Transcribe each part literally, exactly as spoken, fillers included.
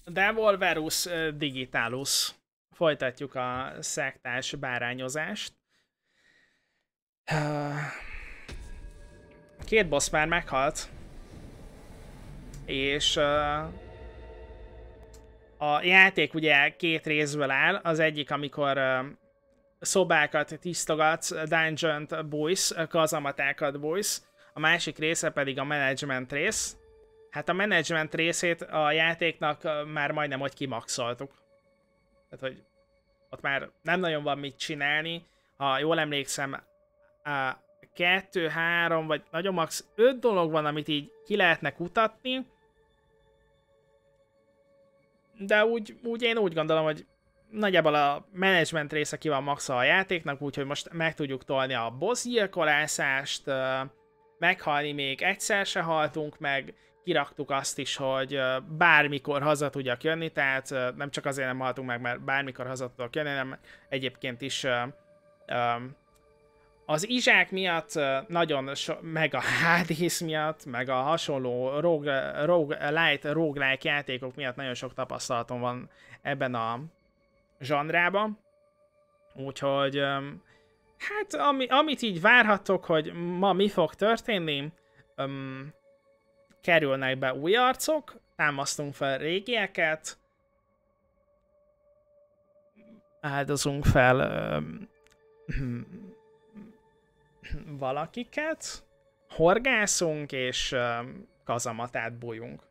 Devolverus Digitalus. Folytatjuk a szektás bárányozást. Két boss már meghalt. És uh, a játék ugye két részből áll. Az egyik, amikor uh, szobákat tisztogatsz, dungeon-t bújsz, kazamatákat bújsz. A másik része pedig a management rész. Hát a management részét a játéknak már majdnem hogy kimaxoltuk. Tehát, hogy ott már nem nagyon van mit csinálni. Ha jól emlékszem, a kettő, három, vagy nagyon max. öt dolog van, amit így ki lehetne kutatni. De úgy, úgy én úgy gondolom, hogy nagyjából a management része ki van maxolva a játéknak, úgyhogy most meg tudjuk tolni a boss gyilkolászást, meghalni még egyszer se haltunk meg, kiraktuk azt is, hogy bármikor haza tudjak jönni, tehát nem csak azért nem haltunk meg, mert bármikor haza tudok jönni, hanem egyébként is az izsák miatt nagyon so, meg a Hades miatt, meg a hasonló rogue, rogue, light roguelike játékok miatt nagyon sok tapasztalatom van ebben a zsanrában. Úgyhogy hát ami, amit így várhattok, hogy ma mi fog történni, um, kerülnek be új arcok, támasztunk fel régieket, áldozunk fel um, valakiket, horgászunk és um, kazamatát bújunk.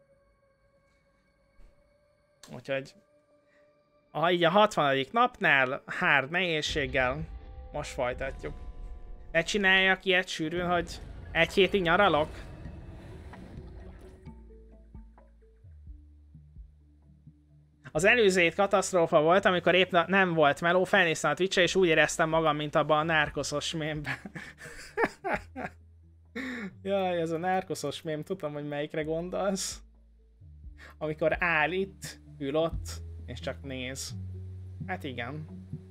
Úgyhogy ha így a hatvanadik napnál hard nehézséggel most folytatjuk. Ne csináljak ilyet sűrűn, hogy egy hétig nyaralok? Az előző hét katasztrófa volt, amikor épp nem volt meló, felnéztem a Twitch-re, és úgy éreztem magam, mint abban a nárkoszos mémben. Jaj, ez a nárkoszos mém, tudom, hogy melyikre gondolsz. Amikor áll itt, ül ott, és csak néz. Hát igen.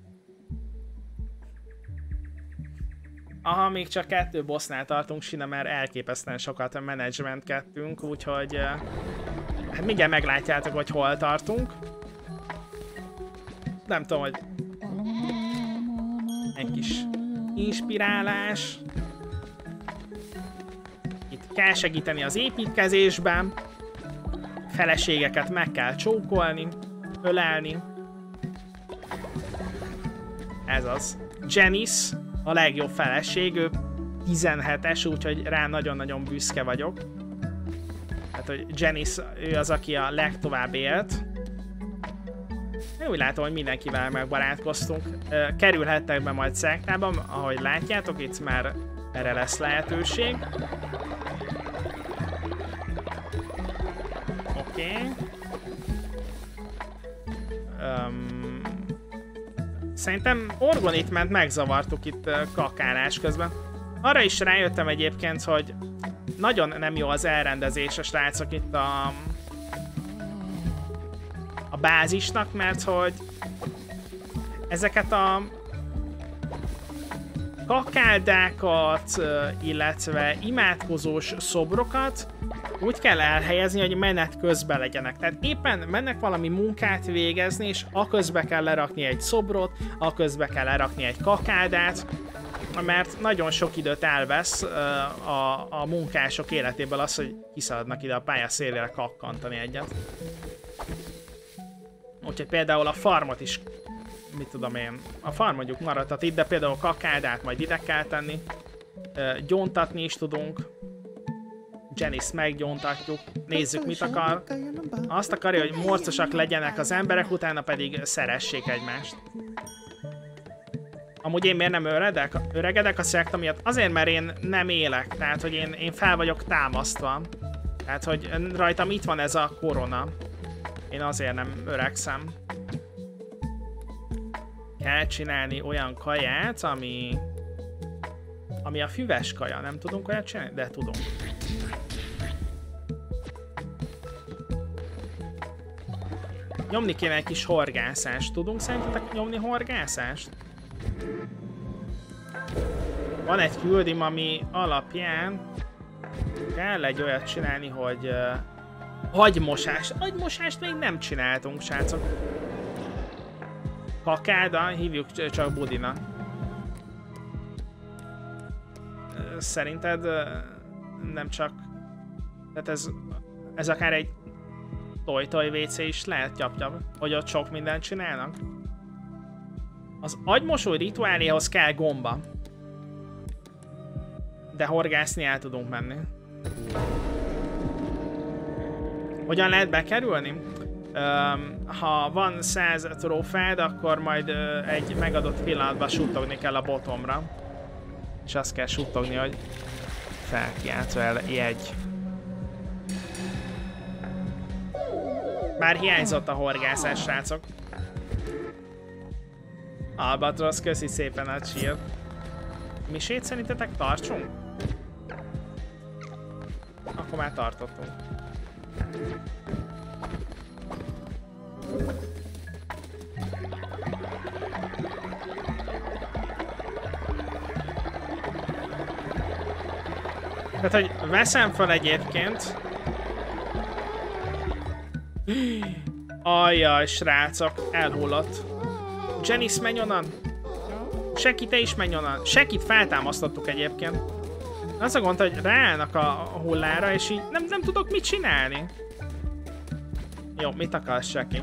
Aha, még csak kettő bossnál tartunk, Sina, mert elképesztően sokat menedzsmentkedtünk, úgyhogy hát mindjárt meglátjátok, hogy hol tartunk. Nem tudom, hogy egy kis inspirálás. Itt kell segíteni az építkezésben. Feleségeket meg kell csókolni, ölelni. Ez az. Janice a legjobb feleség, ő tizenhetes, úgyhogy rá nagyon-nagyon büszke vagyok. Tehát, hogy Janice, ő az, aki a legtovább élt. Én úgy látom, hogy mindenkivel megbarátkoztunk. Kerülhettek be majd szektában, ahogy látjátok, itt már erre lesz lehetőség. Oké. Okay. Um, szerintem Orgonit ment megzavartuk itt kakálás közben. Arra is rájöttem egyébként, hogy nagyon nem jó az elrendezés a srácok itt a, a bázisnak, mert hogy ezeket a kakáldákat, illetve imádkozós szobrokat úgy kell elhelyezni, hogy menet közben legyenek. Tehát éppen mennek valami munkát végezni, és aközben kell lerakni egy szobrot, aközben kell lerakni egy kakáldát, mert nagyon sok időt elvesz a, a munkások életéből az, hogy kiszaladnak ide a pálya szélére kakkantani egyet. Úgyhogy például a farmot is, mit tudom én, a farm mondjuk maradhat itt, de például a kakáldát majd ide kell tenni. Gyóntatni is tudunk. Janice meggyóntatjuk. Nézzük, mit akar. Azt akarja, hogy morcosak legyenek az emberek, utána pedig szeressék egymást. Amúgy én miért nem öregedek, öregedek a szekta miatt? Azért, mert én nem élek, tehát hogy én, én fel vagyok támasztva. Tehát, hogy rajtam itt van ez a korona. Én azért nem öregszem. Kell csinálni olyan kaját, ami... Ami a füves kaja. Nem tudunk olyat csinálni? De tudunk. Nyomni kéne egy kis horgászást. Tudunk szerintetek nyomni horgászást? Van egy küldim, ami alapján kell egy olyat csinálni, hogy Agymosás. Agymosást még nem csináltunk, srácok. Kakáda, hívjuk csak Budina. Szerinted nem csak... Tehát ez, ez akár egy toj-toj vé cé is lehet, tyap-tyap, hogy ott sok mindent csinálnak. Az agymosó rituáléhoz kell gomba. De horgászni el tudunk menni. Hogyan lehet bekerülni? Um, ha van száz trófád, akkor majd uh, egy megadott pillanatban suttogni kell a bottomra. És azt kell suttogni, hogy felkiáltva el jegy. Már hiányzott a horgászás, srácok. Albatrosz, köszi szépen a chill. Misét szerintetek tartsunk? Akkor már tartottunk. Tehát, hogy veszem fel egyébként. Ajjaj, srácok, elhullott. Janice, menj onnan! Seki, te is menj onnan! Sekit feltámasztottuk egyébként. Az a gond, hogy ráállnak a hullára, és így nem, nem tudok mit csinálni. Jó, mit akarsz, Seki?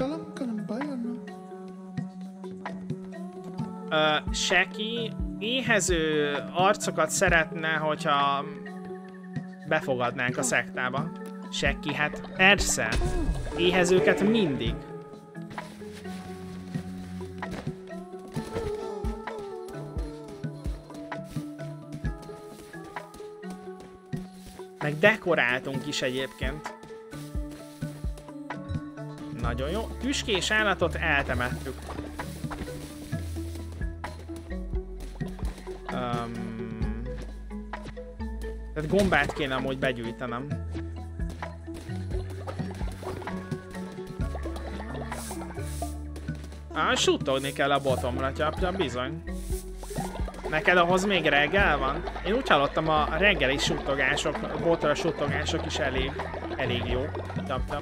Uh, Seki éhező arcokat szeretne, hogyha befogadnánk a szektába. Seki, hát persze. Éhezőket mindig. Meg dekoráltunk is egyébként. Nagyon jó. Tüskés állatot eltemettük. Um, tehát gombát kéne amúgy begyűjtenem. Ah, suttogni kell a bottomra, tyapja, bizony. Neked ahhoz még reggel van? Én úgy hallottam, a reggeli suttogások, a botra suttogások is elég, elég jó. Tyapja.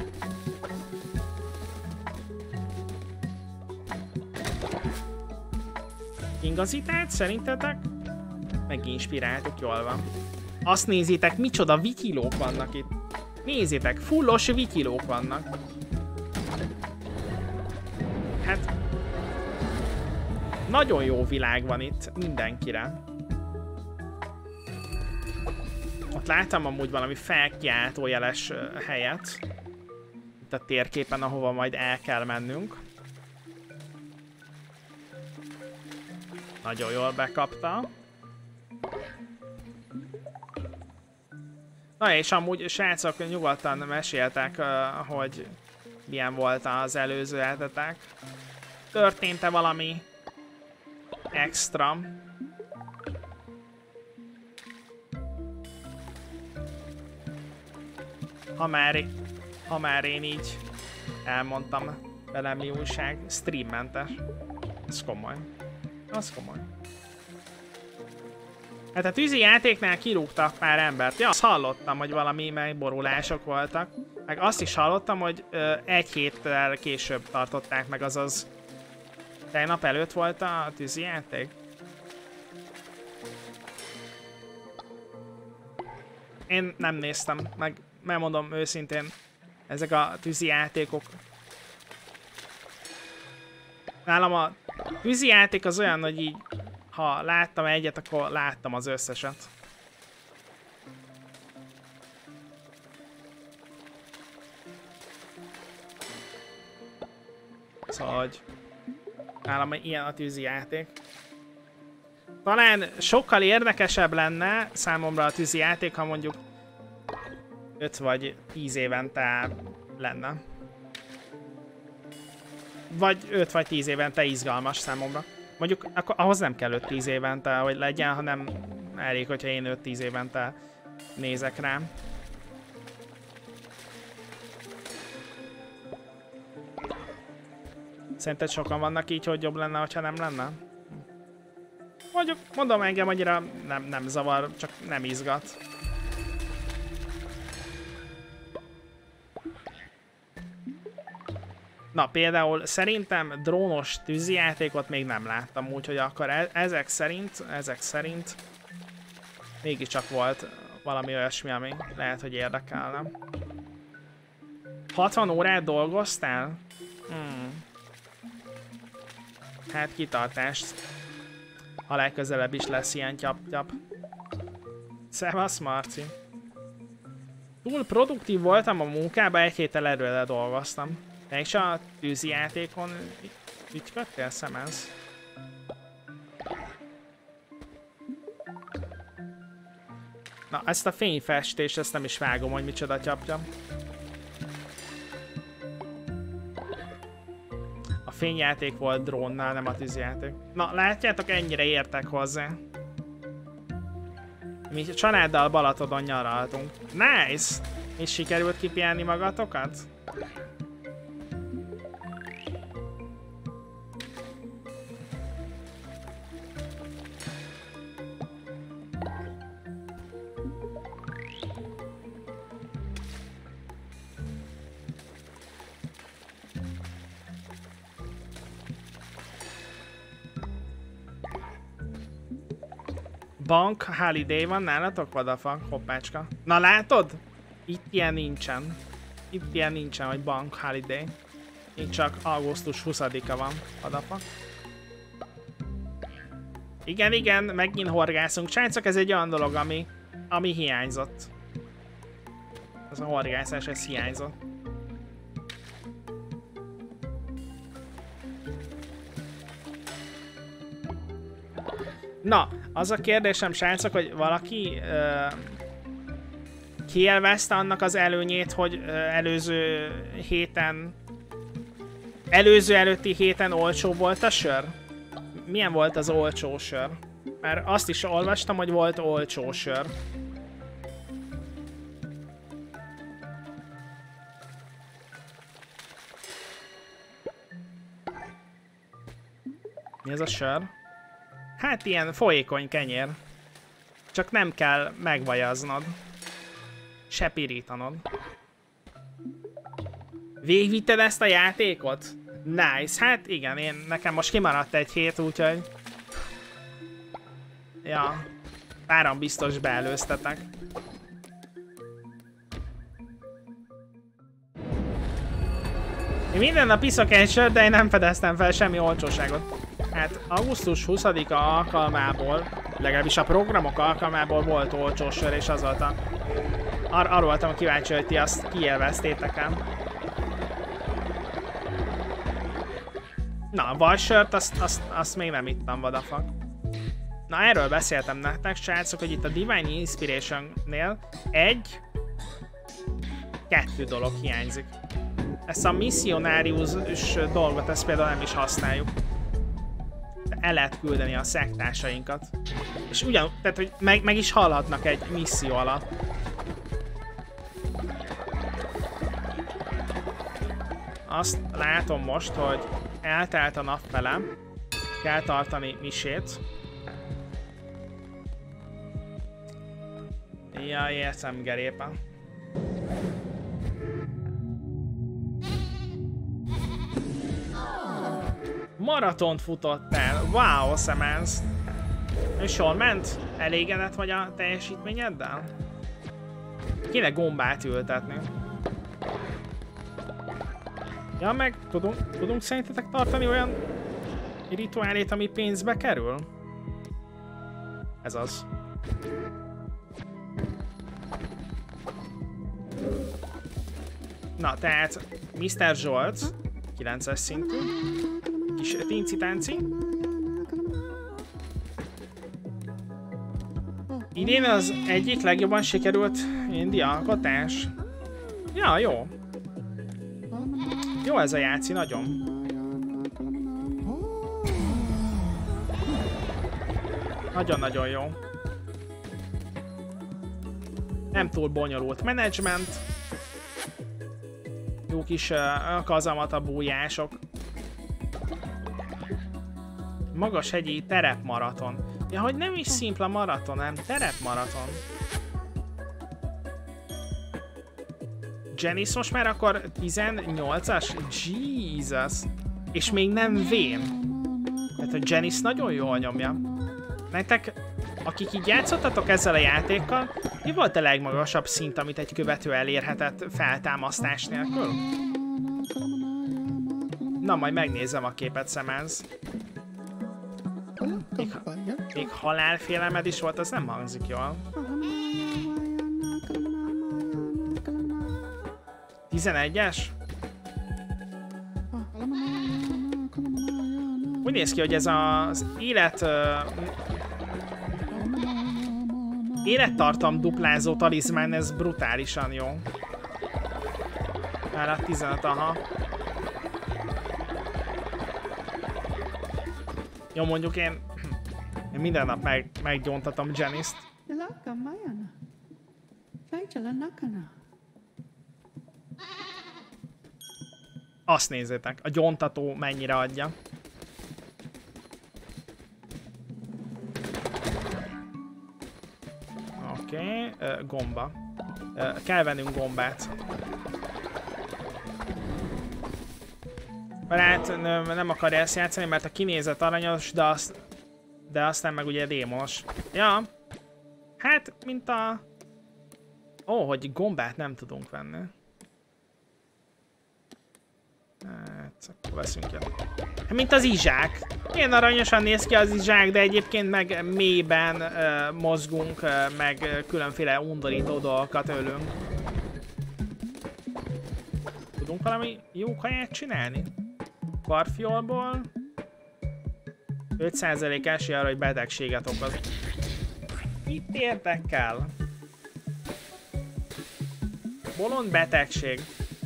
Ingazítált szerintetek? Meginspiráltuk, jól van. Azt nézitek, micsoda vikilók vannak itt. Nézzétek, fullos vikilók vannak. Hát... nagyon jó világ van itt mindenkire. Ott láttam amúgy valami felkiáltójeles helyet. Itt a térképen, ahova majd el kell mennünk. Nagyon jól bekapta. Na és amúgy srácok nyugodtan meséltek, hogy milyen volt az előző hetetek. Történt-e valami extra? Ha már, ha már én így elmondtam velem mi újság, streammentes. Ez komoly. Az komoly. Hát a tűzi játéknál kirúgtak pár embert. Ja, azt hallottam, hogy valami megborulások voltak. Meg azt is hallottam, hogy ö, egy héttel később tartották meg, azaz tegnap előtt volt a tűzi játék. Én nem néztem, meg megmondom őszintén, ezek a tűzi játékok. Nálam a tűzi játék az olyan, hogy így, ha láttam egyet, akkor láttam az összeset. Szóval, hogy nálam ilyen a tűzi játék. Talán sokkal érdekesebb lenne számomra a tűzi játék, ha mondjuk öt vagy tíz évente lenne. Vagy öt vagy tíz évente izgalmas számomra. Mondjuk akkor ahhoz nem kell öt-tíz évente, hogy legyen, hanem elég, hogyha én öt-tíz évente nézek rám. Szerinted sokan vannak így, hogy jobb lenne, hogyha nem lenne? Mondjuk, mondom, engem annyira nem, nem zavar, csak nem izgat. Na például szerintem drónos tűzijátékot még nem láttam, úgyhogy akkor e ezek szerint, ezek szerint mégiscsak volt valami olyasmi, ami lehet, hogy érdekelne. hatvan órát dolgoztál? Hmm. Hát kitartást. Ha legközelebb is lesz ilyen tyap-tyap. Szevasz, Marci. Túl produktív voltam a munkában, egy héttel előre dolgoztam. Te is a tűzijátékon ügyködtél, Szemez? Na, ezt a fényfestést, ezt nem is vágom, hogy micsoda tyapja. A fényjáték volt drónnál, nem a tűzjáték. Na, látjátok, ennyire értek hozzá. Mi családdal Balatodon nyaraltunk. Nice! És sikerült kipiálni magatokat? Bank holiday van nálatok, vadafak, hoppácska. Na látod? Itt ilyen nincsen. Itt ilyen nincsen, hogy bank holiday. Itt csak augusztus huszadika van, vadafak. Igen, igen, megint horgászunk. Srácok, ez egy olyan dolog, ami, ami hiányzott. Ez a horgászás, ez hiányzott. Na, az a kérdésem, srácok, hogy valaki uh, kielvezte annak az előnyét, hogy uh, előző héten, előző előtti héten olcsó volt a sör? Milyen volt az olcsó sör? Mert azt is olvastam, hogy volt olcsó sör. Mi ez a sör? Hát ilyen folyékony kenyér. Csak nem kell megvajaznod. Se pirítanod. Végigvitted ezt a játékot? Nice. Hát igen, én, nekem most kimaradt egy hét, úgyhogy... Ja. Páran biztos beelőztetek. Én minden nap iszok egy sört, de én nem fedeztem fel semmi olcsóságot. Hát augusztus huszadika alkalmából, legalábbis a programok alkalmából volt olcsó sör, és az volt a... Ar arról voltam kíváncsi, hogy ti azt kielveztétek el. Na, a varsört, azt, azt, azt még nem ittam, vadafak. Na, erről beszéltem nektek, srácok, hogy itt a Divine Inspiration-nél egy... kettő dolog hiányzik. Ezt a missionárius dolgot, ezt például nem is használjuk. El lehet küldeni a szektásainkat. És ugyan, tehát, hogy meg, meg is halhatnak egy misszió alatt. Azt látom most, hogy eltelt a nap fele. Kell tartani misét. Ja, értem, gerépa. Maratont futottál. Wow, Szemensz. És jól ment? Elégedett vagy a teljesítményeddel? Kéne gombát ültetni. Ja, meg tudunk, tudunk szerintetek tartani olyan rituálét, ami pénzbe kerül? Ez az. Na, tehát miszter Zsolt, kilences szintű. Kis tinci-tánci. Idén az egyik legjobban sikerült indie alkotás. Ja, jó. Jó ez a játszi, nagyon. Nagyon-nagyon jó. Nem túl bonyolult menedzsment. Jó kis uh, kazamata bújások. Magashegyi terepmaraton. Ja, hogy nem is szimpla maraton, hanem terepmaraton. Janice most már akkor tizennyolcas? Jesus! És még nem vén. Tehát a Janice nagyon jól nyomja. Nektek, akik így játszottatok ezzel a játékkal, mi volt a legmagasabb szint, amit egy követő elérhetett feltámasztás nélkül? Na, majd megnézem a képet, Szemenz. Még, még halálfélelmed is volt, az nem hangzik jól. tizenegyes? Úgy néz ki, hogy ez az élet... Uh, élettartam duplázó talizmán, ez brutálisan jó. Már a tizenöt, aha. Jó, mondjuk én, én minden nap meg, meggyóntatom Janice-t. Azt nézzétek, a gyóntató mennyire adja. Oké, okay, uh, gomba. Uh, kell vennünk gombát. Barát nem, nem akarja ezt játszani, mert a kinézet aranyos, de, azt, de aztán meg ugye démonos. Ja, hát mint a... Ó, oh, hogy gombát nem tudunk venni. Hát, akkor veszünk el. Hát, mint az izsák. Ilyen aranyosan néz ki az izsák, de egyébként meg mélyben uh, mozgunk, uh, meg uh, különféle undorító dolgokat ölünk. Tudunk valami jó kaját csinálni? Karfiolból öt százalék esély arra, hogy betegséget okoz. Mit érdekel? Bolond betegség.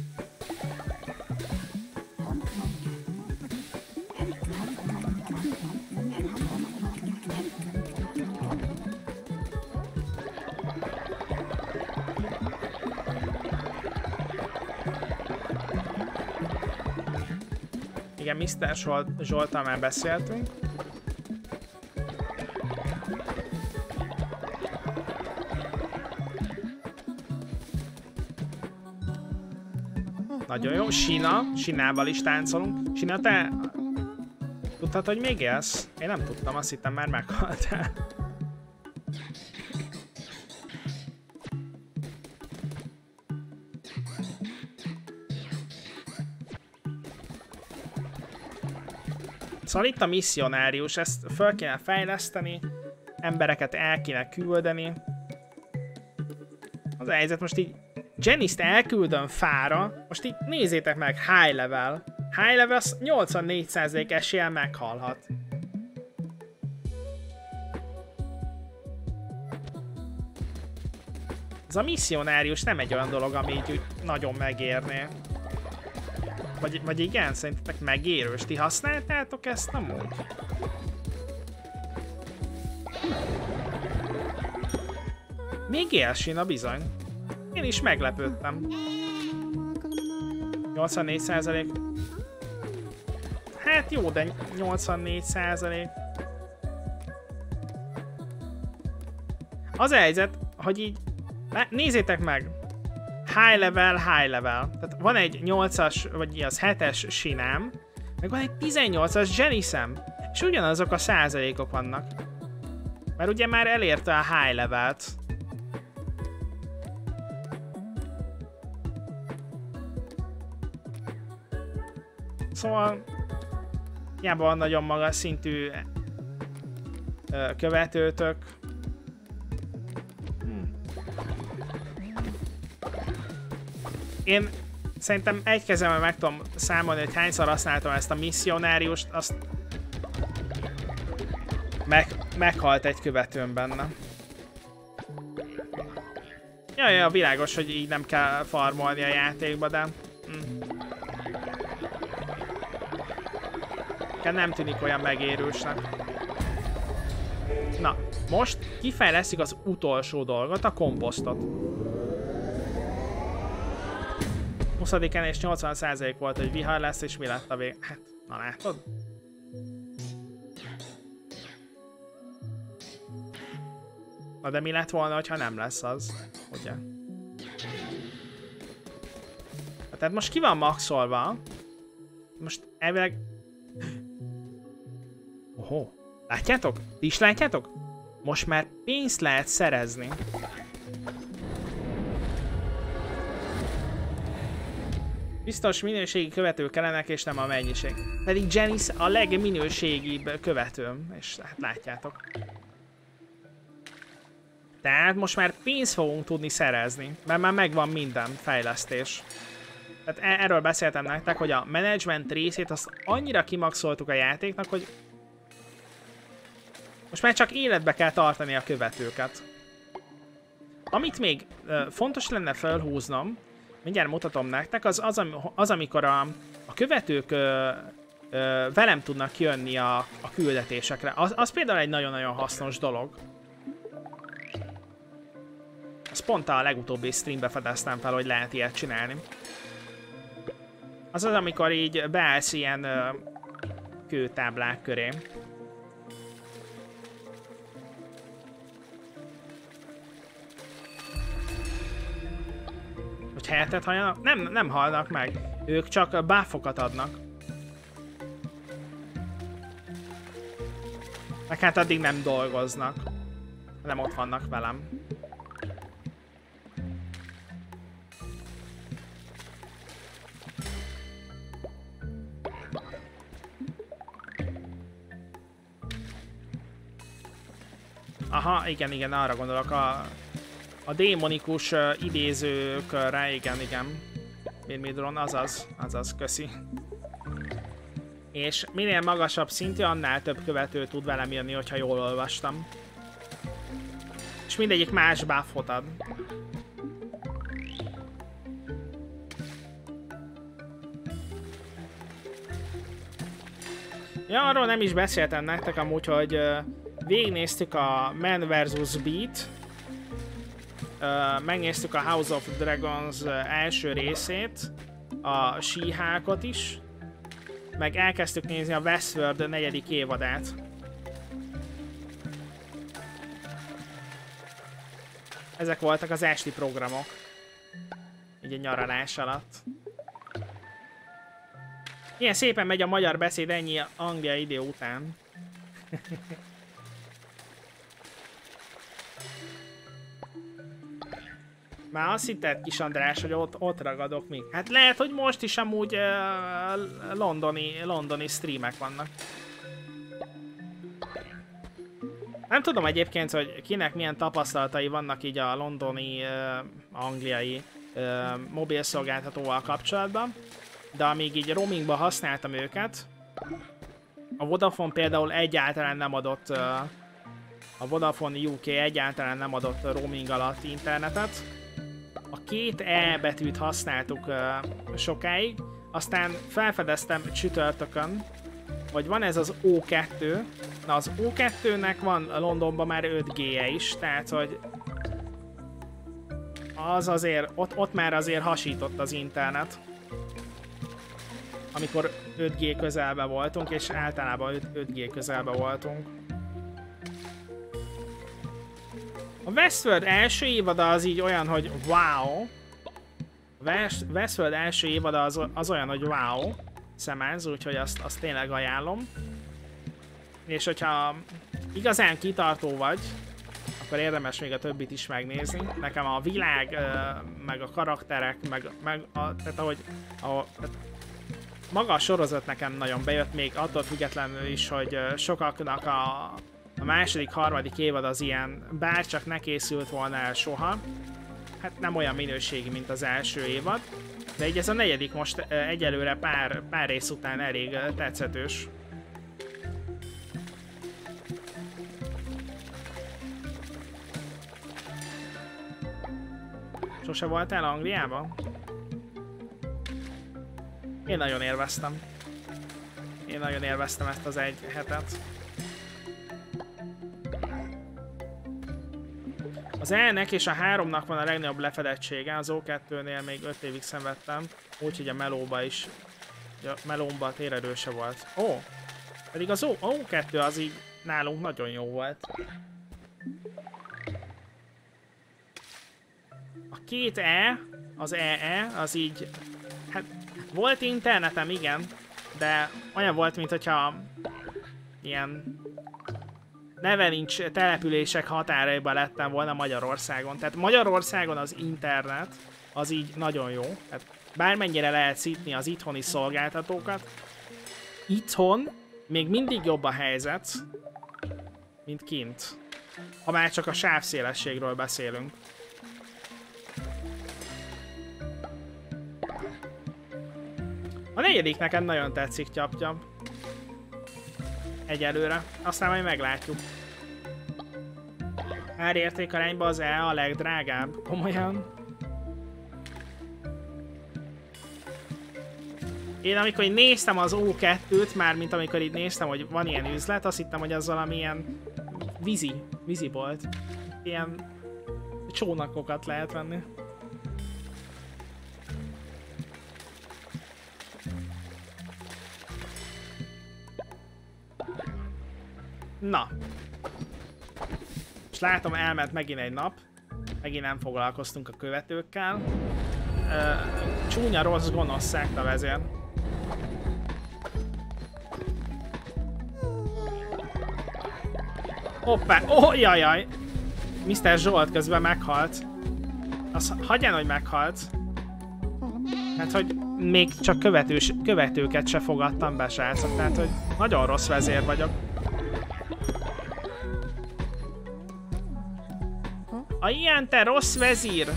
Igen, miszter Zsolttal már beszéltünk. Nagyon jó. Sina. Sinával is táncolunk. Sina, te... Tudtad, hogy még élsz? Én nem tudtam, azt hittem már meghaltál. Szóval itt a misszionárius, ezt fel kéne fejleszteni, embereket el kéne küldeni. Az a helyzet most így, Janice-t elküldöm fára, most így nézzétek meg, high level. High level az nyolcvannégy százalék eséllyel meghalhat. Ez a misszionárius nem egy olyan dolog, ami így nagyon megérné. Vagy, vagy igen, szerintetek megérős? Ti használtátok ezt amúgy? Még él Sina bizony. Én is meglepődtem. nyolcvannégy százalék. Hát jó, de nyolcvannégy százalék. Az a helyzet, hogy így... Nézzétek meg! High level, high level. Tehát van egy nyolcas, vagy az hetes Sinám, meg van egy tizennyolcas Janice-em. És ugyanazok a százalékok vannak. Mert ugye már elérte a high levelt. Szóval... hiába van nagyon magas szintű ö, követőtök. Én szerintem egy kezemben meg tudom számolni, hogy hányszor használtam ezt a misszionáriust, azt meg, meghalt egy követőm benne. Ja, ja, világos, hogy így nem kell farmolni a játékba, de... Hm. Nem tűnik olyan megérősnek. Na, most kifejlesztjük az utolsó dolgot, a komposztot. huszadikán és nyolcvan százalék volt, hogy vihar lesz, és mi lett a vég... Hát, na látod? Na de mi lett volna, hogyha nem lesz az? Ugye? Tehát most ki van maxolva. Most elvileg... Oho. Látjátok? Ti is látjátok? Most már pénzt lehet szerezni. Biztos minőségi követők kellenek, és nem a mennyiség. Pedig Janice a legminőségibb követőm, és hát látjátok. Tehát most már pénzt fogunk tudni szerezni, mert már megvan minden fejlesztés. Tehát erről beszéltem nektek, hogy a management részét azt annyira kimaxoltuk a játéknak, hogy most már csak életbe kell tartani a követőket. Amit még uh, fontos lenne felhúznom, mindjárt mutatom nektek, az, az, az amikor a, a követők uh, uh, velem tudnak jönni a, a küldetésekre. Az, az például egy nagyon-nagyon hasznos dolog. Ezt pont a legutóbbi streambe fedeztem fel, hogy lehet ilyet csinálni. Az az, amikor így beállsz ilyen uh, kőtáblák köré. Hogy helyetet halljanak? Nem, nem halnak meg. Ők csak buffokat adnak. Meg hát addig nem dolgoznak. Nem ott vannak velem. Aha, igen, igen, arra gondolok, a, a démonikus uh, idézőkre, igen, igen. Mirmidron, azaz, azaz, köszi. És minél magasabb szintű, annál több követő tud velem jönni, hogyha jól olvastam. És mindegyik más buffot ad. Ja, arról nem is beszéltem nektek amúgy, hogy uh, végignéztük a Man versus. Beat, uh, megnéztük a House of Dragons uh, első részét, a She-Hulkot is, meg elkezdtük nézni a Westworld negyedik évadát. Ezek voltak az esti programok, így a nyaralás alatt. Ilyen szépen megy a magyar beszéd ennyi Anglia idő után. Már azt hitted, kis András, hogy ott, ott ragadok még. Hát lehet, hogy most is amúgy uh, londoni, londoni streamek vannak. Nem tudom egyébként, hogy kinek milyen tapasztalatai vannak így a londoni, uh, angliai uh, mobilszolgáltatóval kapcsolatban. De amíg így roamingba használtam őket, a Vodafone például egyáltalán nem adott, uh, a Vodafone U K egyáltalán nem adott roaming alatt internetet. A két E betűt használtuk uh, sokáig, aztán felfedeztem csütörtökön, hogy van ez az O kettő, na az O kettőnek van Londonban már öt G-je is, tehát hogy az azért, ott, ott már azért hasított az internet. Amikor öt G közelben voltunk, és általában öt G közelben voltunk. A Westworld első évada az így olyan, hogy wow. A Westworld első évada az, az olyan, hogy wow. Szemez, úgyhogy azt, azt tényleg ajánlom. És hogyha igazán kitartó vagy, akkor érdemes még a többit is megnézni. Nekem a világ, meg a karakterek, meg, meg a, tehát ahogy, ahogy tehát maga a sorozat nekem nagyon bejött, még attól függetlenül is, hogy sokaknak a, a második, harmadik évad az ilyen, bárcsak ne készült volna el soha. Hát nem olyan minőségi, mint az első évad. De így ez a negyedik most egyelőre pár, pár rész után elég tetszetős. Sose voltál Angliában? Én nagyon élveztem. Én nagyon élveztem ezt az egy hetet. Az E-nek és a háromnak van a legnagyobb lefedettsége, az O kettőnél még öt évig szenvedtem, úgyhogy a melóba is, a melómba térerőse volt. Ó, pedig az O kettő az így nálunk nagyon jó volt. A két E, az E E, az így, Hát volt internetem, igen, de olyan volt, mint hogyha ilyen neve nincs települések határaiban lettem volna Magyarországon. Tehát Magyarországon az internet az így nagyon jó. Tehát bármennyire lehet szítni az itthoni szolgáltatókat, itthon még mindig jobb a helyzet, mint kint. Ha már csak a sávszélességről beszélünk. A negyedik neked nagyon tetszik, Tyap-Tyap. Egyelőre. Aztán majd meglátjuk. Árérték arányban az E a legdrágább. Komolyan. Én amikor így néztem az ó kettőt, már mint amikor így néztem, hogy van ilyen üzlet, azt hittem, hogy az valamilyen vízi, vízi bolt. Ilyen csónakokat lehet venni. Na. És látom, elment megint egy nap. Megint nem foglalkoztunk a követőkkel. Uh, csúnya, rossz, gonosz szekta vezér. Hoppá! Oh, jajjaj! miszter Zsolt közben meghalt. Azt hagyján, hogy meghalt. Hát, hogy még csak követős, követőket se fogadtam be, srácok. Tehát, hogy nagyon rossz vezér vagyok. A ilyen te rossz vezír!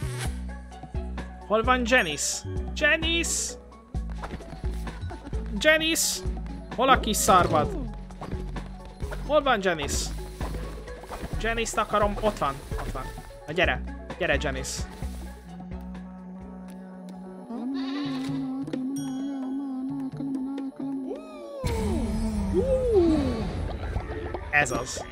Hol van Janice? Janice! Janice! Hol a kis szarvad? Hol van Janice? Janice-t akarom, ott van, ott van. Na gyere, gyere Janice. Ez az.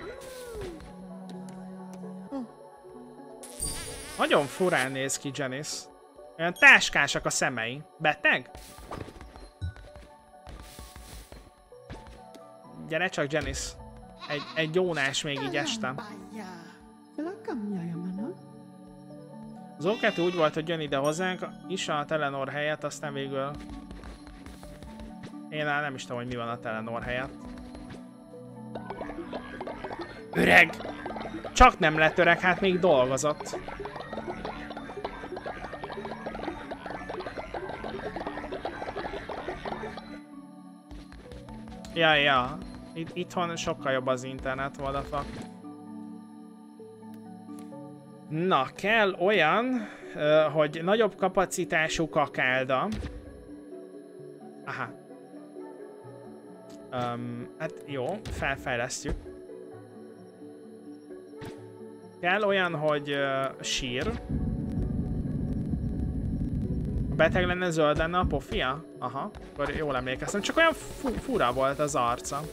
Nagyon furán néz ki Janice. Olyan táskásak a szemei. Beteg? Gyere csak Janice. Egy, egy gyónás még így este. Az ó kettő úgy volt, hogy jön ide hozzánk is a Telenor helyett, aztán végül... Én nem is tudom, hogy mi van a Telenor helyett. Öreg! Csak nem lett öreg, hát még dolgozott. Ja, ja. Itt, itthon sokkal jobb az internet, what the fuck. Na, kell olyan, uh, hogy nagyobb kapacitású kakálda. Aha. Um, hát jó, felfejlesztjük. Kell olyan, hogy uh, sír. Beteg lenne, zöld lenne a pofia? Aha, akkor jól emlékeztem. Csak olyan fu fura volt az arca.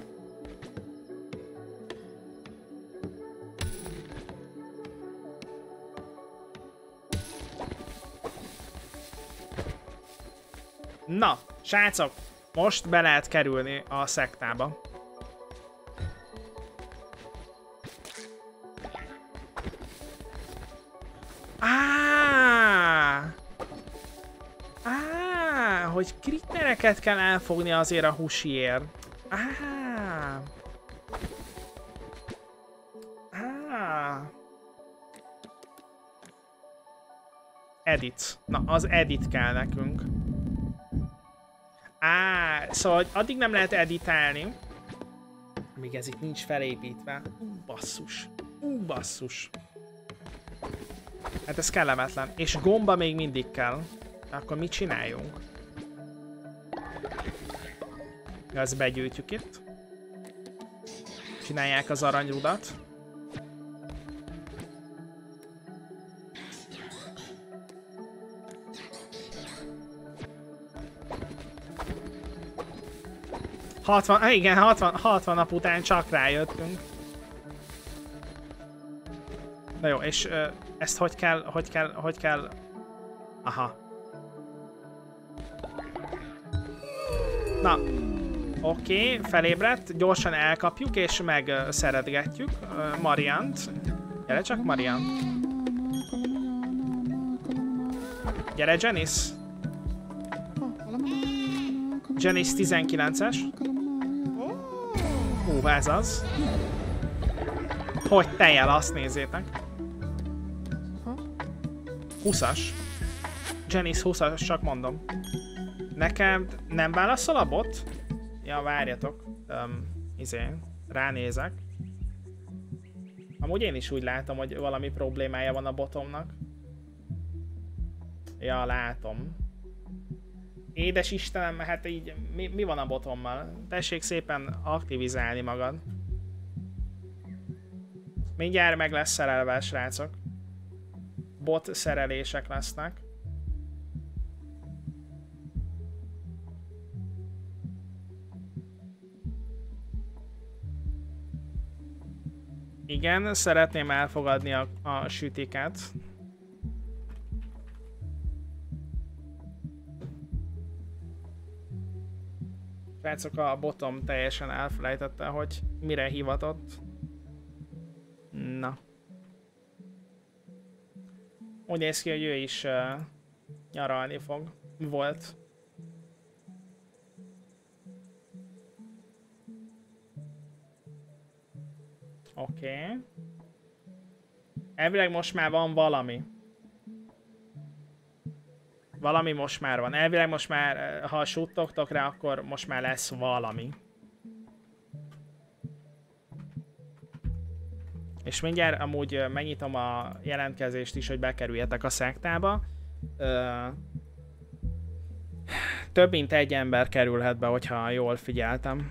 Na, srácok, most be lehet kerülni a szektába. Áááá! Áááá! Hogy krittereket kell elfogni azért a húsiért. Áááá! Áááá! Edit. Na, az edit kell nekünk. Á, szóval addig nem lehet editálni, amíg ez itt nincs felépítve. Ú, basszus. Ú, basszus. Hát ez kellemetlen. És gomba még mindig kell. Akkor mit csináljunk? Ezt begyűjtjük itt. Csinálják az aranyrudat. hatvan, igen, hatvan, hatvan nap után csak rájöttünk. Na jó, és ö, ezt hogy kell, hogy kell, hogy kell... Aha. Na, oké, okay, felébredt, gyorsan elkapjuk és megszeretgetjük uh, Mariant. Gyere csak, Marian. Gyere, Janice. Janice tizenkilences. Hú, ez az. Hogy tejjel, azt nézzétek. húszas. Janice húszas, csak mondom. Nekem nem válaszol a bot? Ja, várjatok. Um, izé, ránézek. Amúgy én is úgy látom, hogy valami problémája van a botomnak. Ja, látom. Édes Istenem, hát így mi, mi van a botommal? Tessék szépen aktivizálni magad. Mindjárt meg lesz szerelve, srácok. Bot szerelések lesznek. Igen, szeretném elfogadni a, a sütiket. Srácok, a botom teljesen elfelejtette, hogy mire hivatott. Na. Úgy néz ki, hogy ő is uh, nyaralni fog. Volt. Oké. Okay. Elvileg most már van valami. Valami most már van. Elvileg most már, ha suttogtok rá, akkor most már lesz valami. És mindjárt amúgy megnyitom a jelentkezést is, hogy bekerüljetek a szektába. Ö... Több mint egy ember kerülhet be, hogyha jól figyeltem.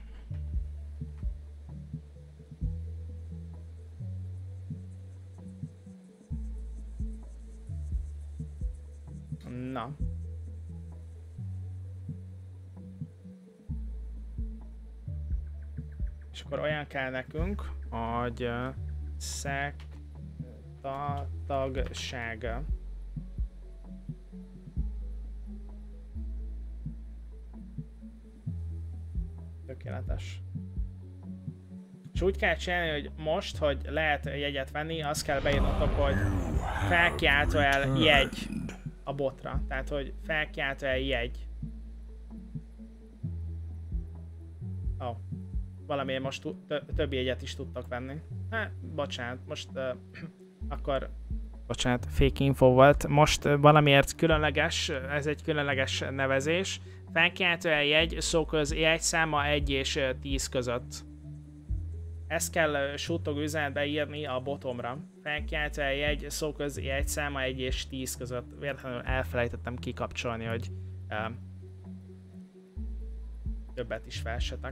Na. És akkor olyan kell nekünk, hogy uh, szekta tagsága. Tökéletes. És úgy kell csinálni, hogy most, hogy lehet jegyet venni, azt kell beírnotok, hogy felkiáltó el jegy a botra. Tehát, hogy felkiáltó el jegy. Ó. Oh. Valamiért most több jegyet is tudtak venni. Hát, bocsánat, most uh, akkor... Bocsánat, fake info volt. Most uh, valamiért különleges, ez egy különleges nevezés. Felkiáltó el jegy, szóköz jegyszáma egy és tíz között. Ezt kell uh, suttogó üzenetbe írni a botomra. Felkiáltó el jegy, szóköz jegyszáma egy és tíz között. Véletlenül elfelejtettem kikapcsolni, hogy uh, többet is felsetek.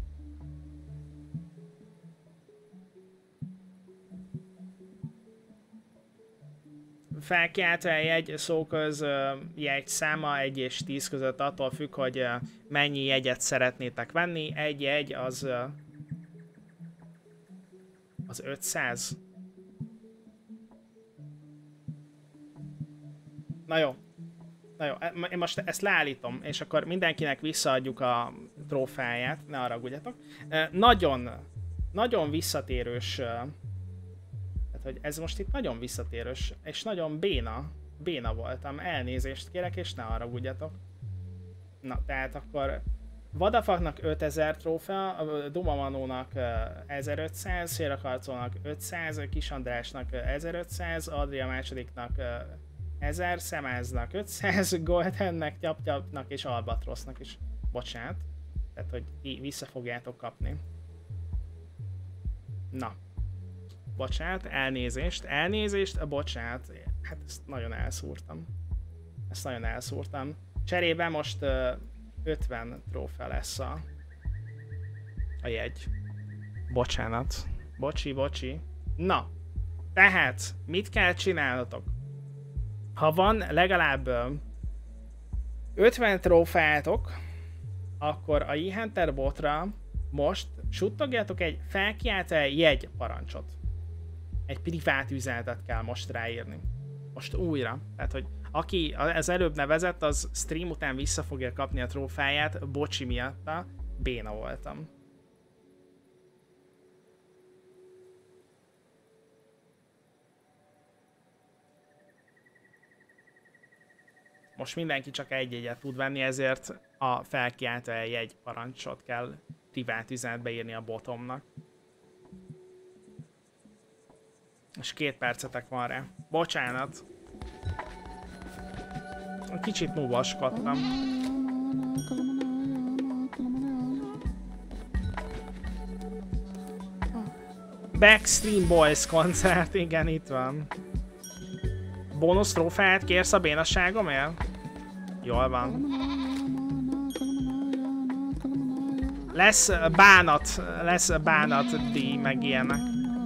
Felkiáltó el jegy, szóköz uh, jegy száma egy és tíz között, attól függ, hogy uh, mennyi jegyet szeretnétek venni. Egy jegy az uh, az ötszáz. Na jó. Na jó, én most ezt leállítom, és akkor mindenkinek visszaadjuk a trófeáját, ne haragudjatok. Uh, nagyon, nagyon visszatérős. Uh, hogy ez most itt nagyon visszatérős, és nagyon béna, béna voltam. Elnézést kérek, és ne haragudjatok. Na, tehát akkor Vadafaknak ötezer trófea, Dumamanónak ezerötszáz, Szélrekarcolnak ötszáz, Kis Andrásnak ezerötszáz, Adria másodiknak ezer, Szemáznak ötszáz, Goldennek, Tyaptyapnak és Albatrosznak is. Bocsánat. Tehát, hogy vissza fogjátok kapni. Na. Bocsánat, elnézést, elnézést, bocsánat. Hát ezt nagyon elszúrtam. Ezt nagyon elszúrtam. Cserében most uh, ötven trófea lesz a, a jegy. Bocsánat. Bocsi, bocsi. Na, tehát mit kell csinálnotok? Ha van legalább uh, ötven trófeátok, akkor a eHunter botra most suttogjátok egy felkiáltó jegy parancsot. Egy privát üzenetet kell most ráírni. Most újra. Tehát, hogy aki az előbb nevezett, az stream után vissza fogja kapni a trófáját, bocsi miatta, béna voltam. Most mindenki csak egy jegyet tud venni, ezért a felkiáltó jegy parancsot kell privát üzenetbe írni a botomnak. És két percetek van rá. Bocsánat. Kicsit nubaskodtam. Backstream Boys koncert, igen, itt van. Bónusz trófeát kérsz a bénasságomért? Jól van. Lesz bánat, lesz bánat díj, meg ilyenek.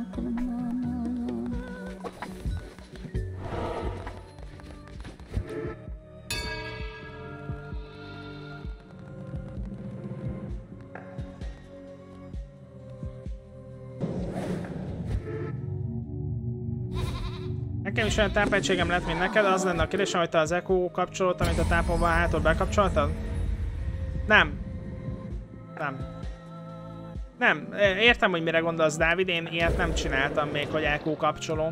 Nekem is olyan tápegységem lett, mint neked, az lenne a kérdésem, hogy te az Echo kapcsolót, amit a tápon van hátul, bekapcsoltad? Nem. Nem. Nem. Értem, hogy mire gondolsz, Dávid, én ilyet nem csináltam még, hogy Echo kapcsolom.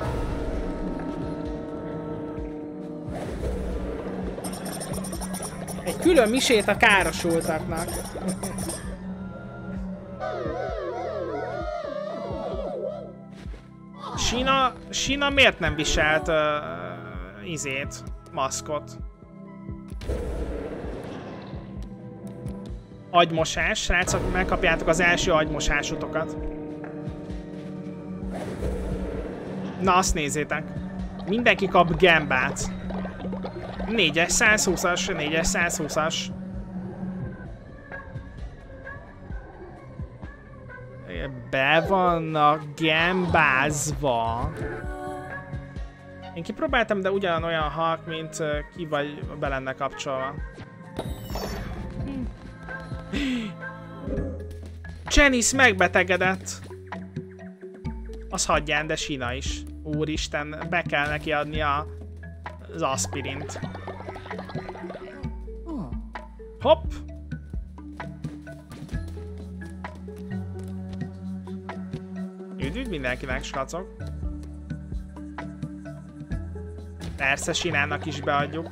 Egy külön misét a károsultaknak. Sina, Sina miért nem viselt uh, izét, maszkot? Agymosás, srácok, megkapjátok az első agymosásotokat. Na, azt nézzétek. Mindenki kap gambát. négyes százhúszas, négyes százhúszas. Be vannak gambázva. Én kipróbáltam, de ugyanolyan halk, mint uh, ki vagy be lenne kapcsolva. Janice megbetegedett. Az hagyján, de Sina is. Úristen, be kell neki adni a, az aspirint. Hopp! Üdv mindenkinek, skacok. Persze, Sinának is beadjuk.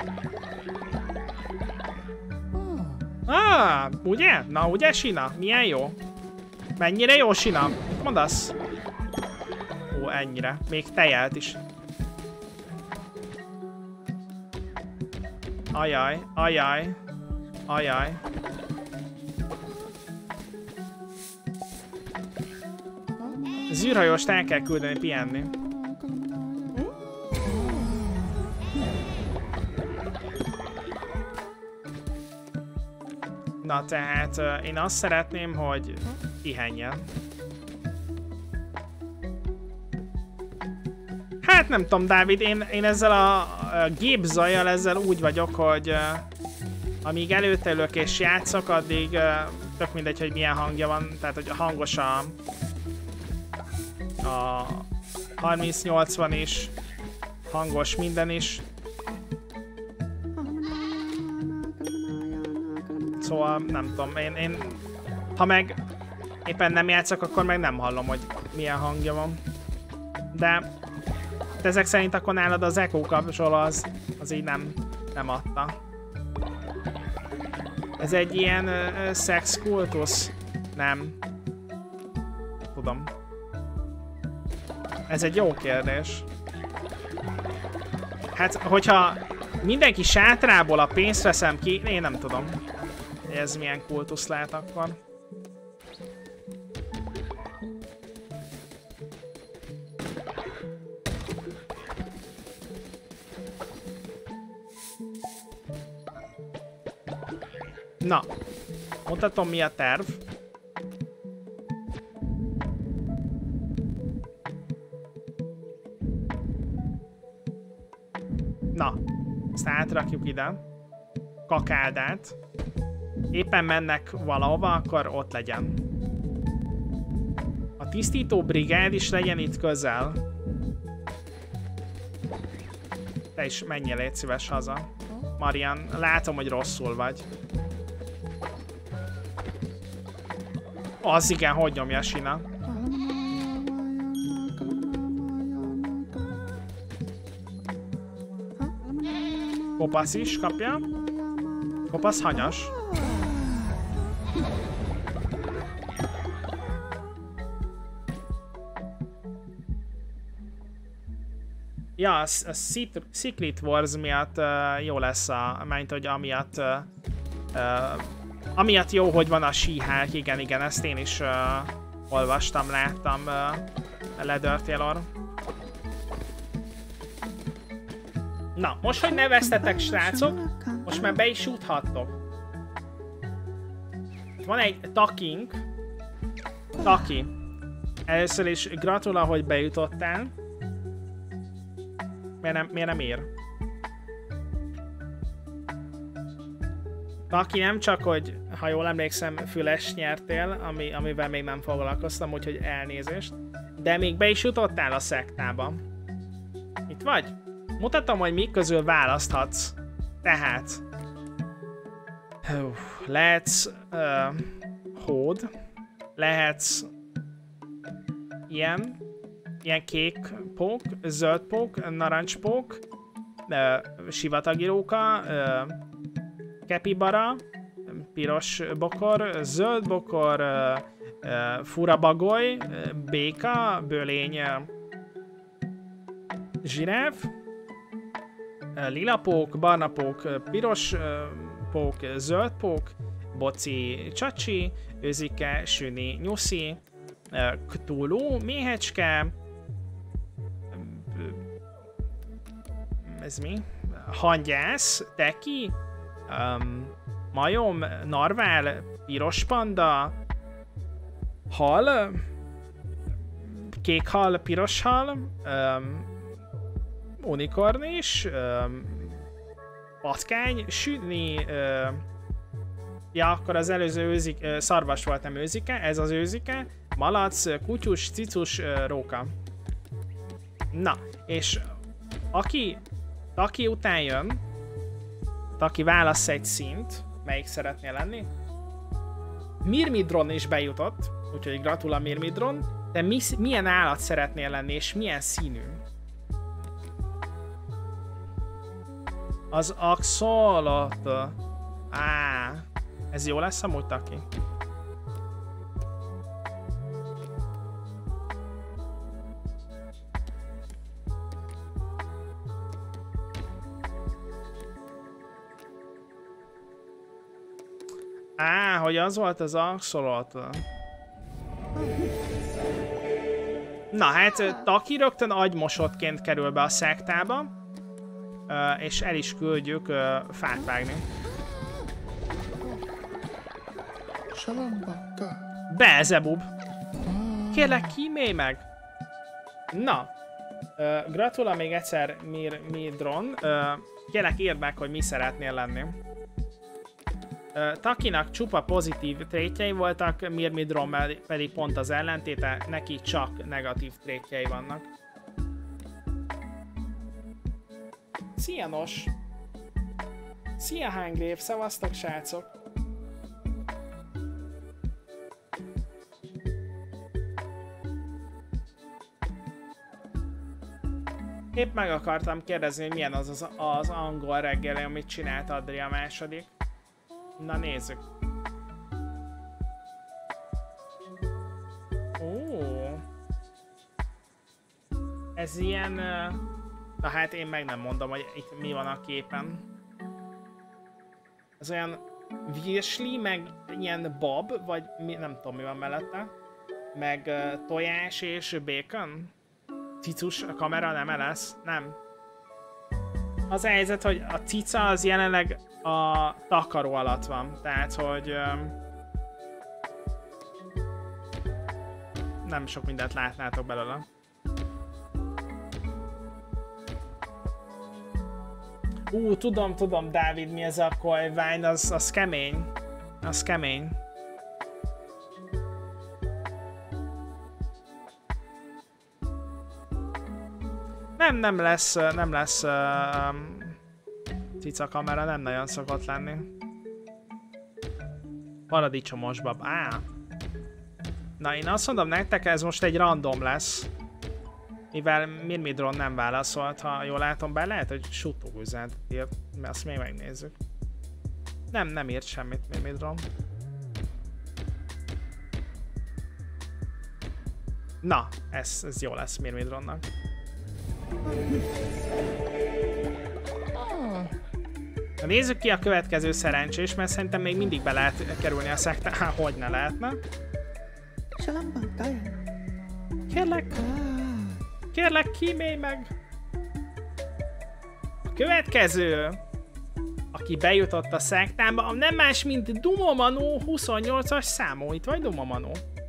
Ah, ugye? Na, ugye, Sina? Milyen jó? Mennyire jó, Sina? Mit mondasz? Ó, ennyire. Még tejelt is. Ajaj, ajaj. Ajaj. Zűrhajóst el kell küldeni pihenni. Na tehát uh, én azt szeretném, hogy pihenjen. Hát nem tudom, Dávid, én, én ezzel a, a gépzajjal ezzel úgy vagyok, hogy uh, amíg előtte ülök és játszok, addig uh, tök mindegy, hogy milyen hangja van, tehát hogy hangos a, a harminc nyolcvan is, hangos minden is. Szóval nem tudom, én, én ha meg éppen nem játszok, akkor meg nem hallom, hogy milyen hangja van. De ezek szerint akkor nálad az Echo kapcsoló az, az így nem, nem adta. Ez egy ilyen uh, szexkultusz? Nem. Tudom. Ez egy jó kérdés. Hát, hogyha mindenki sátrából a pénzt veszem ki, én nem tudom. Ez milyen kultusz lehet akkor. Na, mutatom, mi a terv. Na, ezt átrakjuk ide. Kakáldát. Éppen mennek valahova, akkor ott legyen. A tisztító brigád is legyen itt közel. Te is menjél, légy szíves haza. Marian, látom, hogy rosszul vagy. Az igen, hogy nyomja Sina. Kopasz is kapja. Kopasz hanyas. Ja, a Secret Wars miatt uh, jó lesz a, mint hogy amiatt, uh, uh, amiatt jó, hogy van a She-Hulk, igen, igen, ezt én is uh, olvastam, láttam, uh, Leather Tailor. Na, most, hogy neveztetek, srácok, most már be is juthattok. Van egy takink. Taki. Először is gratula, hogy bejutottál. Miért nem, miért nem ér? Taki, nem csak, hogy ha jól emlékszem, füles nyertél, ami, amivel még nem foglalkoztam, úgyhogy elnézést. De még be is jutottál a szektába. Itt vagy? Mutatom, hogy mik közül választhatsz. Tehát... lehetsz... Uh, hód. Lehetsz... Ilyen... Ilyen kék pók, zöld pók, narancs pók, uh, sivatagiróka, uh, kepibara, piros bokor, zöld bokor, uh, uh, fura bagoly, uh, béka, bölény, uh, zsiráf, uh, lila pók, barna pók, uh, piros uh, pók, zöld pók, boci csacsi, őzike, süni nyuszi, uh, ktulu, méhecske, ez mi? Hangyász, teki, um, majom, narvál, piros panda, hal, kék hal, piros hal, um, unikornis, um, patkány, sütni, uh, ja, akkor az előző őzik, uh, szarvas volt, nem őzike, ez az őzike, malac, kutyus, cicus, uh, róka. Na, és aki Taki után jön, Taki válasz egy színt, melyik szeretnél lenni. Myrmidron is bejutott, úgyhogy gratula Myrmidron, de mi, milyen állat szeretnél lenni, és milyen színű? Az axolot. Á, ez jó lesz amúgy, Taki? Á, hogy az volt az axolot. Na hát, Taki rögtön agymosottként kerül be a szektába, és el is küldjük fát vágni. Beelzebub! Kérlek, kímélj meg! Na, gratula még egyszer Mir Midron. Kérlek, írd meg, hogy mi szeretnél lenni. Takinak csupa pozitív trétjei voltak, Myrmidron pedig pont az ellentéte, neki csak negatív trétjei vannak. Szia Nos! Szia Hangrév, szevasztok srácok! Épp meg akartam kérdezni, hogy milyen az az, az angol reggeli, amit csinált Adri a második. Na nézzük. Ó. Ez ilyen... Na hát én meg nem mondom, hogy itt mi van a képen. Ez olyan virsli, meg ilyen bab, vagy mi, nem tudom mi van mellette. Meg uh, tojás és bacon. Cicus, a kamera nem lesz? Nem. Az a helyzet, hogy a cica az jelenleg a takaró alatt van, tehát hogy um, nem sok mindent látnátok belőle. Ú, tudom, tudom, Dávid, mi ez a Coilvine, az, az kemény. Az kemény. Nem, nem lesz, nem lesz uh, cica kamera, nem nagyon szokott lenni. Paradicsomos bab. Á. Na, én azt mondom nektek, ez most egy random lesz. Mivel Myrmidron nem válaszolt, ha jól látom, bár lehet, hogy suttogóüzenetet írt, mert azt még megnézzük. Nem, nem írt semmit Myrmidron. Na, ez, ez jó lesz Myrmidronnak. Na, nézzük ki a következő szerencsés, mert szerintem még mindig be lehet kerülni a szektán. Há, hogy ne lehetne. Kérlek, kérlek, kímélj meg! A következő, aki bejutott a szektába, nem más, mint Dumomanó huszonnyolcas számú. Itt vagy Dumomanó?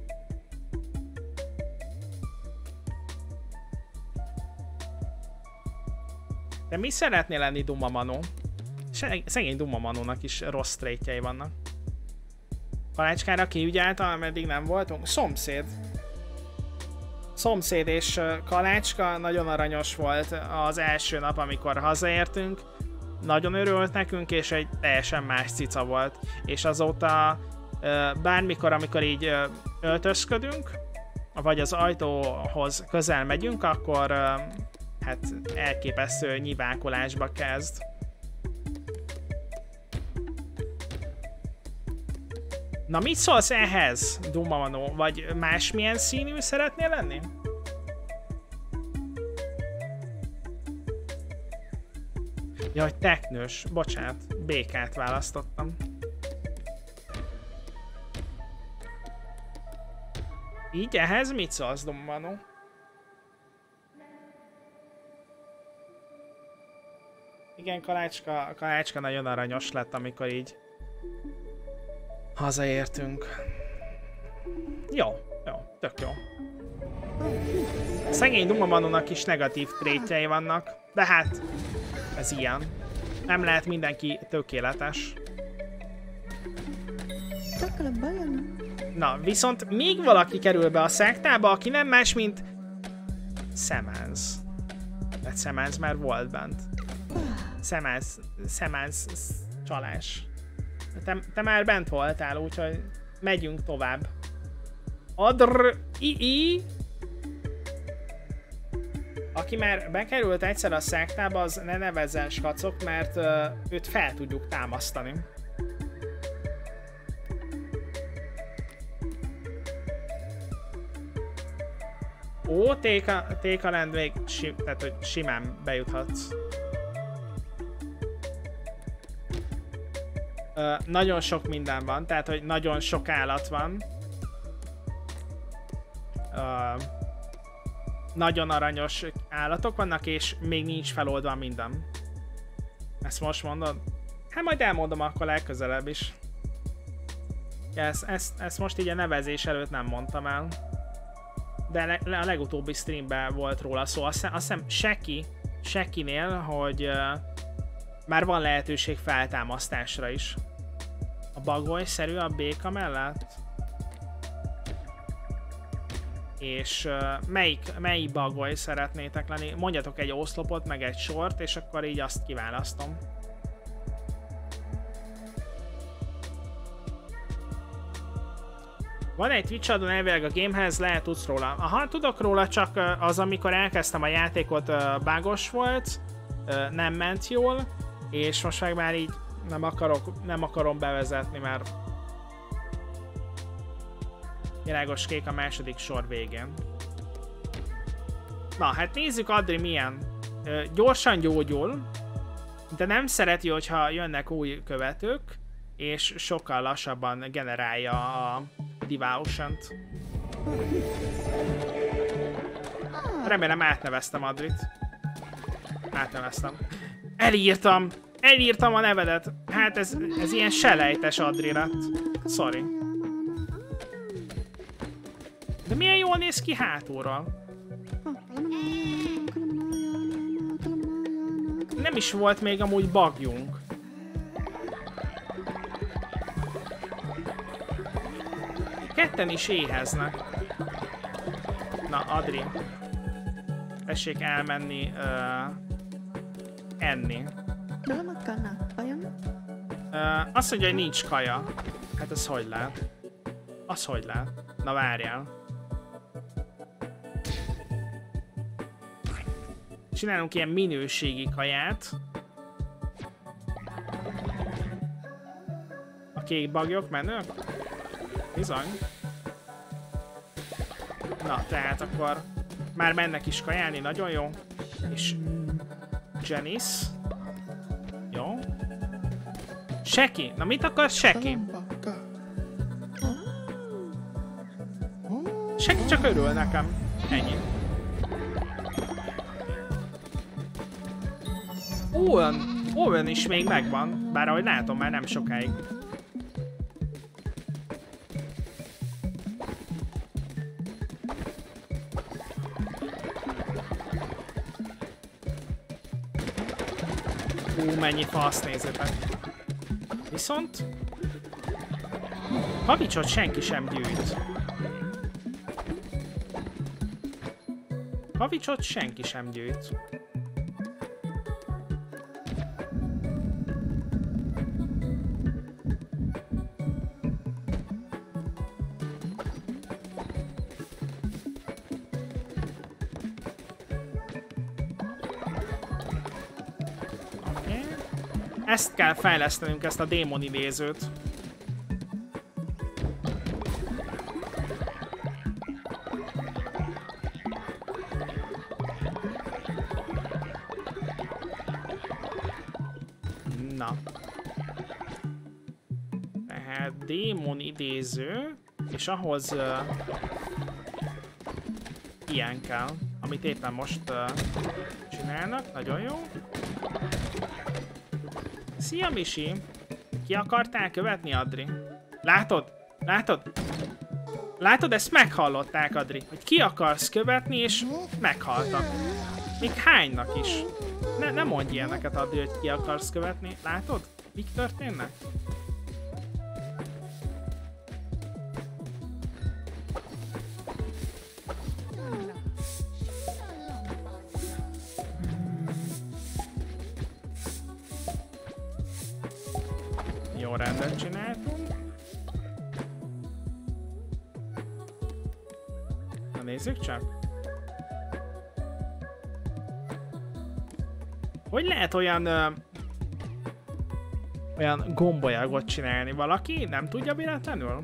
De mi szeretnél lenni Dumomanó? Szegény Dumomanónak is rossz trétjei vannak. Kalácskára kiügyálta, ameddig nem voltunk? Szomszéd. Szomszéd és Kalácska nagyon aranyos volt az első nap, amikor hazaértünk. Nagyon örült nekünk, és egy teljesen más cica volt. És azóta bármikor, amikor így öltözködünk, vagy az ajtóhoz közel megyünk, akkor hát elképesztő nyivákolásba kezd. Na, mit szólsz ehhez, Dumomanó? Vagy másmilyen színű szeretnél lenni? Jaj, teknős. Bocsánat, békát választottam. Így ehhez mit szólsz, Dumomanó? Igen, Kalácska, Kalácska nagyon aranyos lett, amikor így hazaértünk. Jó, jó, tök jó. Szegény Dumomanónak is negatív trétjei vannak, de hát ez ilyen. Nem lehet mindenki tökéletes. Na, viszont még valaki kerül be a szektába, aki nem más, mint Szemánz. De Szemánz már volt bent. Szemánz, Szemánz csalás. Te, te már bent voltál, úgyhogy megyünk tovább. Adr i Aki már bekerült egyszer a szektába, az ne nevezzen skacok, mert uh, őt fel tudjuk támasztani. Ó, Téka Land még sim, tehát, hogy simán bejuthatsz. Uh, nagyon sok minden van, tehát hogy nagyon sok állat van. Uh, nagyon aranyos állatok vannak, és még nincs feloldva minden. Ezt most mondod? Hát majd elmondom akkor legközelebb is. Ezt, ezt, ezt most így a nevezés előtt nem mondtam el. De a legutóbbi streamben volt róla szó. Azt hiszem, azt hiszem Seki, Sekinél, hogy uh, már van lehetőség feltámasztásra is. A bagoly-szerű a béka mellett? És uh, melyik, melyik bagoly szeretnétek lenni? Mondjatok egy oszlopot, meg egy sort, és akkor így azt kiválasztom. Van egy Twitch adó elvileg a gamehez, lehet tudsz róla. Aha, tudok róla, csak az, amikor elkezdtem a játékot, uh, bugos volt, uh, nem ment jól, és most meg már így nem, akarok, nem akarom bevezetni, mert világos kék a második sor végén. Na, hát nézzük Adri milyen. Uh, gyorsan gyógyul, de nem szereti, hogyha jönnek új követők, és sokkal lassabban generálja a Devotion-t. Remélem átneveztem Adrit. Átneveztem. Elírtam! Elírtam a nevedet! Hát ez, ez ilyen selejtes Adri lett. Sorry. De milyen jól néz ki hátulról. Nem is volt még amúgy bugjunk. Ketten is éheznek. Na, Adri. Tessék elmenni uh, enni. Uh, azt mondja, hogy nincs kaja. Hát ez hogy lehet? Az hogy lehet? Na várjál. Csinálunk ilyen minőségi kaját. A kék bagyok menők? Bizony. Na, tehát akkor már mennek is kajálni, nagyon jó. És Janice. Jó. Seki. Na mit akar Seki? Seki csak örül nekem. Ennyi. Owen. Owen is még megvan. Bár ahogy látom, már nem sokáig. Hú, mennyi fasz, nézzétek. Viszont kavicsot senki sem gyűjt. Kavicsot senki sem gyűjt. Ezt kell fejlesztenünk, ezt a démon idézőt. Na. Tehát démon idéző, és ahhoz uh, ilyen kell, amit éppen most uh, csinálnak. Nagyon jó. Szia, Misi! Ki akartál követni, Adri? Látod? Látod? Látod, ezt meghallották, Adri, hogy ki akarsz követni, és meghaltak. Még hánynak is. Ne, ne mondj ilyeneket, Adri, hogy ki akarsz követni. Látod? Mik történnek? Jó rendet csináltunk. Na nézzük csak. Hogy lehet olyan ö, olyan gombolyagot csinálni valaki? Nem tudja véletlenül?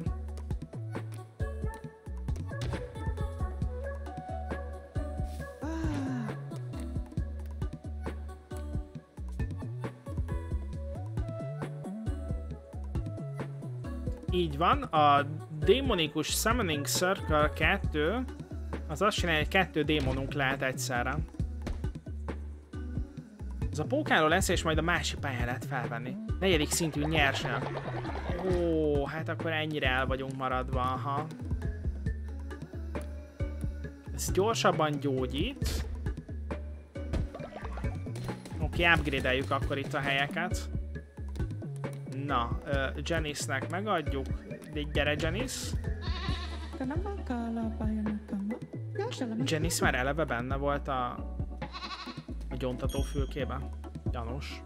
Így van, a démonikus Summoning Circle kettő, az azt csinálja, hogy kettő démonunk lehet egyszerre. Ez a pókáló lesz, és majd a másik pályán lehet felvenni. Negyedik szintű nyersanyag. Ó, hát akkor ennyire el vagyunk maradva, aha. Ez gyorsabban gyógyít. Oké, okay, upgrade-eljük akkor itt a helyeket. Na, uh, Janice-nek megadjuk. Gyere, Janice. Janice már eleve benne volt a, a gyóntató fülkében. Gyanús.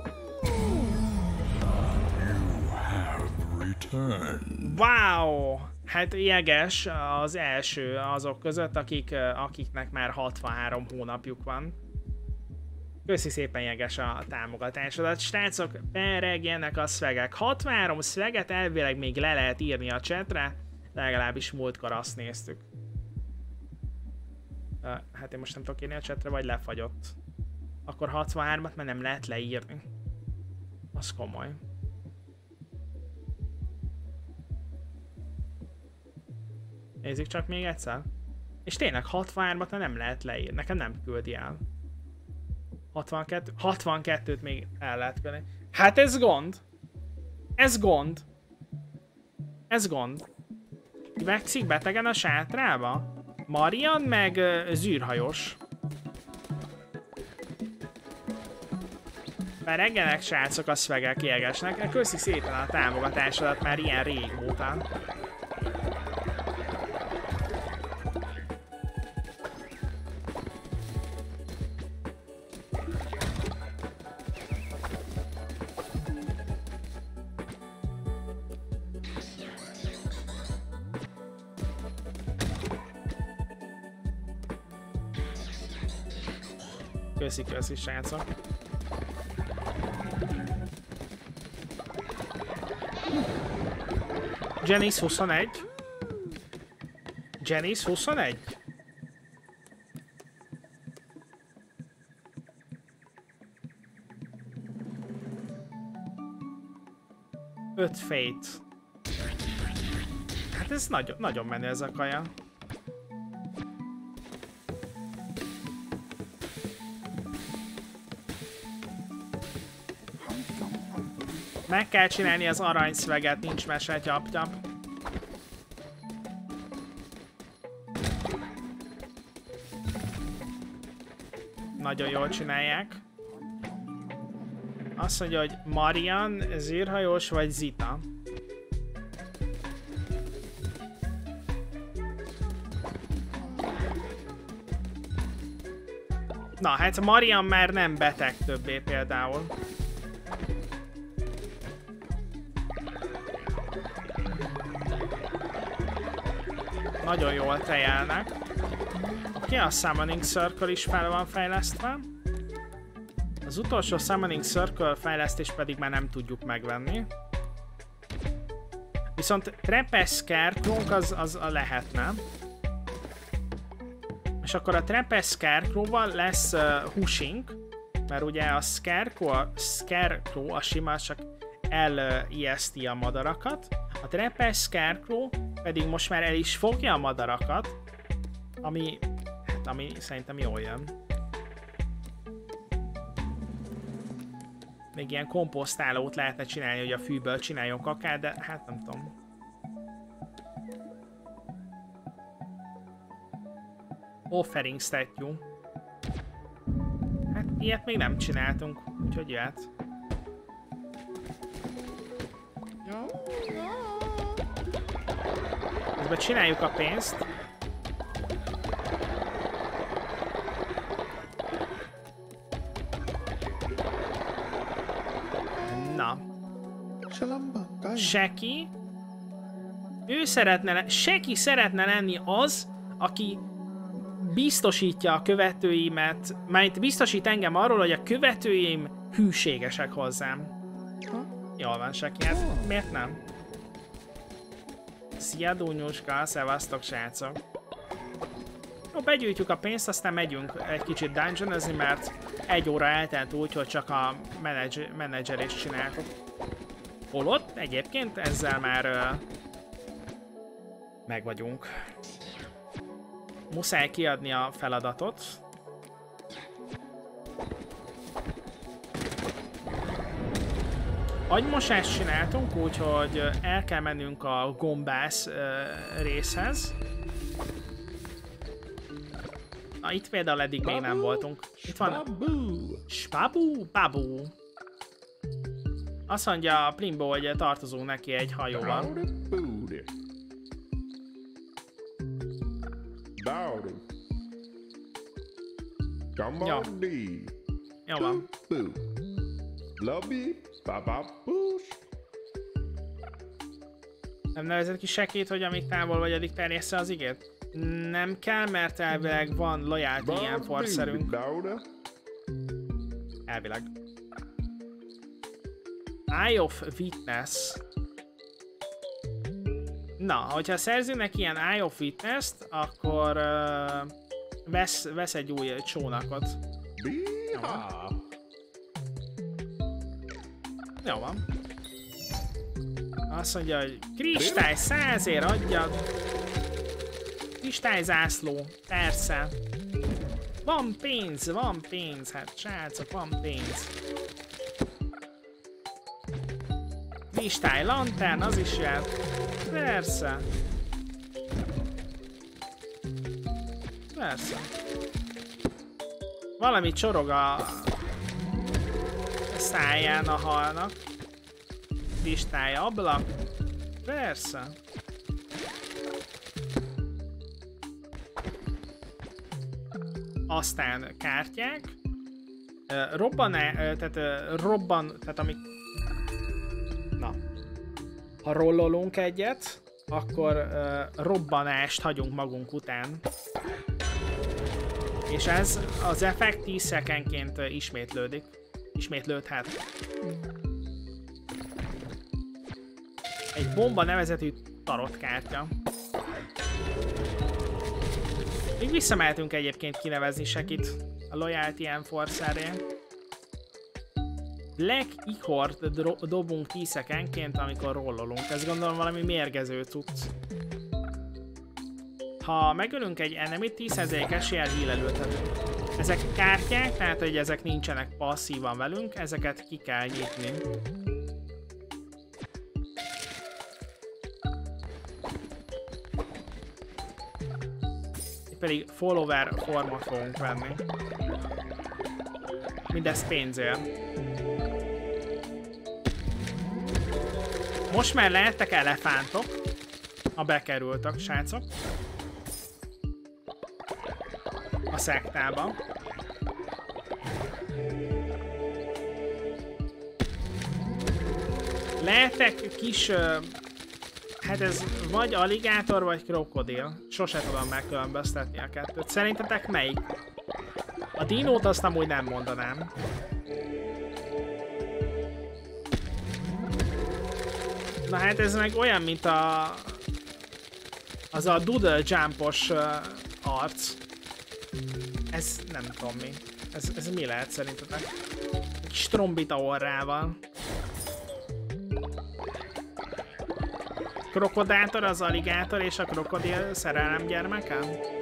Wow! Hát jeges az első azok között, akik, akiknek már hatvanhárom hónapjuk van. Köszi szépen, jeges, a támogatásodat. Srácok, beregjenek a szvegek. hatvanhárom szveget elvileg még le lehet írni a chatre, legalábbis múltkor azt néztük. Uh, hát én most nem tudok írni a chatre, vagy lefagyott. Akkor hatvanhármat már nem lehet leírni. Az komoly. Nézzük csak még egyszer. És tényleg hatvanhármat már nem lehet leírni. Nekem nem küldi el. hatvankettő, hatvankettőt még el lehet külni. Hát ez gond. Ez gond. Ez gond. Vekszik betegen a sátrába? Marian meg uh, zűrhajos. Bereggenek, srácok, a szvegek jegesnek. Köszi szépen a támogatásodat már ilyen régóta. Köszi, köszi, srácok. Janice huszonegy. Janice huszonegy. öt Fate. Hát ez nagyon, nagyon menő ez a kaja. Meg kell csinálni az aranyszveget, nincs mese, gyap-gyap. Nagyon jól csinálják. Azt mondja, hogy Marian, zűrhajós vagy Zita. Na, hát Marian már nem beteg többé például. Nagyon jól tejelnek. Oké, a Summoning Circle is fel van fejlesztve. Az utolsó Summoning Circle fejlesztés pedig már nem tudjuk megvenni. Viszont Trapeze Scarecrow az, az a lehetne. És akkor a Trapeze Scarecrow-val lesz uh, Hushing, mert ugye a Scarecrow, a, Scarecrow, a sima csak elijeszti a madarakat. A Trapeze Scarecrow pedig most már el is fogja a madarakat, ami, hát, ami szerintem jól jön. Még ilyen komposztálót lehetne csinálni, hogy a fűből csináljon kakát, de hát nem tudom. Offering statue. Hát ilyet még nem csináltunk, úgyhogy jöhet. Közben csináljuk a pénzt. Na. Seki. Ő szeretne, le Seki szeretne lenni az, aki biztosítja a követőimet, mert biztosít engem arról, hogy a követőim hűségesek hozzám. Jól van, Seki, hát miért nem? Szia, Dúnyuska, szevasztok, srácok! Jó, begyűjtjük a pénzt, aztán megyünk egy kicsit dungeonozni, mert egy óra eltelt úgy, hogy csak a menedzser, menedzserést csináltuk. Holott egyébként ezzel már uh, meg vagyunk. Muszáj kiadni a feladatot. Agymosást csináltunk, úgyhogy el kell mennünk a gombász uh, részhez. Na, itt például eddig még nem voltunk. Itt van... Spabu, babu. Azt mondja a Plimbo, hogy tartozunk neki egy hajóval. Ja. Jó van. Nem nevezed ki Sekét, hogy amíg távol vagy, addig terjessze az igét? Nem kell, mert elvileg van loyalty ilyen forszerünk. Elvileg. Eye of Witness. Na, hogyha szerzünk ilyen Eye of Witness-t, akkor uh, vesz, vesz egy új csónakot. Jó van. Jó van. Azt mondja, hogy kristály százért adjad. Kristályzászló, persze. Van pénz, van pénz, hát srácok, van pénz. Kristály lantern, az is jár. Persze. Persze. Valami csorog a száján a halnak. Kristály ablak. Persze. Aztán kártyák. Uh, robban, uh, tehát uh, robban, tehát amik... Na. Ha rollolunk egyet, akkor uh, robbanást hagyunk magunk után. És ez az effekt tíz szekendként ismétlődik. Ismétlődhet. Egy bomba nevezetű tarotkártya. Még visszamehetünk egyébként kinevezni sekit a Loyalty Enforcer-ért. Black Ihort dobunk tíz szekendként, amikor rollolunk. Ez gondolom valami mérgező cucc. Ha megölünk egy enemy, tíz százalék eséllyel healelődhetünk. Ezek kártyák, tehát hogy ezek nincsenek passzívan velünk, ezeket ki kell nyitni. Itt pedig follower formot fogunk venni. Mindez pénzért. Most már lehettek elefántok, ha bekerültek, srácok. A szektába. Lehetek kis... Uh, hát ez vagy aligátor, vagy krokodil. Sose tudom megkülönböztetni a kettőt. Szerintetek melyik? A dinót azt amúgy nem mondanám. Na hát ez meg olyan, mint a... az a doodle jumpos uh, arc. Ez nem tudom mi. Ez, ez mi lehet szerintetek? Egy kis trombita orrával. Krokodátor az aligátor és a krokodil szerelem gyermeke?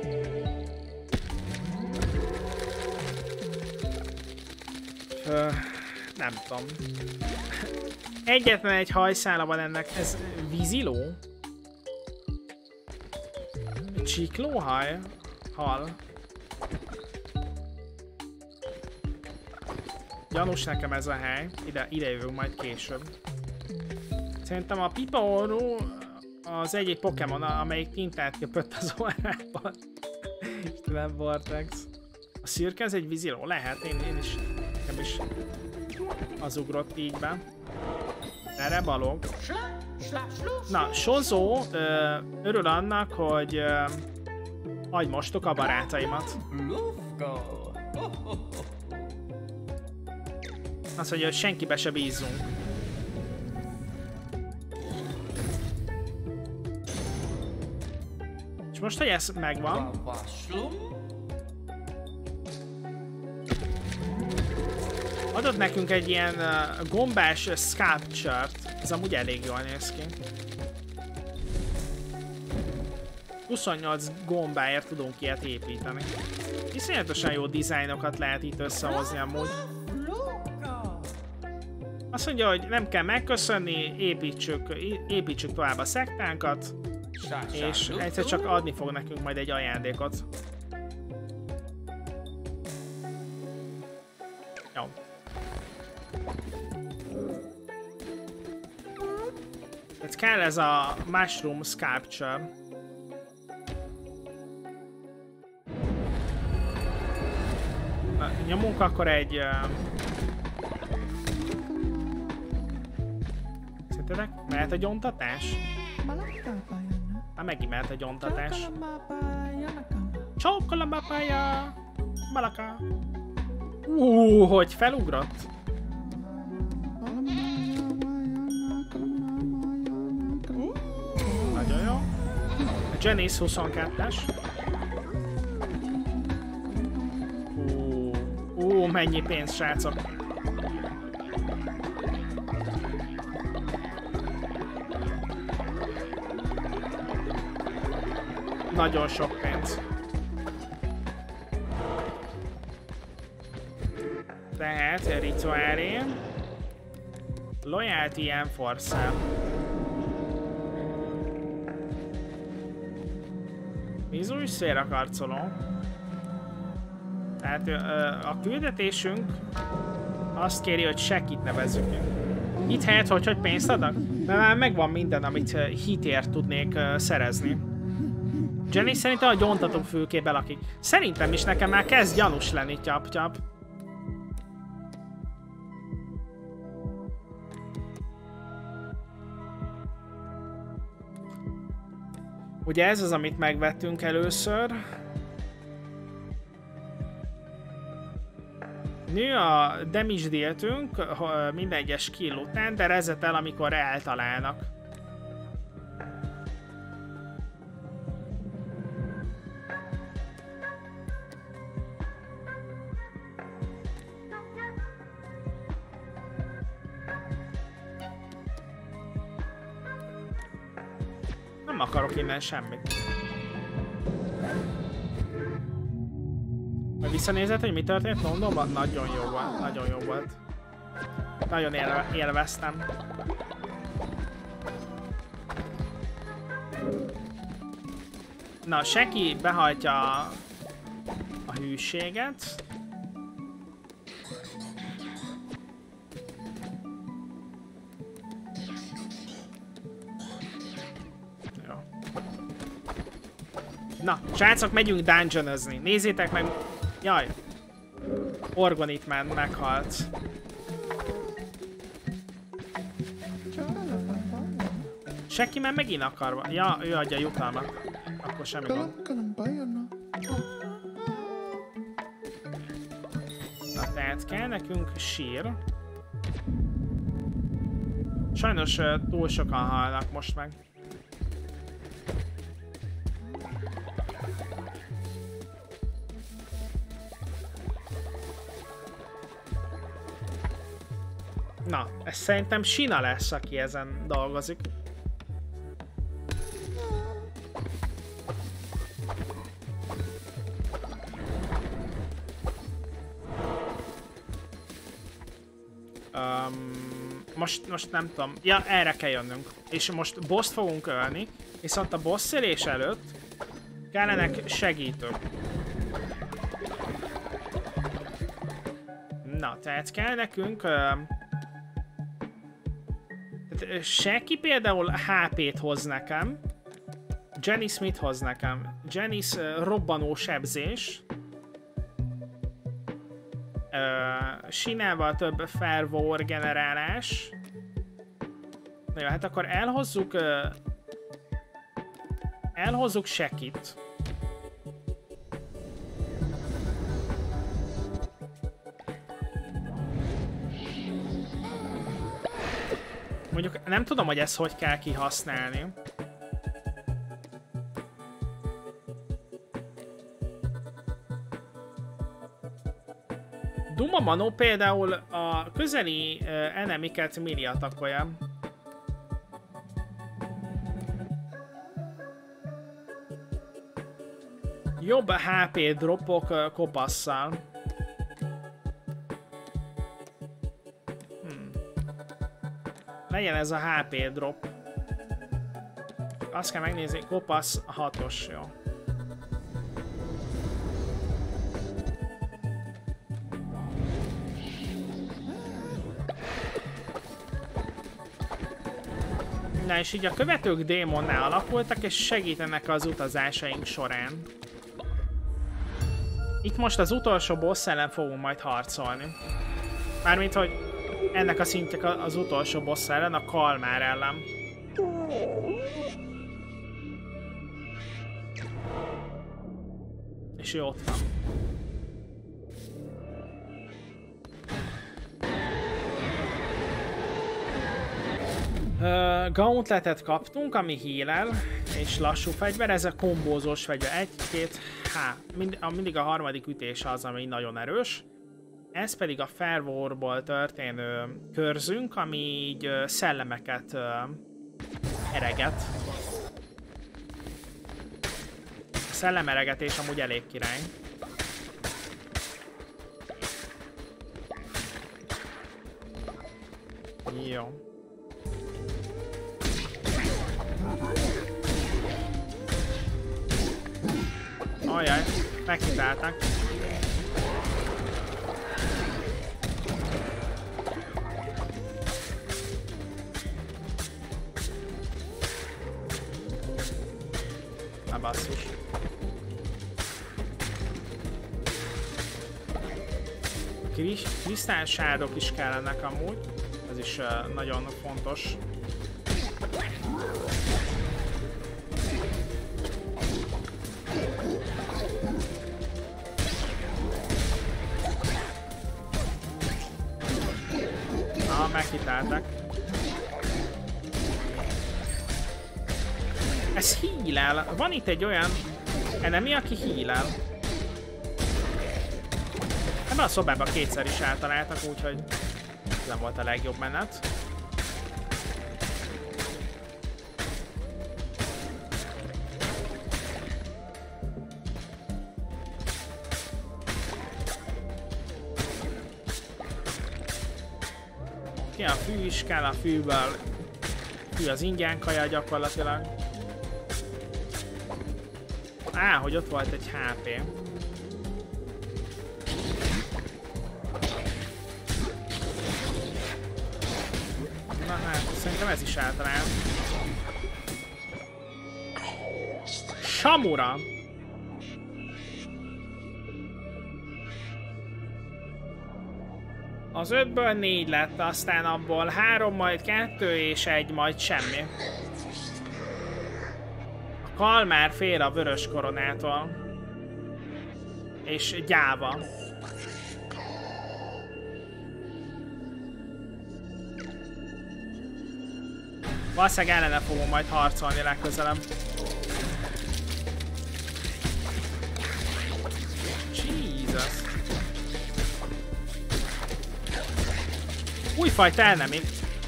Ö, nem tudom. Egyetlen egy hajszála van ennek. Ez víziló? Csiklóhaj? Hal. Gyanús nekem ez a hely. Ide, ide jövünk majd később. Szerintem a pipa orrú az egyik Pokémon, amelyik tintát köpött az orrában. Istenem, Vortex. A szürke ez egy víziló? Lehet, én, én is. Nekem is az ugrott így be. Erre balog. Na, Sozó ö, örül annak, hogy ö, agymostok a barátaimat. Azt mondja, hogy senkibe se bízzunk. És most, hogy ez megvan... Adott nekünk egy ilyen uh, gombás sculpture-t. Ez amúgy elég jól néz ki. huszonnyolc gombáért tudunk ilyet építeni. Iszonyatosan jó dizájnokat lehet itt összehozni amúgy. Azt mondja, hogy nem kell megköszönni, építsük, építsük tovább a szektánkat, és egyszer csak adni fog nekünk majd egy ajándékot. Jó. Tehát kell ez a Mushroom Sculpture. Na, nyomunk akkor egy... Uh... Szerintetek mehet a gyontatás? Hát megint mehet a gyontatás. Csokolabapája! Malaka! Uh, hogy felugrott! Nagyon jó. A Genis huszonkettes. Uh, uh, mennyi pénz, srácok! Nagyon sok pénz. Tehát rituálé. Loyalty Enforcer. Vízúj szférakarcoló. Tehát ö, a küldetésünk azt kéri, hogy sekit nevezzük. Itt helyett, hogy, hogy pénzt adnak? Mert már megvan minden, amit hitért tudnék uh, szerezni. Jenny szerintem a gyóntató fülkében lakik. Szerintem is nekem már kezd gyanús lenni, tyap-tyap. Ugye ez az, amit megvettünk először. Nő a damage dealtünk minden egyes kill után, de resetel, amikor eltalálnak. Nem akarok innen semmit. Majd visszanézed, hogy mi történt Londonban? Nagyon jó volt, nagyon jó volt. Nagyon élve, élveztem. Na, Seki behajtja a, a hűséget. Jó. Na, srácok, megyünk dungeonozni. Nézzétek meg... Jaj! Orgonit már meghalt. Seki már megint akar... Ja, ő adja jutalmat. Akkor semmi gond. Na, tehát kell nekünk sír. Sajnos uh, túl sokan halnak most meg. Na, ez szerintem Sina lesz, aki ezen dolgozik. Um, most, most nem tudom. Ja, erre kell jönnünk. És most boss fogunk ölni, viszont a boss ölés előtt kellenek segítők. Na, tehát kell nekünk... Uh, Seki például há pét hoz nekem. Janice mit hoz nekem? Janice uh, robbanó sebzés. Uh, Sinával több fervor generálás. Na jó, hát akkor elhozzuk... Uh, elhozzuk Sekit. Mondjuk nem tudom, hogy ezt hogy kell kihasználni. Duma Mano például a közeli uh, enemiket milli attackolja. Jobb há pé dropok uh, kopasszal. Hmm. Legyen ez a há pé drop. Azt kell megnézni, kopasz hatos, jó. Na és így a követők démonnál alakultak, és segítenek az utazásaink során. Itt most az utolsó boss ellen fogunk majd harcolni. Mármint, hogy ennek a szintjek az utolsó boss ellen, a Kalmár ellen. És ő ott van. Uh, Gauntletet kaptunk, ami heal-el, és lassú fegyver, ez a kombózós fegyver. Egy, két, há. Mind, a, mindig a harmadik ütés az, ami nagyon erős. Ez pedig a fervorból történő körzünk, ami így uh, szellemeket uh, ereget. A szellemeregetés amúgy elég király. Jó. Ajaj, megkitáltak. Na basszus. Krisztálsádok is kellenek amúgy. Ez is uh, nagyon fontos. kitáltak. Ez heal-el. Van itt egy olyan enemy, aki heal-el. Ebben a szobában kétszer is eltaláltak, úgyhogy nem volt a legjobb menet. Ki a fű is kell, a fűből. Fű az ingyen kaja gyakorlatilag. Á, hogy ott volt egy há pé. Na hát, szerintem ez is általán. Samura! Az ötből négy lett, aztán abból három, majd kettő és egy, majd semmi. A kalmár fél a vörös koronától. És gyáva. Valószínűleg ellene fogom majd harcolni legközelebb. Jesus. Újfajta enemy.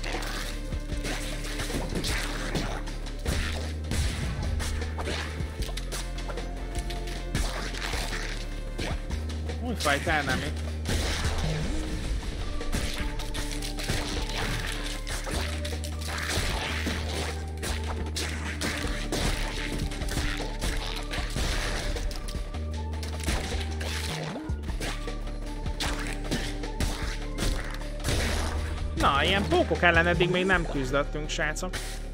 Újfajta enemy. Na, ilyen pókok ellen eddig még nem küzdöttünk, srácok.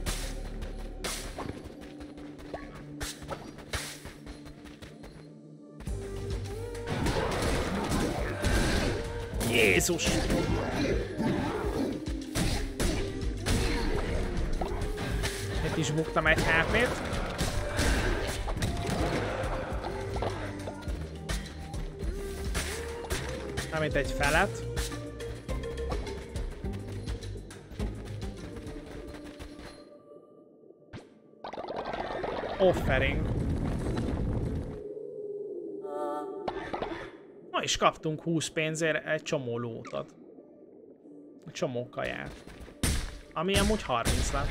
Jézus! Itt is buktam egy há pét. Amit egy felet. Offering. Ma is kaptunk húsz pénzért egy csomó lootot. Egy csomó kaját. Ami amúgy harminc lett.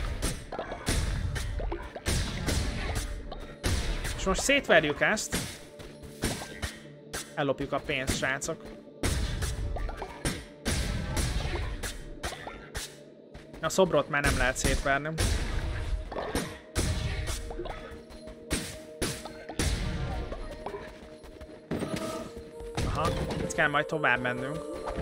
És most szétverjük ezt. Ellopjuk a pénzt, srácok. A szobrot már nem lehet szétverni. Aha, itt kell majd tovább mennünk.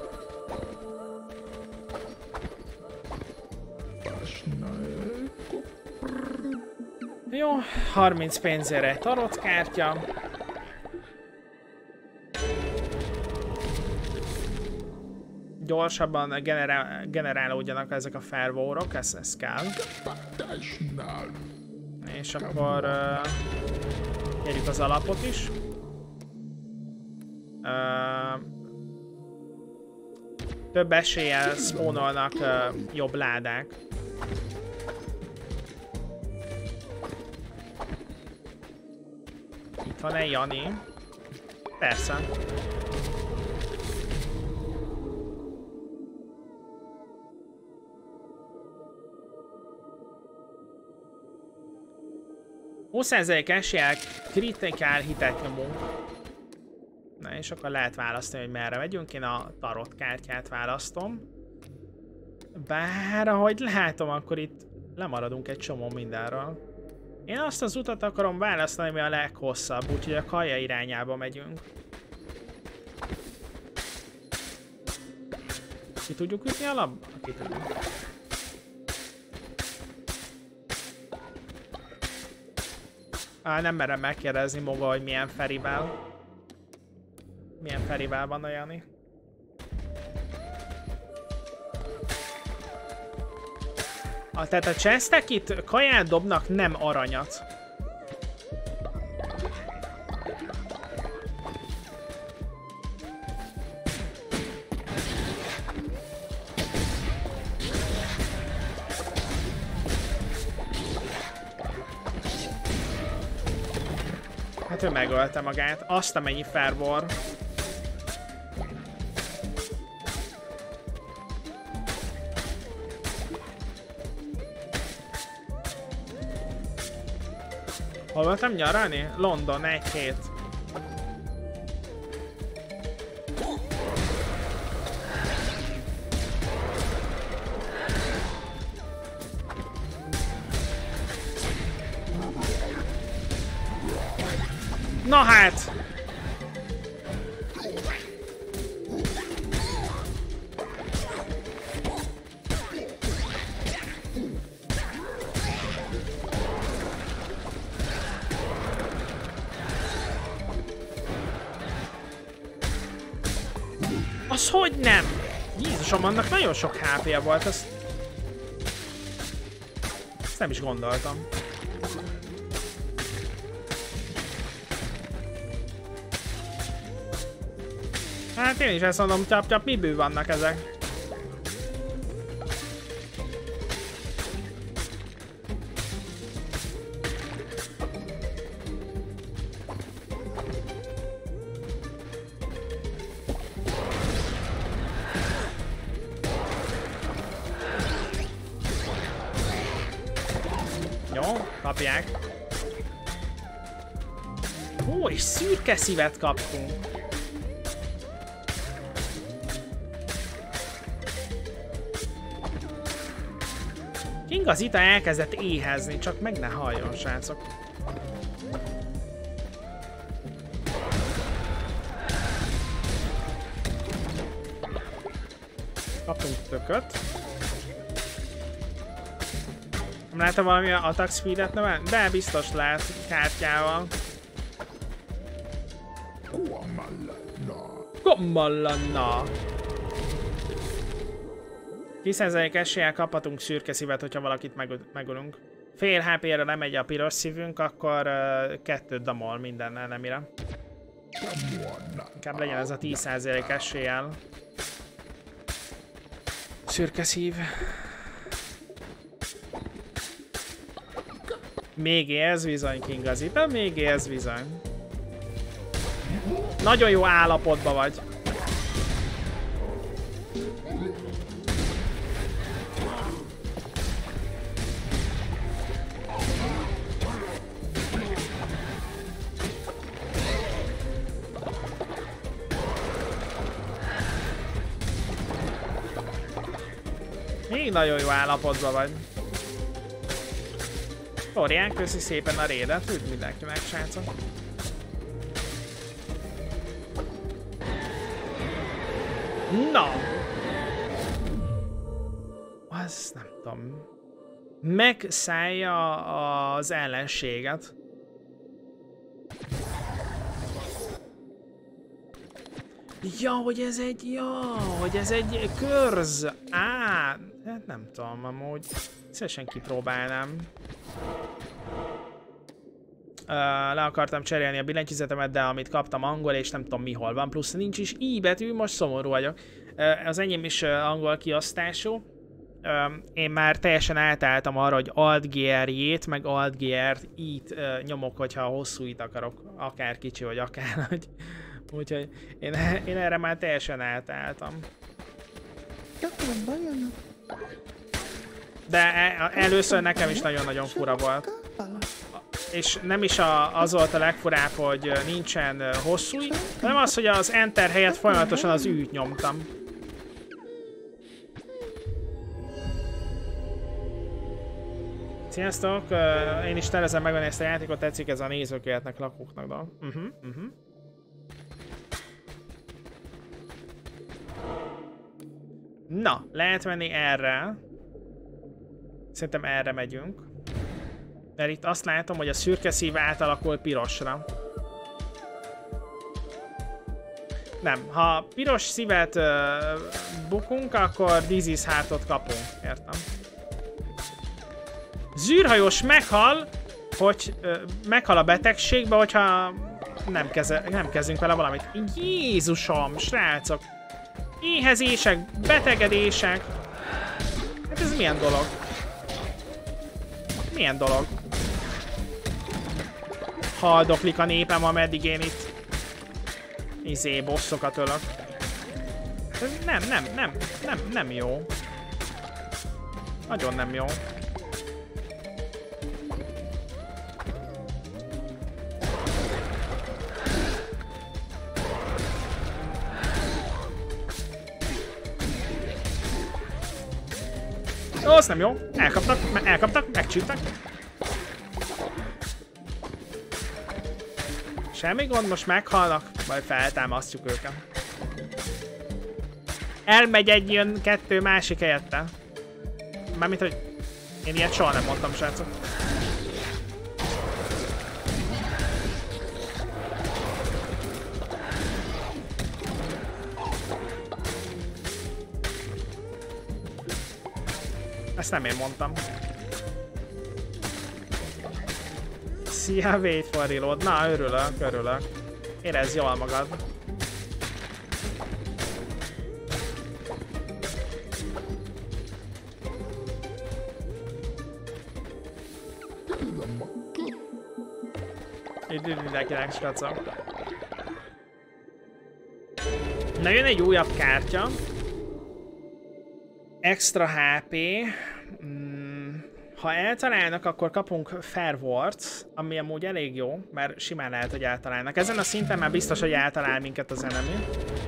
Jó, harminc pénzére egy tarotkártya. Gyorsabban generál, generálódjanak ezek a fervórok, ez, ez kell. És akkor uh, kérjük az alapot is. Uh, több eséllyel spawnolnak uh, jobb ládák. Itt van egy Jani. Persze. húsz százalék eséllyel kritikál hitet nyomunk. Na és akkor lehet választani, hogy merre megyünk. Én a tarot kártyát választom. Bár ahogy látom, akkor itt lemaradunk egy csomó mindenről. Én azt az utat akarom választani, ami a leghosszabb, úgyhogy a kaja irányába megyünk. Ki tudjuk ütni a labba? Ki tudjuk. Á, nem merem megkérdezni maga, hogy milyen ferivel. Milyen ferivel van a Jani. A, tehát a chestek itt kaját dobnak, nem aranyat. ő megölte magát. Azt, amennyi fervor. Hol voltam nyaralni? London, egy hét. Na hát! Az hogy nem? Jézusom, annak nagyon sok há pé-je volt, ezt... ezt nem is gondoltam. Hát én is ezt mondom, csap-csap, miből vannak ezek? Jó, kapják. Ó, és szürke szívet kaptunk. King az Ita elkezdett éhezni, csak meg ne halljon, srácok. Kaptunk tököt. Nem látta valami attack speedet növelni? De biztos lehet kártyával. Gomallanna. tíz százalék eséllyel kaphatunk szürke szívet, hogyha valakit megölünk. Fél há pé-re lemegy a piros szívünk, akkor uh, kettőt damol minden enemire. Inkább legyen ez a tíz százalék eséllyel. Szürke szív. Még élsz bizony, King az Ita, még élsz bizony. Nagyon jó állapotban vagy. Még nagyon jó állapotban vagy. Florián, köszi szépen a raidet, üdv mindenkinek, srácok. Na! Azt nem tudom. Megszállja az ellenséget. Ja, hogy ez egy... Ja, hogy ez egy körz. Á, hát nem tudom, amúgy. Szívesen kipróbálnám. Uh, le akartam cserélni a billentyűzetemet, de amit kaptam angol, és nem tudom mi hol van, plusz nincs is i betű, most szomorú vagyok. Uh, az enyém is uh, angol kiosztású. Uh, én már teljesen átálltam arra, hogy Alt-G-R-J-t, meg Alt-G-R-I-t uh, nyomok, hogyha hosszú it akarok, akár kicsi, vagy akár nagy. Úgyhogy én, én erre már teljesen átálltam. De először nekem is nagyon-nagyon fura volt. És nem is a, az volt a legfurább, hogy nincsen hosszú, hanem az, hogy az Enter helyett folyamatosan az ű-t nyomtam. Sziasztok! Én is tervezem megvenni ezt a játékot, tetszik ez a nézők életnek, lakóknak dolog. Uh-huh, uh-huh. Na, lehet menni erre. Szerintem erre megyünk. Mert itt azt látom, hogy a szürke szív átalakul pirosra. Nem, ha piros szívet uh, bukunk, akkor Disease Heartot kapunk, értem. Zűrhajós meghal, hogy uh, meghal a betegségbe, hogyha nem, keze, nem kezdünk vele valamit. Jézusom, srácok! Éhezések, betegedések. Hát ez milyen dolog? Milyen dolog? haldoklik a népem, ameddig én itt izé, bosszokat ölök. Ez nem, nem, nem, nem, nem jó. Nagyon nem jó. Ó, az nem jó. Elkaptak, elkaptak, megcsíptek. Semmi gond, most meghalnak, majd feltámasztjuk őket. Elmegy egy jön kettő másik helyette. Mármint, hogy én ilyet soha nem mondtam, srácok. Ezt nem én mondtam. Szia, wait for reload. Na, örülök, örülök. Érezd jól magad. Üdv mindenkinek, srácok. Na, jön egy újabb kártya. Extra há pé. Mm, ha eltalálnak, akkor kapunk Fair Words, ami amúgy elég jó, mert simán lehet, hogy eltalálnak. Ezen a szinten már biztos, hogy eltalál minket az enemy.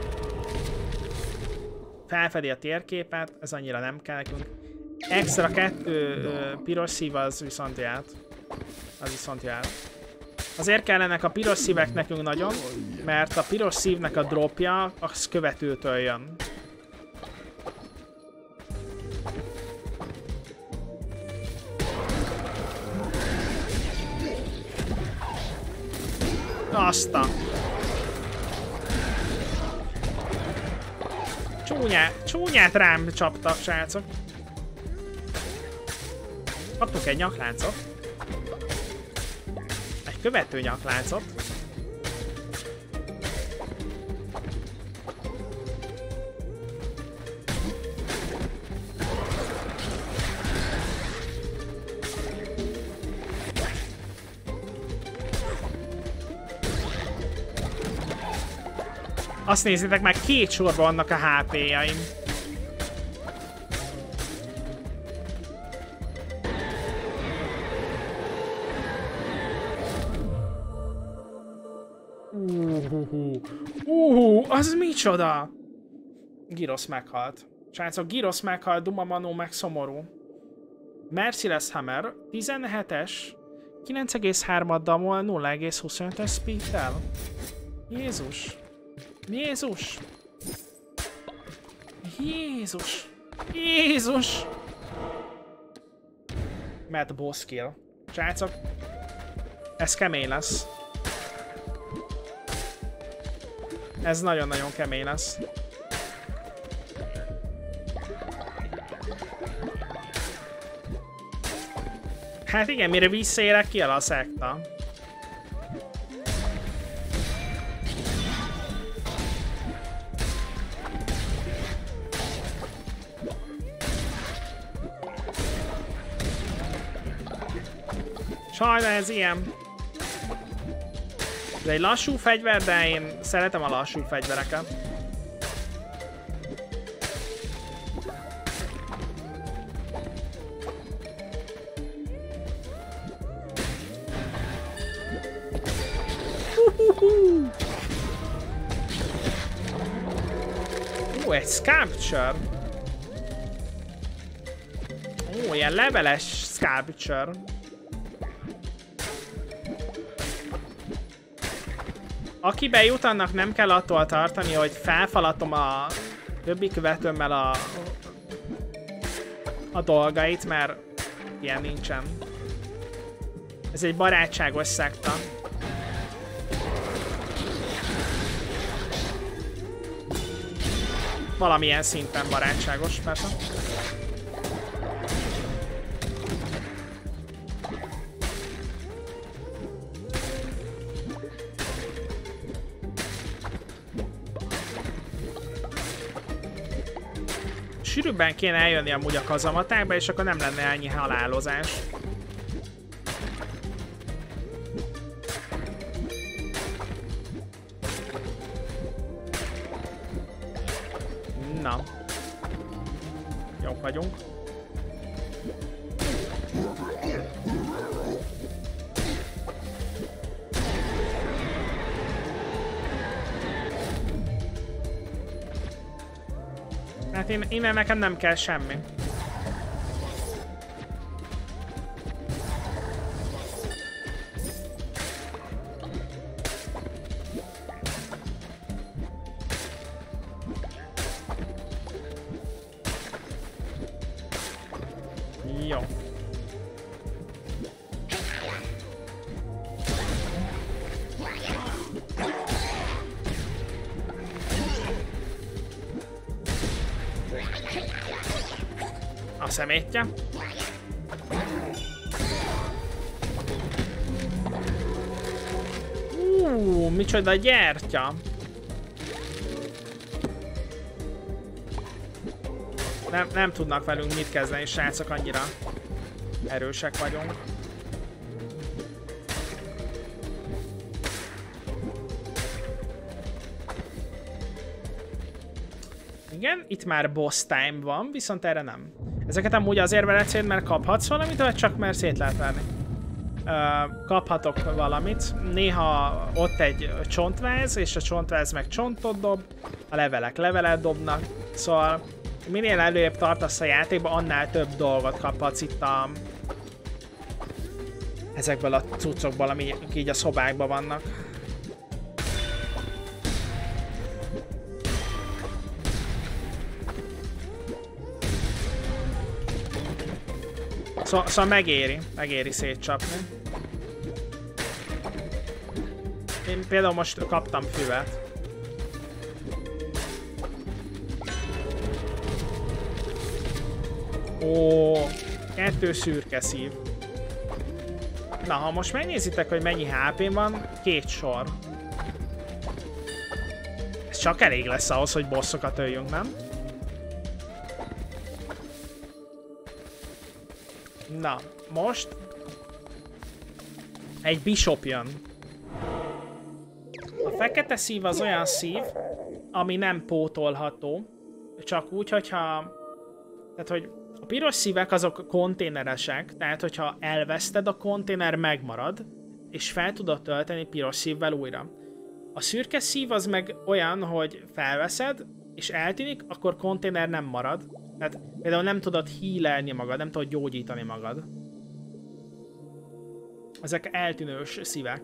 Felfedi a térképet, ez annyira nem kell nekünk. Extra kettő uh, piros szív, az viszont járt. Az viszont járt. Azért kellenek a piros szívek nekünk nagyon, mert a piros szívnek a dropja az követőtől jön. Azt a... Csúnyát, csúnyát rám csaptak, srácok. Kaptunk egy nyakláncot. Egy követő nyakláncot. Azt nézzétek, már két sorban vannak a há pé-jaim. Uh, uh, az micsoda? Gyrosz meghalt. Srácok, Gyrosz meghalt, Duma Manó meg szomorú. Merciless Hammer, tizenhetes, kilenc egész három damol, nulla egész huszonötös speed-tel. Jézus! Jézus! Jézus! Jézus! Mad boss kill. Srácok, ez kemény lesz. Ez nagyon-nagyon kemény lesz. Hát igen, mire visszaérek, ki a szekta. Sajnos ez ilyen. Ez egy lassú fegyver, de én szeretem a lassú fegyvereket. Ó, egy sculpture. Ó, ilyen leveles sculpture. Aki bejut, annak nem kell attól tartani, hogy felfalatom a többi követőmmel a, a dolgait, mert ilyen nincsen. Ez egy barátságos szekta. Valamilyen szinten barátságos, persze. Sűrűbben kéne eljönni amúgy a kazamatákba, és akkor nem lenne ennyi halálozás. Na. Jók vagyunk. Hát én, innen nekem nem kell semmi. Jó. A szemétje. Ú, micsoda gyertya. Nem, nem tudnak velünk mit kezdeni, srácok, annyira erősek vagyunk. Igen, itt már boss time van, viszont erre nem. Ezeket amúgy azért velecéd, mert kaphatsz valamit, vagy csak mert szét lehet verni? Uh, kaphatok valamit. Néha ott egy csontváz, és a csontváz meg csontot dob, a levelek levelet dobnak, szóval minél előrébb tartasz a játékban, annál több dolgot kaphatsz itt a... ezekből a cuccokból, amik így a szobákban vannak. Szó, szóval megéri, megéri szétcsapni. Én például most kaptam füvet. Ó, kettő szürke szív. Na, ha most megnézitek, hogy mennyi há pém van, két sor. Ez csak elég lesz ahhoz, hogy bosszokat öljünk, nem? Na, most egy bishop jön. A fekete szív az olyan szív, ami nem pótolható, csak úgy, hogyha... Tehát, hogy a piros szívek azok konténeresek, tehát hogyha elveszted, a konténer megmarad, és fel tudod tölteni piros szívvel újra. A szürke szív az meg olyan, hogy felveszed, és eltűnik, akkor konténer nem marad. Tehát például nem tudod healelni magad, nem tudod gyógyítani magad. Ezek eltűnős szívek.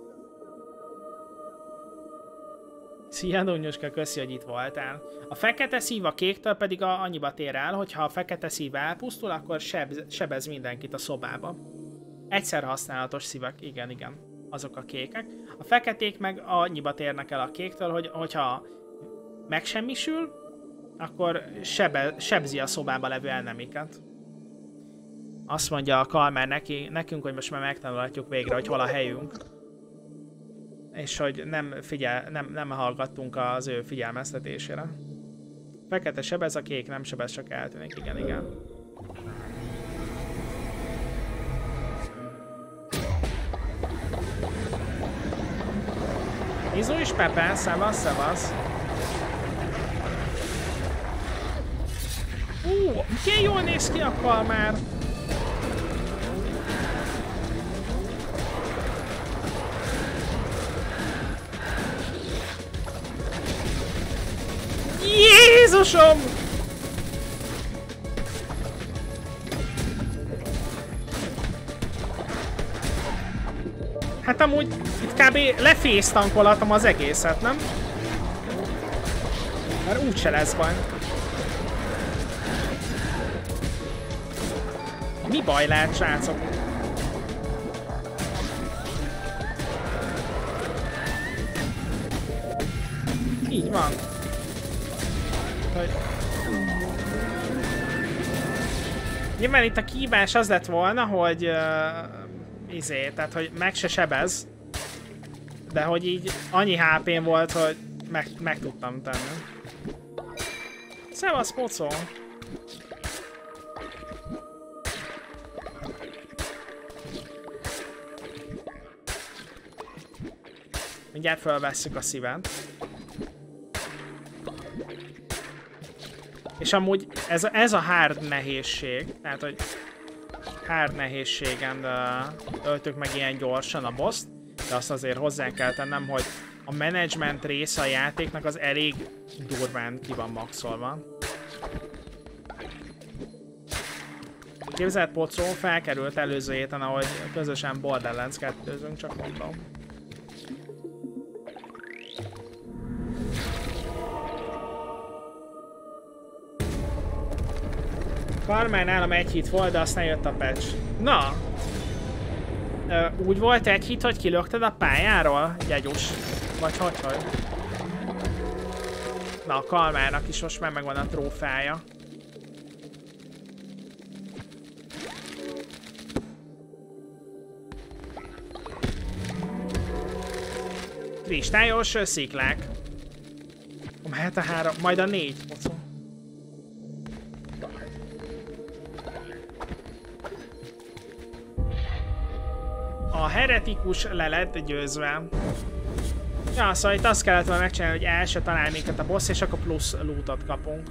Szia, Dunyoska, köszi, hogy itt voltál. A fekete szív a kéktől pedig a, annyiba tér el, hogyha a fekete szív elpusztul, akkor seb, sebez mindenkit a szobába. Egyszer használatos szívek, igen, igen. Azok a kékek. A feketék meg annyiba térnek el a kéktől, hogy, hogyha megsemmisül, akkor sebe, sebzi a szobába levő elnemiket. Azt mondja a Kalmer neki, nekünk, hogy most már megtanulhatjuk végre, hogy hol a helyünk. És hogy nem, figyel, nem, nem hallgattunk az ő figyelmeztetésére. Fekete sebez, a kék nem sebez, csak eltűnik. Igen, igen. Izu is Pepe, szevasz, szevasz. Ú, milyen jól néz ki a Kalmer. Jézusom! Hát amúgy itt kb. Lefésztankolhatom az egészet, nem? Mert úgyse lesz baj. Mi baj lehet, srácok? Így van. Hogy... Nyilván itt a kihívás az lett volna, hogy uh, izé, tehát hogy meg se sebez, de hogy így annyi há pém volt, hogy meg, meg tudtam tenni. Szevasz, pocó! Mindjárt felvesszük a szívet. És amúgy ez, ez a hard nehézség, tehát hogy hard nehézségen uh, öltük meg ilyen gyorsan a boss-t, de azt azért hozzá kell tennem, hogy a management része a játéknak az elég durván ki van maxolva. Képzelt Pocó felkerült előző héten, ahogy közösen Borderlands kettőzünk, csak mondom. Karmán nálam egy hit volt, de aztán jött a patch. Na! Ö, úgy volt egy hit, hogy kilökted a pályáról, Gyegyus? Vagy hogy, hogy? Na, a Kalmának is most már megvan a trófája. Kristályos sziklák. Mehet a három, majd a négy. Pocó. A heretikus le lett győzve. Ja, szóval itt azt kellett volna megcsinálni, hogy el se talál minket a boss, és akkor plusz lootot kapunk.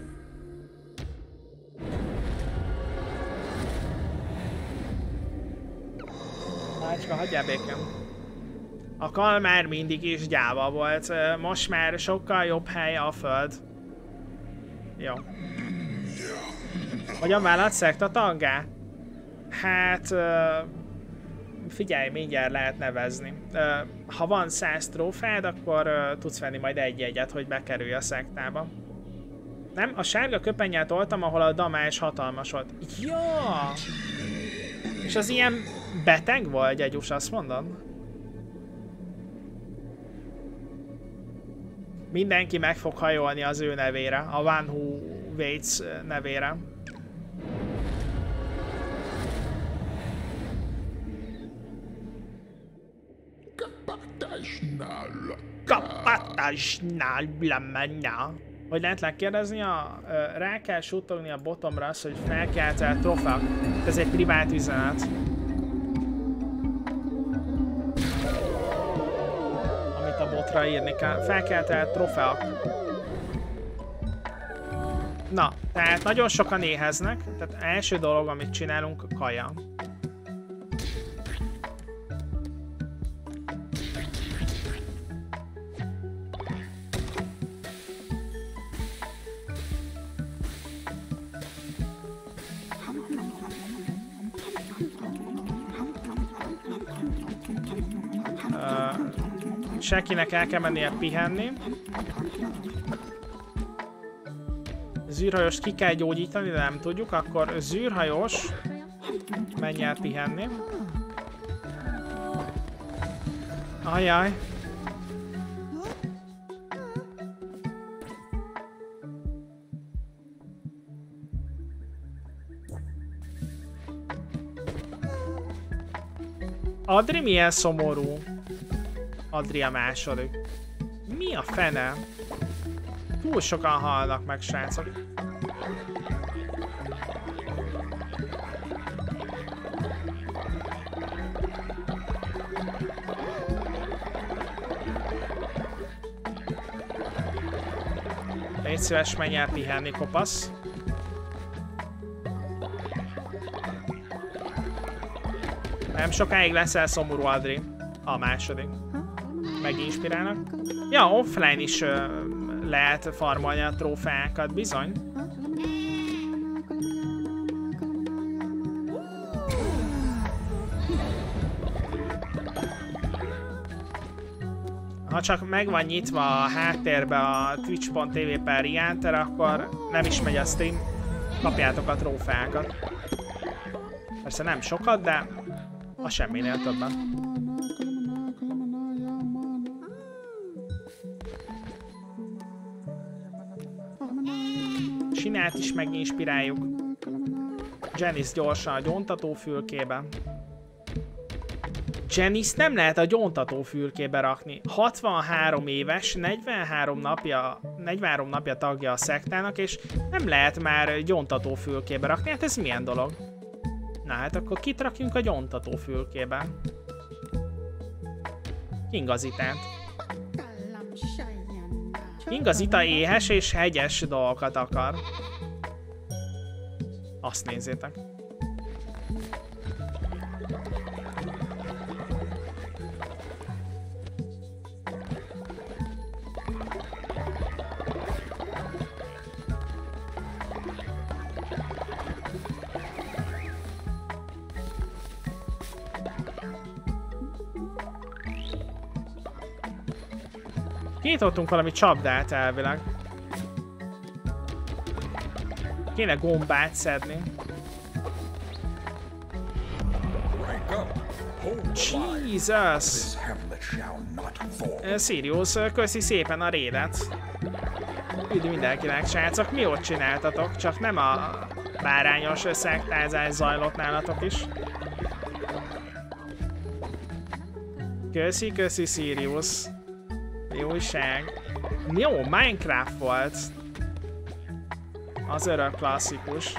Mácska, hagyjál békén. A Kalmár mindig is gyáva volt, most már sokkal jobb hely a föld. Jó. Hogyan vállalt szekta taggá? Hát... Figyelj, mindjárt lehet nevezni. Ha van száz trófád, akkor tudsz venni majd egy jegyet, hogy bekerülj a szektába. Nem? A sárga köpennyel toltam, ahol a damás hatalmas volt. Ja! És az ilyen beteg volt, Gyegyus, azt mondod? Mindenki meg fog hajolni az ő nevére, a One Who Waits nevére. Kapatásnál blamanya. Hogy lehetlek kérdezni, a, ö, rá kell suttogni a botomra az, hogy felkeltel trofák. Ez egy privát üzenet. Amit a botra írni kell. Felkeltel trofák. Na, tehát nagyon sokan éheznek. Tehát első dolog, amit csinálunk, kaja. Senkinek el kell mennie pihenni. Zűrhajóst ki kell gyógyítani, de nem tudjuk, akkor zűrhajós menj el pihenni. Ajaj. Adri milyen szomorú. Adri a második. Mi a fene? Túl sokan halnak meg, srácok. Légy szíves, menj el pihenni, kopasz. Nem sokáig leszel szomorú, Adri. A második. Meginspirálnak. Ja, offline is uh, lehet farmolni a trófeákat, bizony. Ha csak meg van nyitva a háttérbe a twitch pont tv per Rianter, akkor nem is megy a stream. Kapjátok a trófeákat. Persze nem sokat, de a semminél többen. Sinát is meginspiráljuk. Janice gyorsan a gyóntató fülkébe. Janice nem lehet a gyóntató fülkébe rakni. hatvanhárom éves, negyvenhárom napja, negyvenhárom napja tagja a szektának, és nem lehet már gyóntató fülkébe rakni. Hát ez milyen dolog? Na hát akkor kit rakjunk a gyóntató fülkébe? Kingazitát. Kingazita éhes és hegyes dolgokat akar. Azt nézzétek. Kinyitottunk valami csapdát elvileg. Kéne gombát szedni. Jesus! Sirius, köszi szépen a raidet. Üdv mindenkinek, srácok. Mi ott csináltatok? Csak nem a bárányos szektázás zajlott nálatok is. Köszi, köszi Sirius. Jó újság. Jó, Minecraft volt. Az örök klasszikus.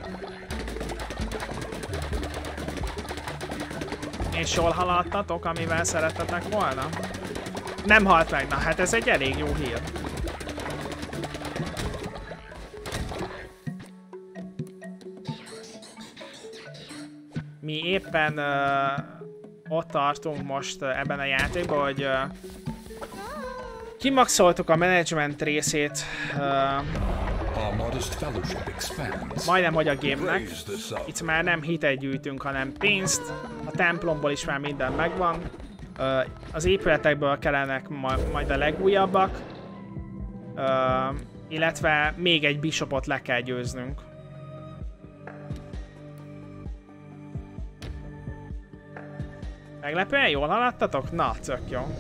És jól haladtatok, amivel szerettetek volna? Nem halt meg, na hát ez egy elég jó hír. Mi éppen uh, ott tartunk most uh, ebben a játékban, hogy uh, kimaxoltuk a management részét, uh, majdnem, hogy a game-nek. Itt már nem hitet gyűjtünk, hanem pénzt. A templomból is már minden megvan. Uh, az épületekből kellenek ma majd a legújabbak. Uh, illetve még egy bishopot le kell győznünk. Meglepően jól haladtatok? Na, tök jó.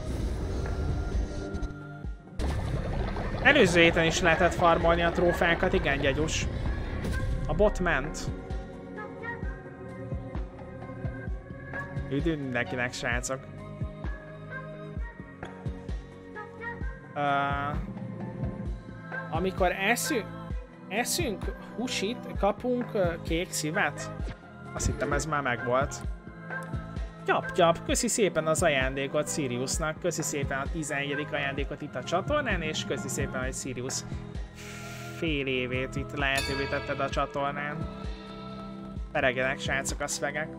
Előző héten is lehetett farmolni a trófákat, igen, gyegyus. A bot ment. Üdv mindenkinek, srácok. Uh, amikor eszünk, eszünk húsit, kapunk uh, kék szívet? Azt hittem, ez már megvolt. Gyap, gyap, köszi szépen az ajándékot Siriusnak, köszi szépen a tizenegyedik ajándékot itt a csatornán, és köszi szépen, hogy Sirius fél évét itt lehetővé tetted a csatornán. Peregjenek, srácok, a szvegek.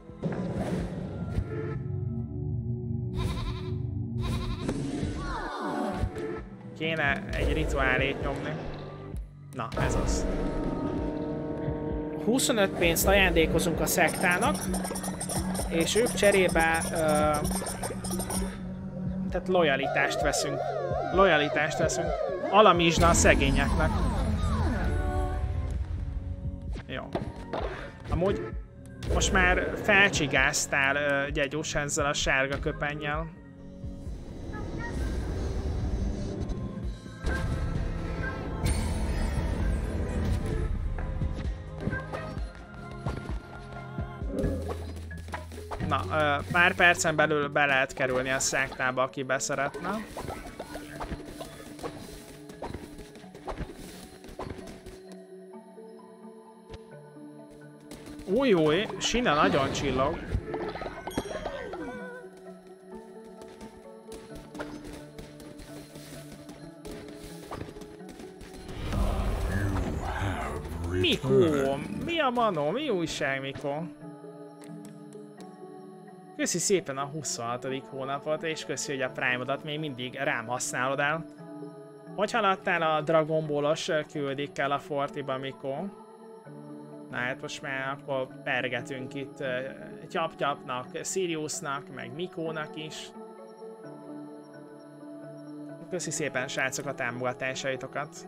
Kéne egy rituálét nyomni. Na, ez az. huszonöt pénzt ajándékozunk a szektának, és ők cserébe uh, tehát lojalitást veszünk. Lojalitást veszünk. Alamizsna a szegényeknek. Jó. Amúgy most már felcsigáztál uh, gyegyus ezzel a sárga köpennyel. Na, pár percen belül be lehet kerülni a szektába, aki beszeretne. Új, új, Sina nagyon csillog. Mikó, mi a manó, mi újság, Mikó? Köszi szépen a huszonhatodik hónapot, és köszi, hogy a Prime-odat még mindig rám használod el. Hogy haladtál a Dragon Ball-os küldikkel a Fortiba, Mikó? Na hát most már akkor pergetünk itt uh, Tyap-Tyapnak, Siriusnak, meg Mikónak is. Köszi szépen, srácok, a támogatásaitokat.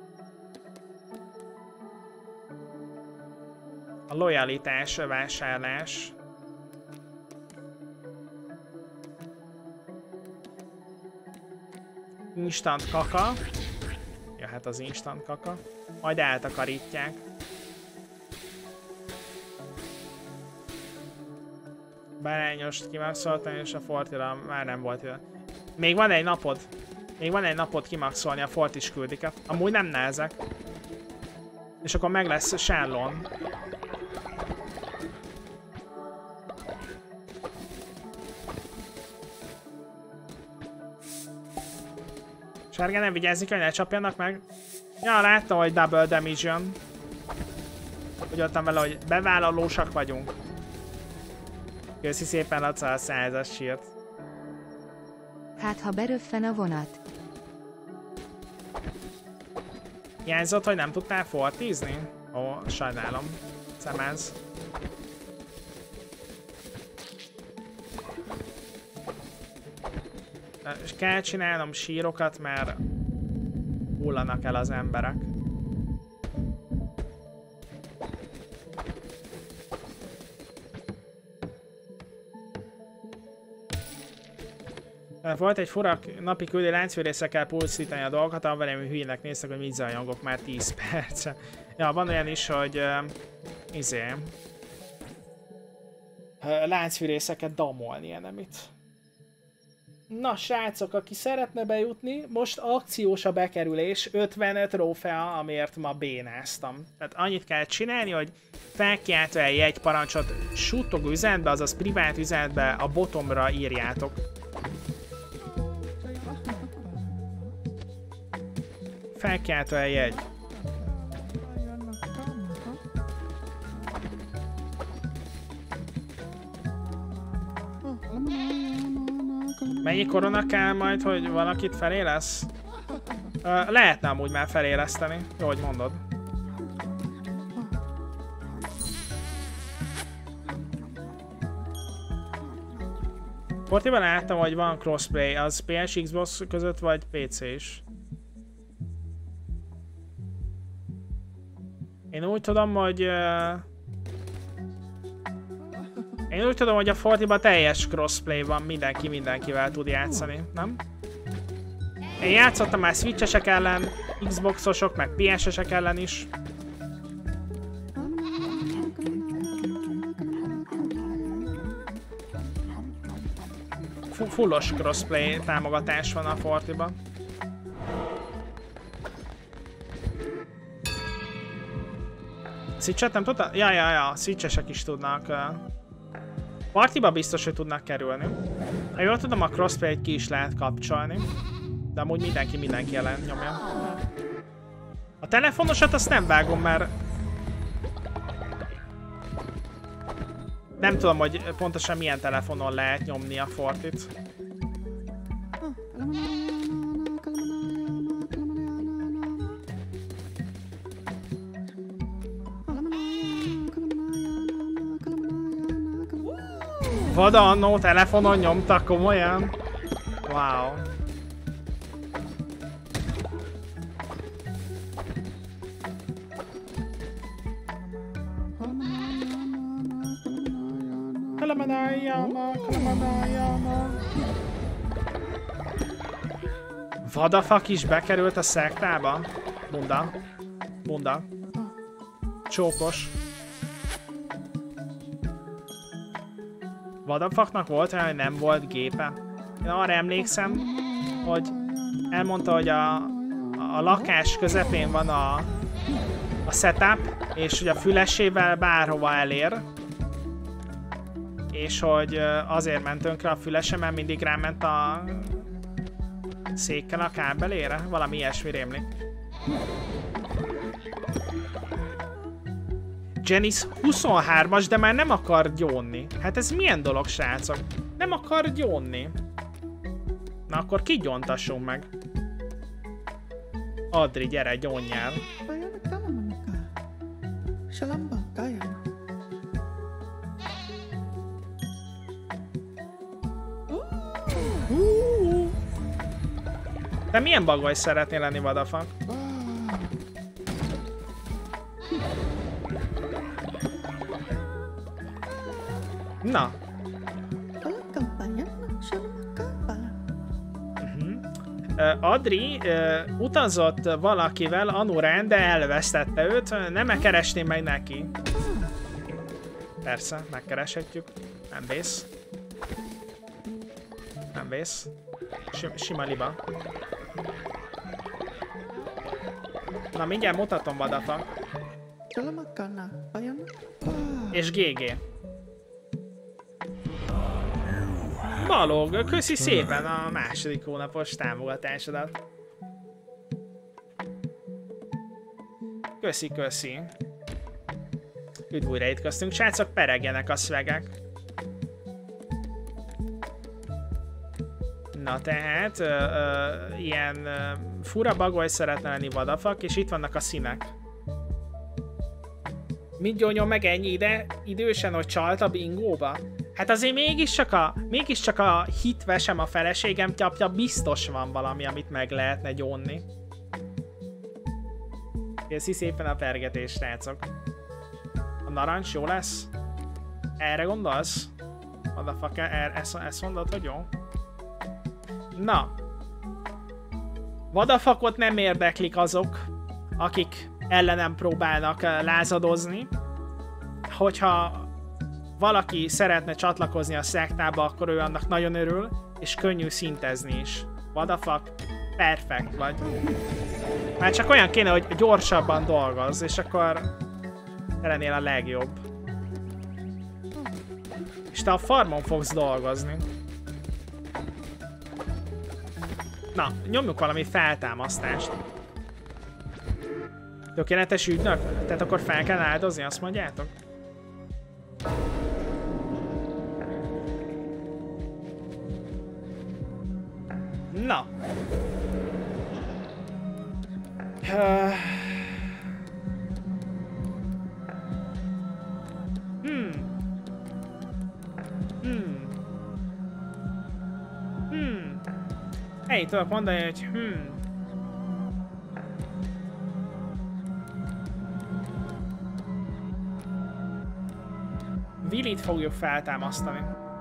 A lojalitás vásárlás. Instant kaka. Ja, hát az instant kaka. Majd eltakarítják. Bárányost kimaxoltam, és a Fortira már nem volt ide. Még van egy napod. Még van egy napod kimaxolni a Fortis küldiket. Amúgy nem nehezek. És akkor meg lesz Shallon. Sárga, nem vigyázni kell, hogy ne csapjanak meg. Ja, láttam, hogy double damage jön. Úgy voltam vele, hogy bevállalósak vagyunk. Köszi szépen Laca a százas sírt. Hát ha beröffen a vonat. Hiányzott, hogy nem tudtál fortízni? Ó, sajnálom. Szemez. És kell csinálnom sírokat, mert hullanak el az emberek. Volt egy fura napi küldi láncfűrészekkel pulszítani a dolgokat, ahol velem hülyének néztek, hogy mit zajongok már tíz perce. Ja, van olyan is, hogy uh, izé uh, láncfűrészeket damolni, ilyen nemit. Na srácok, aki szeretne bejutni, most akciós a bekerülés, ötven trófea, amiért ma bénáztam. Tehát annyit kell csinálni, hogy felkiáltva egy jegyparancsot suttogó üzenetbe, azaz privát üzenetbe a bottomra írjátok. Felkiáltva egy jegy. Mennyi korona kell majd, hogy valakit felélesz? Uh, lehetne amúgy már feléleszteni, jó, hogy mondod. Fortiban láttam, hogy van crossplay, az pé es Xbox között vagy pé cé is. Én úgy tudom, hogy... Uh... Én úgy tudom, hogy a Fortiban teljes crossplay van, mindenki mindenkivel tud játszani, nem? Én játszottam már Switch-esek ellen, Xbox-osok, meg pé es-esek ellen is. Fullos crossplay támogatás van a Fortiban. Switch-et nem tudta? Ja, ja, ja, Switch-esek is tudnak. Uh... Partiba biztos, hogy tudnak kerülni. Ha jól tudom, a crossplay-t ki is lehet kapcsolni. De amúgy mindenki mindenki ellen nyomja. A telefonosat azt nem vágom, mert... Nem tudom, hogy pontosan milyen telefonon lehet nyomni a Fortit. Vada annó telefonon nyomtak, komolyan? Wow. Kalamanayama, kalamanayama. Vadafak is bekerült a szektába? Bunda. Bunda. Csókos. Vadafaknak volt olyan, hogy nem volt gépe. Én arra emlékszem, hogy elmondta, hogy a, a lakás közepén van a, a setup, és hogy a fülesével bárhova elér. És hogy azért ment tönkre a fülese, mert mindig ráment a székkel a kábelére. Valami ilyesmi rémlik. Janice huszonhármas, de már nem akar gyónni. Hát ez milyen dolog, srácok? Nem akar gyónni. Na akkor kigyóntassunk meg. Adri, gyere, gyónjál. Te milyen bug vagy szeretnél lenni, Vadafak? Na. Uh-huh. uh, Adri uh, utazott valakivel Anurán, de elvesztette őt, nem keresném meg neki. Persze, megkereshetjük. Nem vész. Nem vész. Sim sima liba. Na, mindjárt mutatom, Vadafak. És gé gé. Balog, köszi szépen a második hónapos támogatásodat. Köszi, köszi. Üdv újra itt köztünk, srácok, peregjenek a szvegek. Na tehát, ö, ö, ilyen ö, fura bagoly szeretne lenni vadafak, és itt vannak a színek. Mit gyónyom meg ennyi ide idősen, hogy csalt a bingóba? Hát azért mégiscsak a, mégiscsak a hitvesem, a feleségem tyapja, biztos van valami, amit meg lehetne gyónni. Köszi szépen a pergetést, srácok. A narancs jó lesz? Erre gondolsz? Motherfucker, ezt, ezt mondod, hogy jó? Na. Vadafakot nem érdeklik azok, akik ellenem próbálnak lázadozni. Hogyha valaki szeretne csatlakozni a szektába, akkor ő annak nagyon örül, és könnyű szintezni is. Vadafak, perfekt vagy. Már csak olyan kéne, hogy gyorsabban dolgozz, és akkor te lennél a legjobb. És te a farmon fogsz dolgozni. Na, nyomjuk valami feltámasztást. Tökéletes ügynök? Tehát akkor fel kell áldozni, azt mondjátok? Na. Uh. Hmm. Hmm. Hmm. Hey, tudok mondani, hogy hmm. Willit fogjuk feltámasztani.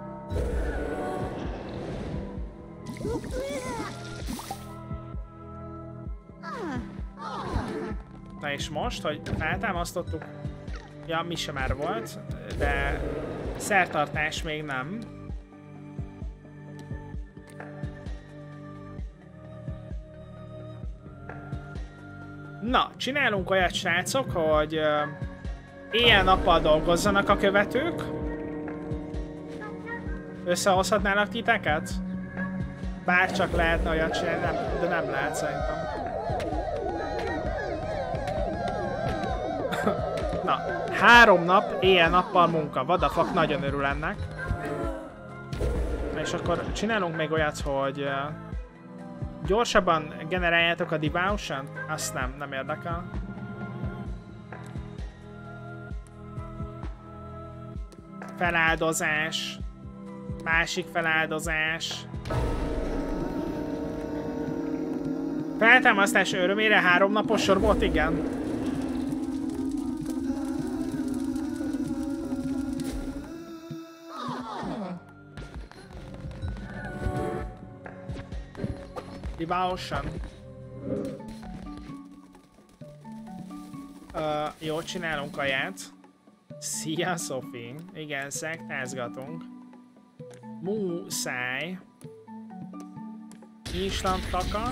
Na és most, hogy feltámasztottuk, ja, mi sem már volt, de szertartás még nem. Na, csinálunk olyat, srácok, hogy uh, éjjel-nappal dolgozzanak a követők. Összehozhatnának titeket? Bárcsak lehetne olyat csinálni, nem, de nem lehet szerintem. Na, három nap, éjjel-nappal munka. Vadafak nagyon örül ennek. És akkor csinálunk még olyat, hogy uh, gyorsabban generáljátok a devotion? Azt nem, nem érdekel. Feláldozás. Másik feláldozás. Feltámasztás örömére három napos sor volt, igen. Devotion. Uh, jó, csinálunk kaját. Szia, Sophie. Igen, szektázgatunk. Muszáj. Instant kaka.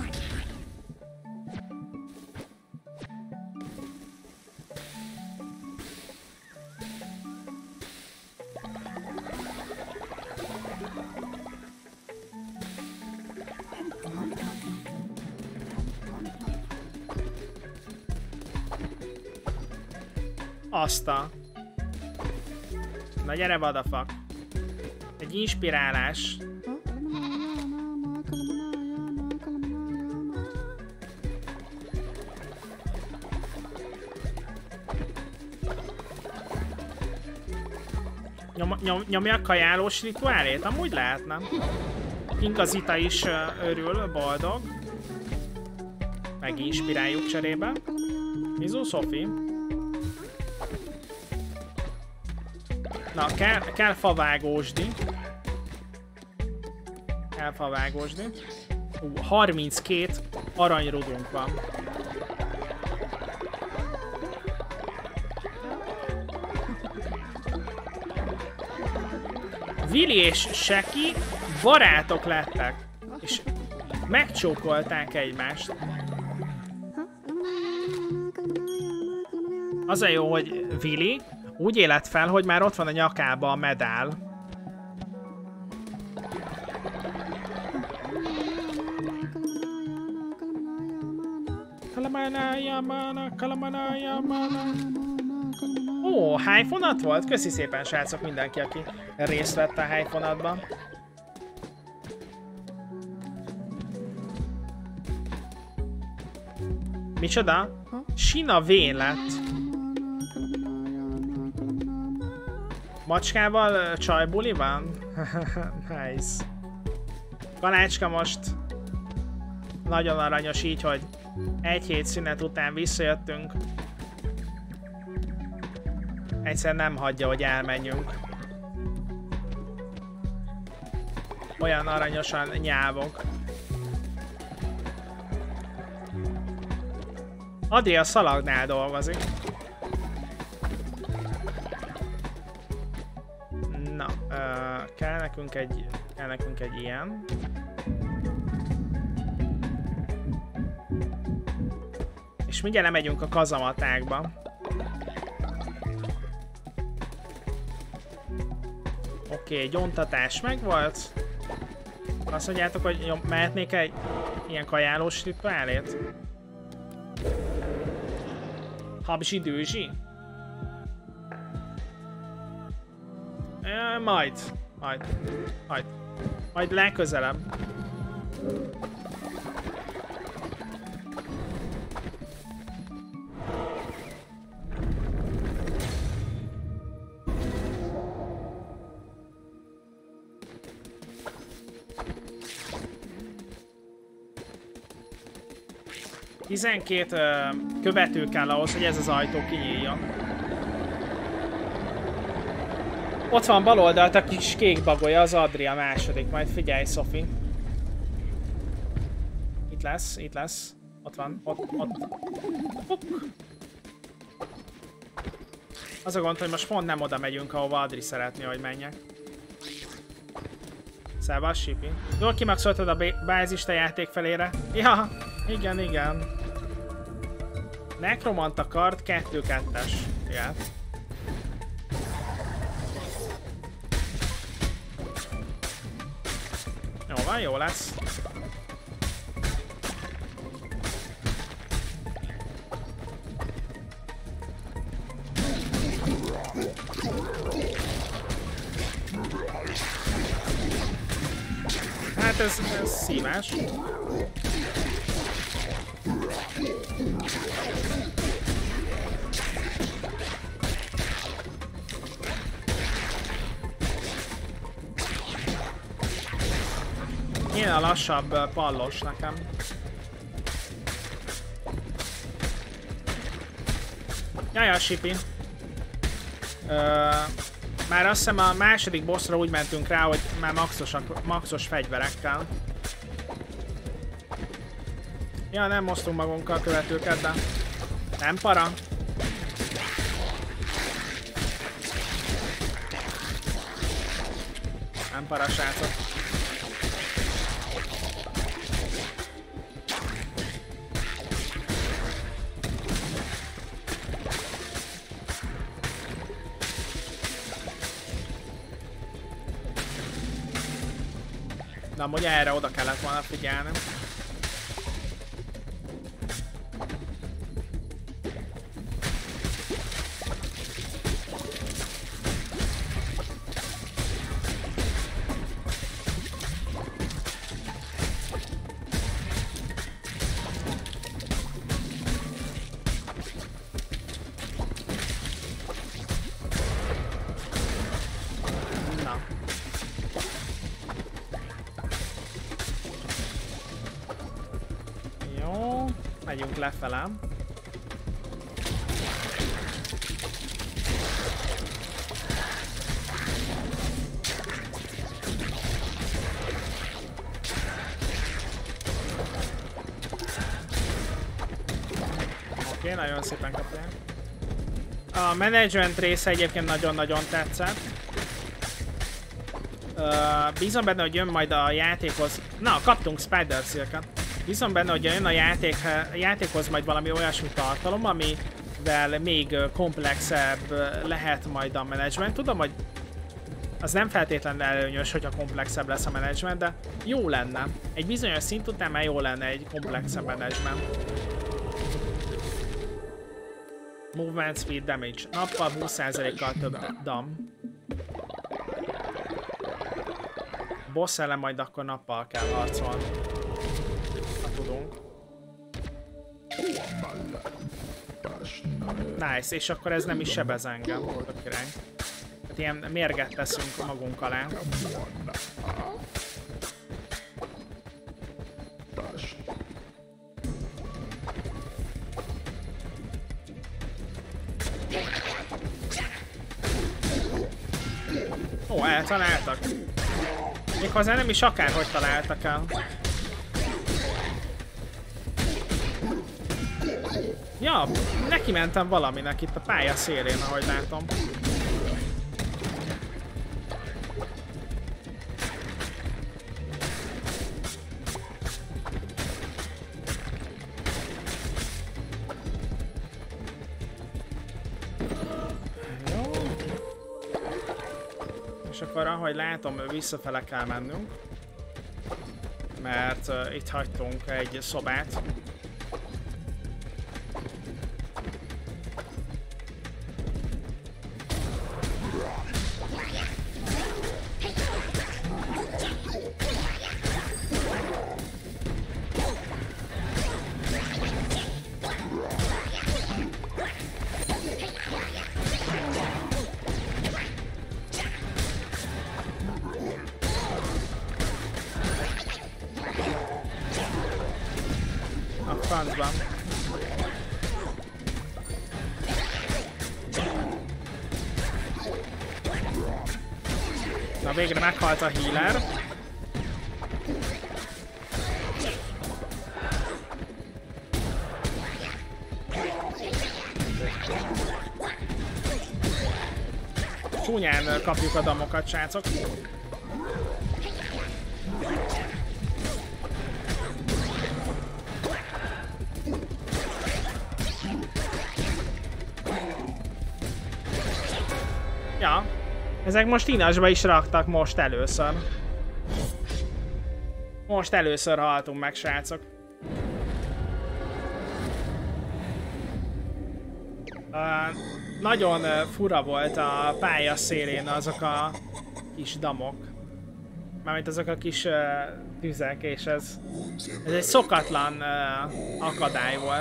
Azt a... Na gyere, vadafak. Egy inspirálás. Nyom, nyom, nyomja a kajálós rituálét? Amúgy lehetne. Ingazita is uh, örül, boldog. Meginspiráljuk cserébe. Mizu, Sophie. Na, kell, kell favágósdi. Kell favágósdi. Uh, harminckét aranyrudunk van. Willy és Sheki barátok lettek, és megcsókolták egymást. Az a jó, hogy Willy úgy élet fel, hogy már ott van a nyakába a medál. Ó, hájfonat volt? Köszi szépen, srácok, mindenki, aki részt vett a hájfonatban. Micsoda? Sina vén lett. Macskával csajbuli van? Nice. Kalácska most nagyon aranyos így, hogy egy hét szünet után visszajöttünk. Egyszer nem hagyja, hogy elmenjünk. Olyan aranyosan nyávog. Adri a szalagnál dolgozik. Na, uh, kell nekünk egy, kell nekünk egy ilyen. És mindjárt lemegyünk a kazamatákba. Oké, okay, gyóntatás megvolt. Azt mondjátok, hogy jó, mehetnék egy ilyen kajálós rituálét? Habzsi dőzsi? E, majd. Majd. Majd. Majd legközelebb. tizenkét uh, követő kell ahhoz, hogy ez az ajtó kinyíljon. Ott van bal oldalt a kis kék bagolya, az Adri a második. Majd figyelj, Szofi. Itt lesz, itt lesz. Ott van, ott, ott. Puk. Az a gond, hogy most pont nem oda megyünk, ahova Adri szeretné, hogy menjek. Szevasz, Sipi. Jól kimaxoltad a bázist a játék felére? Ja, igen, igen. Nekromanta kard kettő kettes. Igen. Jó van, jó lesz. Hát ez, ez szívás. Én a lassabb pallos nekem. Jaj, Sipi. Ö, már azt hiszem a második bossra úgy mentünk rá, hogy már maxosak, maxos fegyverekkel. Ja, nem moztunk magunkkal követőket, de nem para. Nem para, srácok. Na, amúgy erre oda kellett volna figyelni. Lefele. Oké, okay, nagyon szépen kapják. A management része egyébként nagyon-nagyon tetszett. Uh, bízom benne, hogy jön majd a játékhoz. Na, kaptunk Spider Silket. Bízom benne, hogy jön a játék, játékhoz majd valami olyasmi tartalom, amivel még komplexebb lehet majd a menedzsment. Tudom, hogy az nem feltétlenül előnyös, hogyha komplexebb lesz a menedzsment, de jó lenne. Egy bizonyos szint után már jó lenne egy komplexebb menedzsment. Movement speed damage. Nappal húsz százalékkal több dam. Boss ellen majd akkor nappal kell harcolni. Ha tudunk. Nice, és akkor ez nem is sebez engem. Tök király. Hát ilyen mérget teszünk magunk alá. Ó, eltaláltak. Méghozzá nem is akárhogy találtak el. Ja, neki mentem valaminek itt a pálya szélén, ahogy látom. És akkor ahogy látom, visszafele kell mennünk. Mert uh, itt hagytunk egy szobát. Francban. Na végre meghalt a healer. Csúnyán kapjuk a damokat, srácok. Ja, ezek most inasba is raktak most először. Most először haltunk meg, srácok. Uh, nagyon uh, fura volt a pálya szélén azok a kis damok. Mármint azok a kis uh, tüzek, és ez, ez egy szokatlan uh, akadály volt.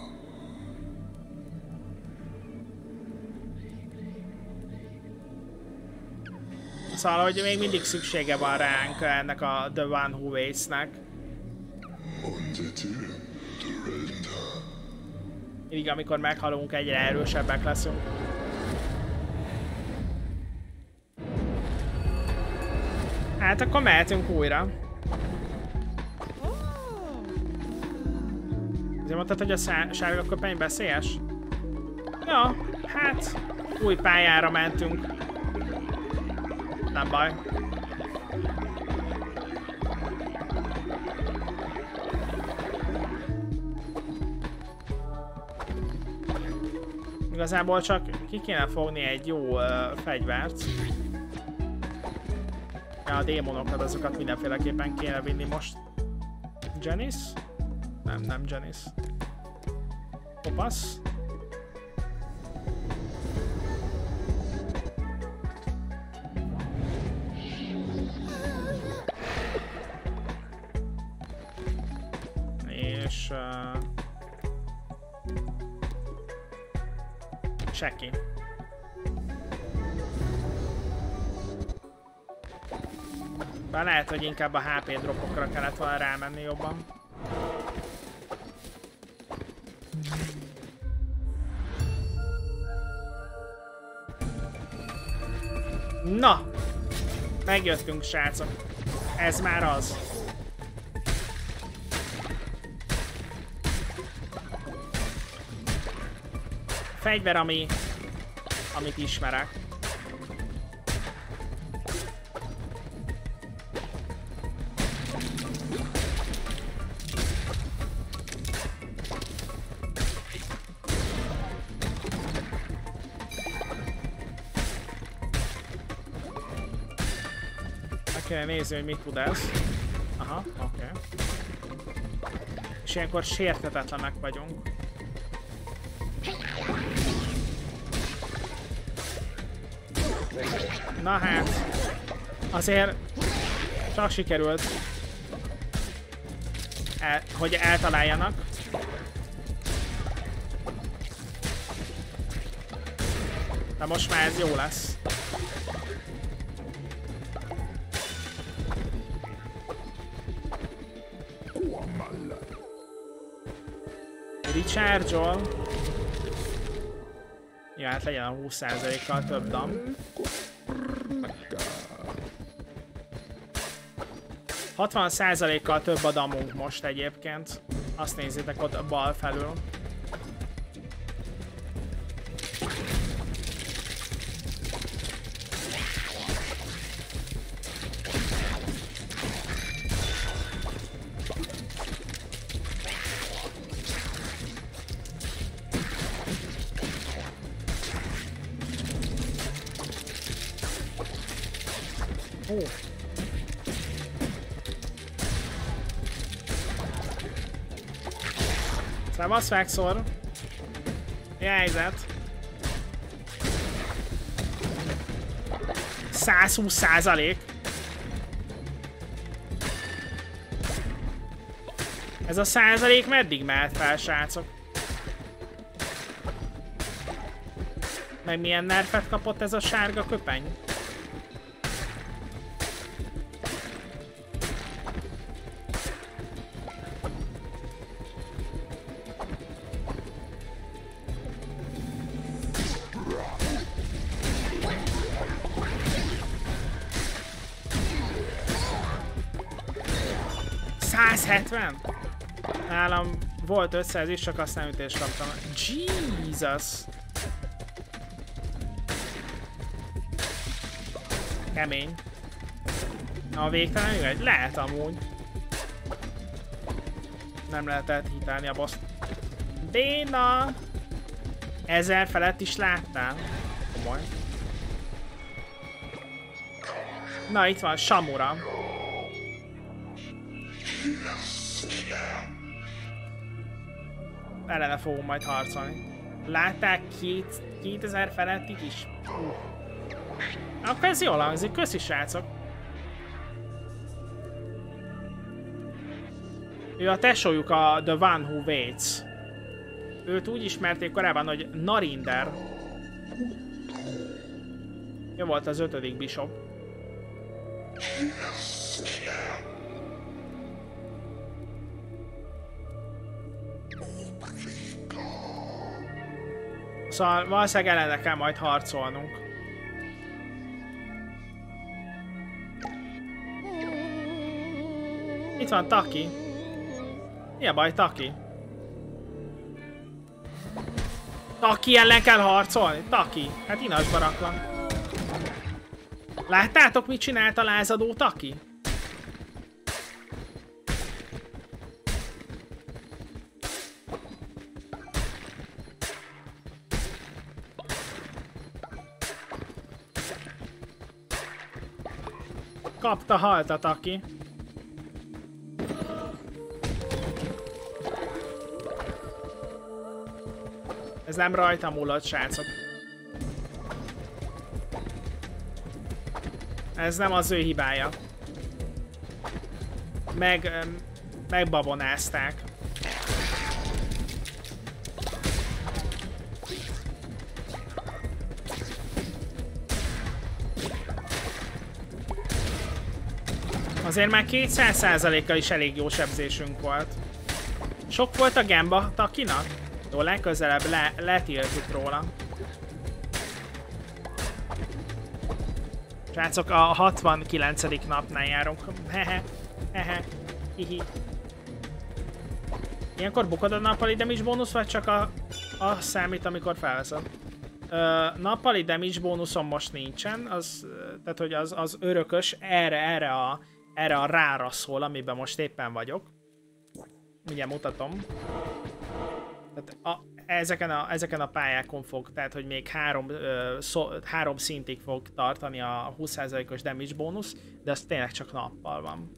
Szóval, hogy még mindig szüksége van ránk ennek a The One Who Waits-nek. Mindig, amikor meghalunk, egyre erősebbek leszünk. Hát akkor mehetünk újra. Azért mondtad, hogy a sárga köpeny veszélyes? Ja, hát új pályára mentünk. Nem baj. Igazából csak ki kéne fogni egy jó uh, fegyvert. Ja, a démonokat, azokat mindenféleképpen kéne vinni most. Janice? Nem, nem Janice. Kopasz? És... Uh... Seki. Bár lehet, hogy inkább a há pé dropokra kellett volna rámenni jobban. Na! Megjöttünk, srácok. Ez már az. Fegyver, ami... amit ismerek. Meg kell nézni, hogy mit tud ez. Aha, oké. Okay. És ilyenkor sérthetetlenek vagyunk. Na hát, azért csak sikerült, el, hogy eltaláljanak. De most már ez jó lesz. Recharge-ol. Ja, hát legyen a húsz százalékkal több dam. hatvan százalékkal több a damunk most egyébként. Azt nézzétek ott bal felül. Oh. Szevasz, Vexor! Mi a helyzet? száz húsz százalék. Ez a százalék meddig mehet fel, srácok? Meg milyen nerfet kapott ez a sárga köpeny? száz hetven? Nálam volt ötszáz is, csak azt nem ütést kaptam. Jesus! Kemény. Na, a végtelen üvegy? Lehet amúgy. Nem lehetett hitelni a boss. Béna! Ezer felett is láttál? Komoly. Na, itt van Samura. Ellene fogunk majd harcolni. Látták két, kétezer felettit is? Uh. Akkor ez jól hangzik, köszi srácok! Ő a tesójuk, a The One Who Waits. Őt úgy ismerték korábban, hogy Narinder. Ő volt az ötödik bishop. Szóval valószínűleg ellene kell majd harcolnunk. Itt van Taki. Mi a baj, Taki? Taki ellen kell harcolni? Taki, hát inasba raklak. Láttátok, mit csinált a lázadó Taki? Kapta, halt a Taki. Ez nem rajta múlott, srácok. Ez nem az ő hibája. Meg... megbabonázták. Azért már kétszáz százalékkal is elég jó sebzésünk volt. Sok volt a Gemba Takinak? Jó, legközelebb le, letiltjuk róla. Srácok, a hatvankilencedik napnál járunk. Hehe, hehe, hihi. Ilyenkor bukod a nappali damage bónusz, vagy csak a, a számít, amikor felveszed? Ö, nappali damage bónuszom most nincsen, az, tehát hogy az, az örökös erre, erre a, erre a rára szól, amiben most éppen vagyok. Ugye mutatom. Tehát a, ezeken, a, ezeken a pályákon fog, tehát hogy még három, ö, szó, három szintig fog tartani a húsz százalékos damage bónusz, de az tényleg csak nappal van.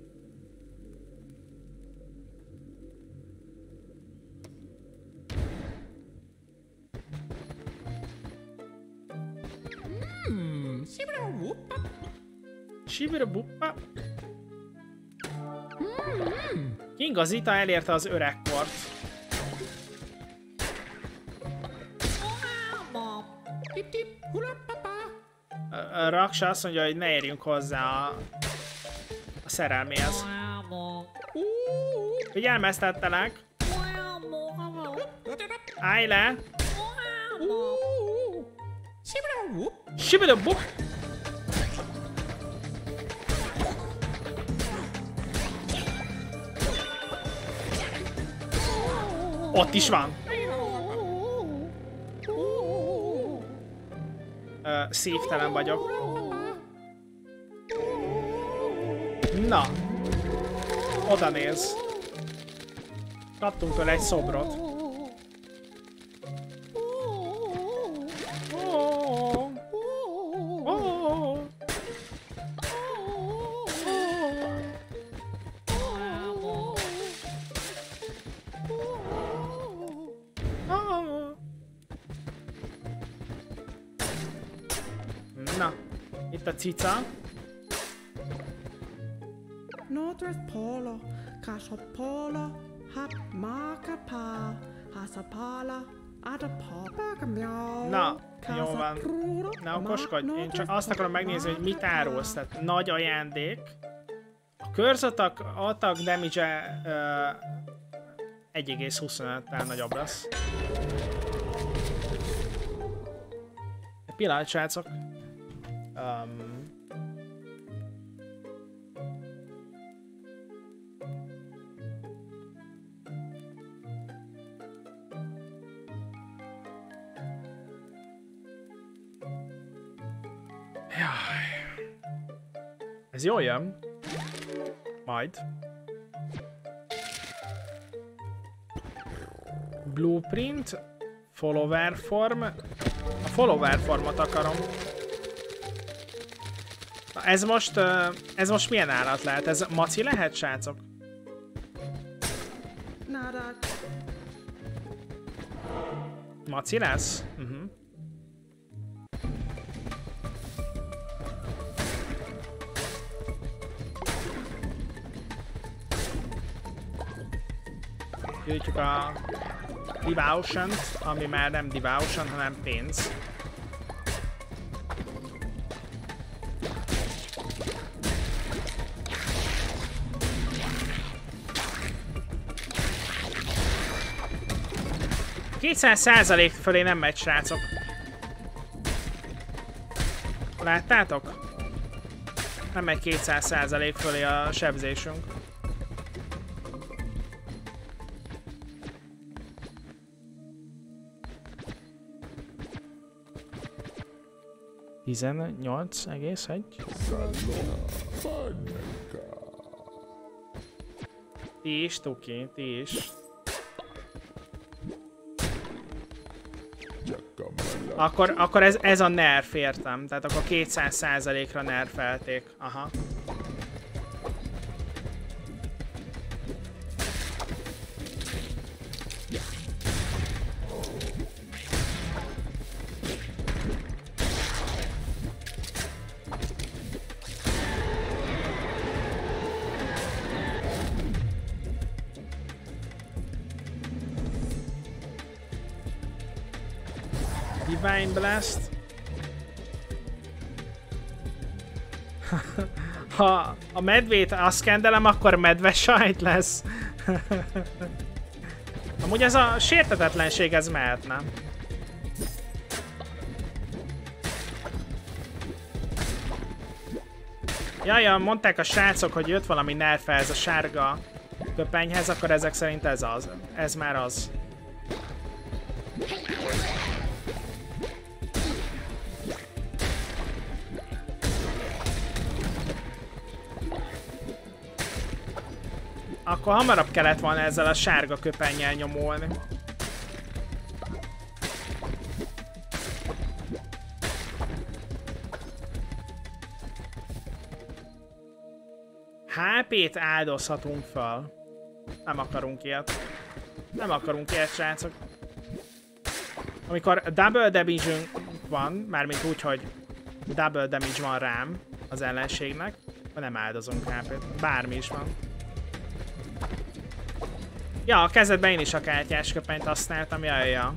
Hmm, see Sibira buppa. King az Ita elérte az öregkort. A Raksa azt mondja, hogy ne érjünk hozzá a, a szerelméhez. Figyelmeztettelek! Állj le! Sibidabup! Ott is van! Uh, szívtelen vagyok. Na! Oda néz. Kaptunk tőle egy szobrot. Oh. Oh. Oh. Na, itt a cica. Northwest Polo, Kashopolo, Hap Makapa, Hasapala, Adapapa, Na, jó van. Ne okoskodj, én csak azt akarom megnézni, hogy mit árulsz. Tehát nagy ajándék. A körzatak attack damage-e uh, egy egész huszonöttel nagyobb lesz. Egy pillanat, srácok. Um, Ez jól jön. Majd. Blueprint. Follower form. A follower formot akarom. Na ez most, ez most milyen állat lehet? Ez maci lehet, srácok? Maci lesz? Uh-huh. Gyűjtjük a Devotion-t, ami már nem Devotion, hanem pénz. kétszáz százalék fölé nem megy, srácok. Láttátok? Nem megy kétszáz százalék fölé a sebzésünk. tizennyolc egész egy. Ti is, Tuki, ti is. Akkor, akkor ez, ez a nerf, értem. Tehát akkor kétszáz százalékra nerfelték. Aha. Divine Blast. Ha a medvét azt kendelem, akkor medve sajt lesz. Amúgy ez a sértetetlenség, ez mehetne. Jaj, mondták a srácok, hogy jött valami nerfe ez a sárga köpenyhez, akkor ezek szerint ez az. Ez már az. Akkor hamarabb kellett volna ezzel a sárga köpennyel nyomulni. há pét áldozhatunk fel. Nem akarunk ilyet. Nem akarunk ilyet, srácok. Amikor double damage van, mármint úgy, hogy double damage van rám, az ellenségnek. Nem áldozunk há pét. Bármi is van. Ja, a kezedben én is a kártyás köpenyt használtam, jaj, ja.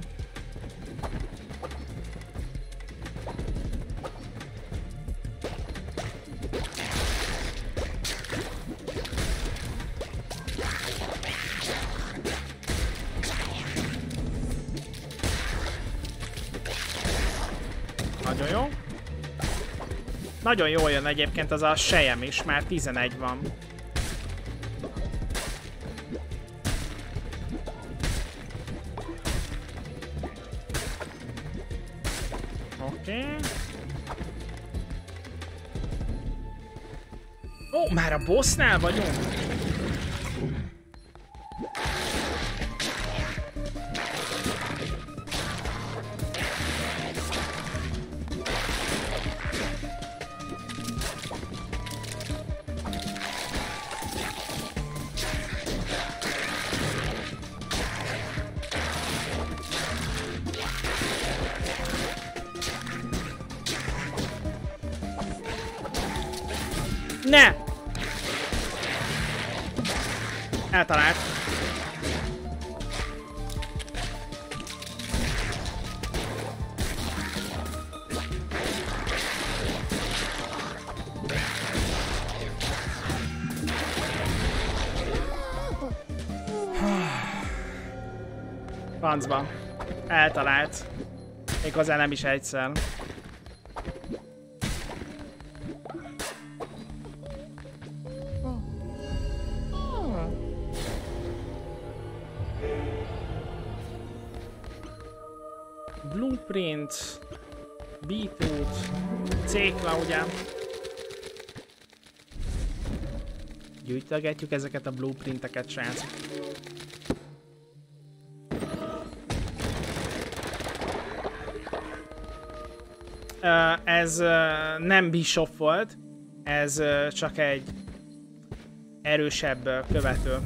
Nagyon jó. Nagyon jól jön egyébként az a sejem is, már tizenegy van. Oké. Okay. Ó, már a bossnál vagyunk? Ne! Eltalált. Francba. Eltalált. Méghozzá nem is egyszer. Blueprint, beetroot, cékla, ugye? Gyűjtögetjük ezeket a blueprinteket, srácok. Uh, ez uh, nem bishop volt, ez uh, csak egy erősebb uh, követő.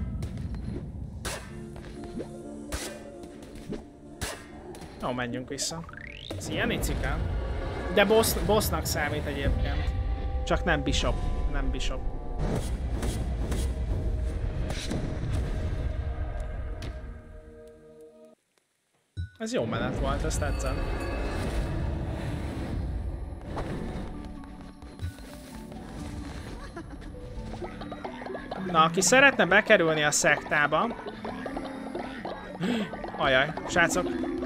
Jó, menjünk vissza. Szia, Nicika. De boss, bossnak számít egyébként. Csak nem bishop. Nem bishop. Ez jó menet volt, ezt tetszett. Na, aki szeretne bekerülni a szektába... Ajaj, srácok.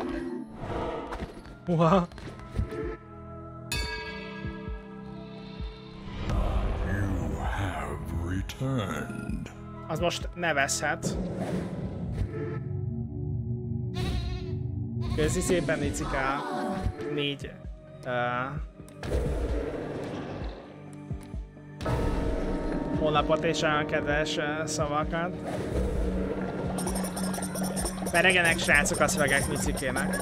Uha. You have returned. Az most nevezhet. Köszi szépen, Nicika. Négy. Uh, honlapot és a kedves uh, szavakat. Peregenek, srácok, a szövegek Nicikének.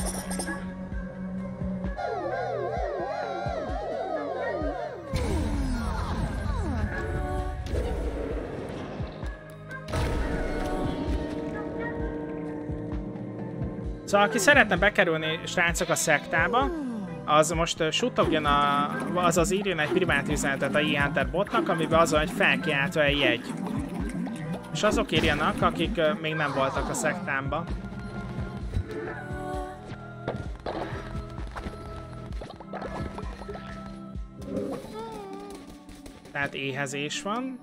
Szóval aki szeretne bekerülni, srácok, a szektába, az most uh, suttogjon, a, azaz írjon egy privát üzenetet a e-Hunter botnak, amiben az van, hogy felkiáltva egy jegy. És azok írjanak, akik uh, még nem voltak a szektámba. Tehát éhezés van.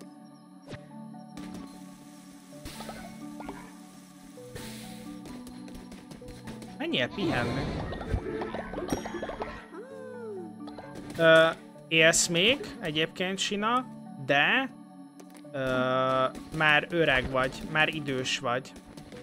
Menjél pihenni. Ö, élsz még egyébként, Sina, de ö, már öreg vagy, már idős vagy.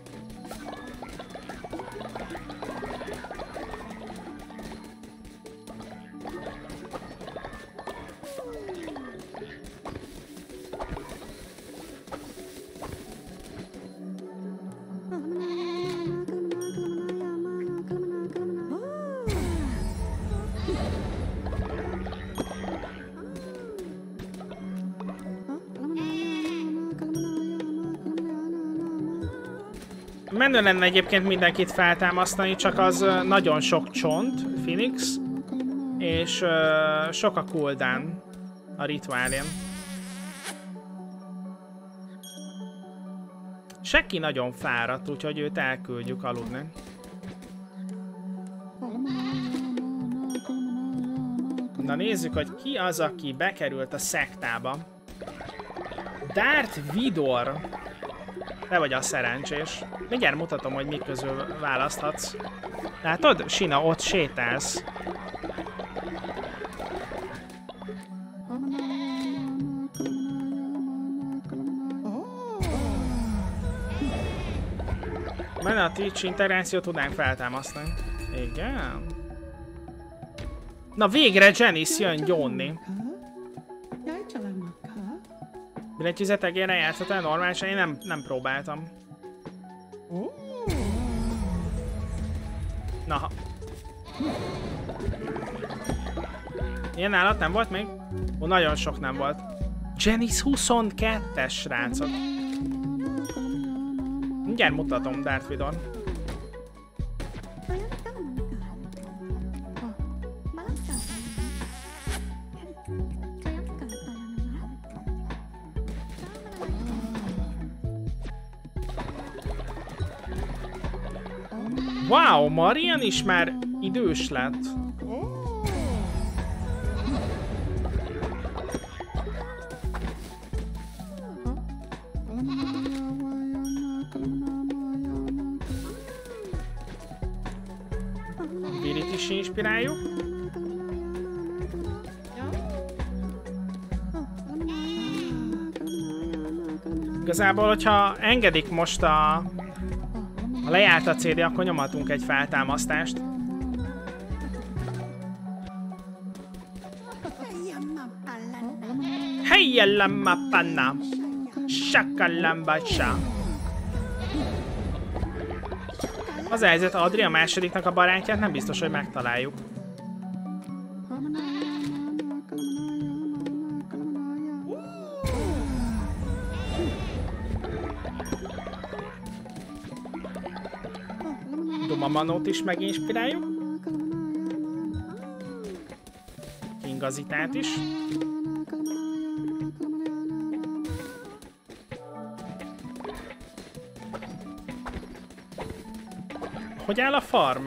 Menő lenne egyébként mindenkit feltámasztani, csak az nagyon sok csont, Phoenix, és uh, sok a cooldown. a rituálén. Seki nagyon fáradt, úgyhogy őt elküldjük aludni. Na nézzük, hogy ki az, aki bekerült a szektába. Darth Vidor. Te vagy a szerencsés. Mindjárt mutatom, hogy mik közül választhatsz. Látod? Sina, ott sétálsz. Menne a Twitch integrációt tudnánk feltámasztani. Igen. Na végre Janice jön gyónni. Billentyűzetegére játszhatál normálisan? Én nem, nem próbáltam. Na. Ilyen állat nem volt még? Ó, nagyon sok nem volt. Janice huszonkettes, srácok. Mindjárt mutatom Darth Vidor. Wow, Marian is már idős lett. Virit is inspiráljuk. Igazából, hogyha engedik most a Ha lejárt a cé dé, akkor nyomatunk egy feltámasztást. Helyelemma panna! Sakalambasa! Az a helyzet, Adri a másodiknak a barátját nem biztos, hogy megtaláljuk. Mamanót is meginspiráljuk. Kingazitát is. Hogy áll a farm?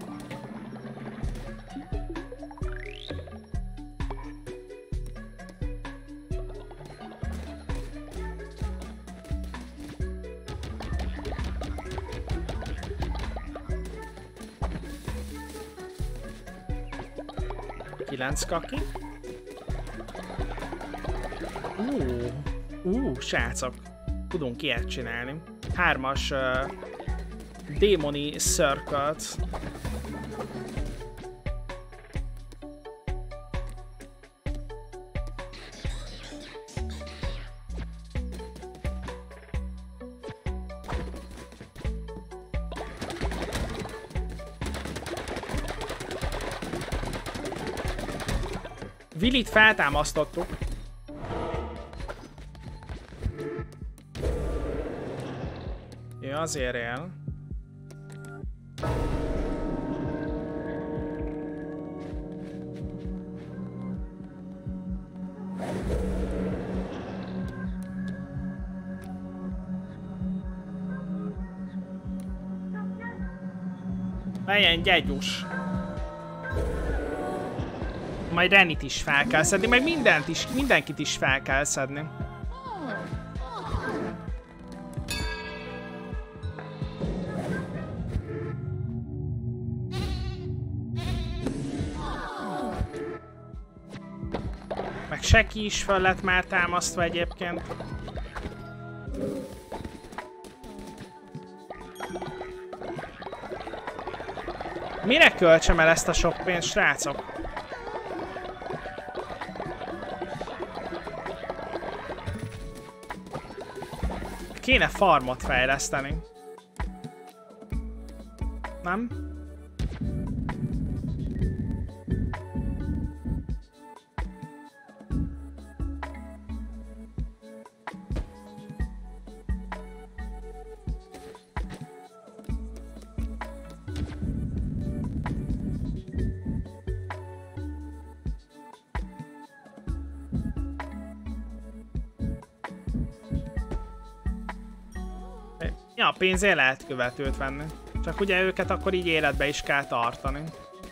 kilenc kaki. Ú, ú, srácok, tudunk ilyet csinálni. Hármas uh, Démoni Circle-t. Willit feltámasztottuk. Ő azért él. Legyen gyegyus. Majd Renit is fel kell szedni, meg mindent is, mindenkit is fel kell szedni. Meg Seki is fel lett már támasztva egyébként. Mire költsem el ezt a sok pénzt, srácok? Kéne farmot fejleszteni. Nem? Ja, pénzért lehet követőt venni. Csak ugye őket akkor így életbe is kell tartani.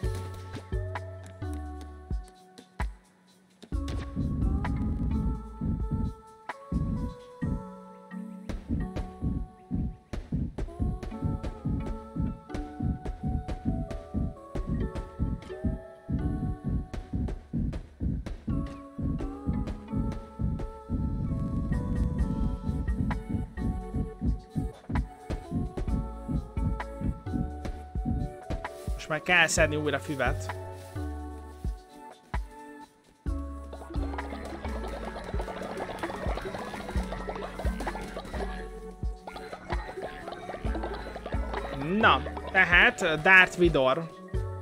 Meg kell szedni újra füvet. Na, tehát Darth Vidor.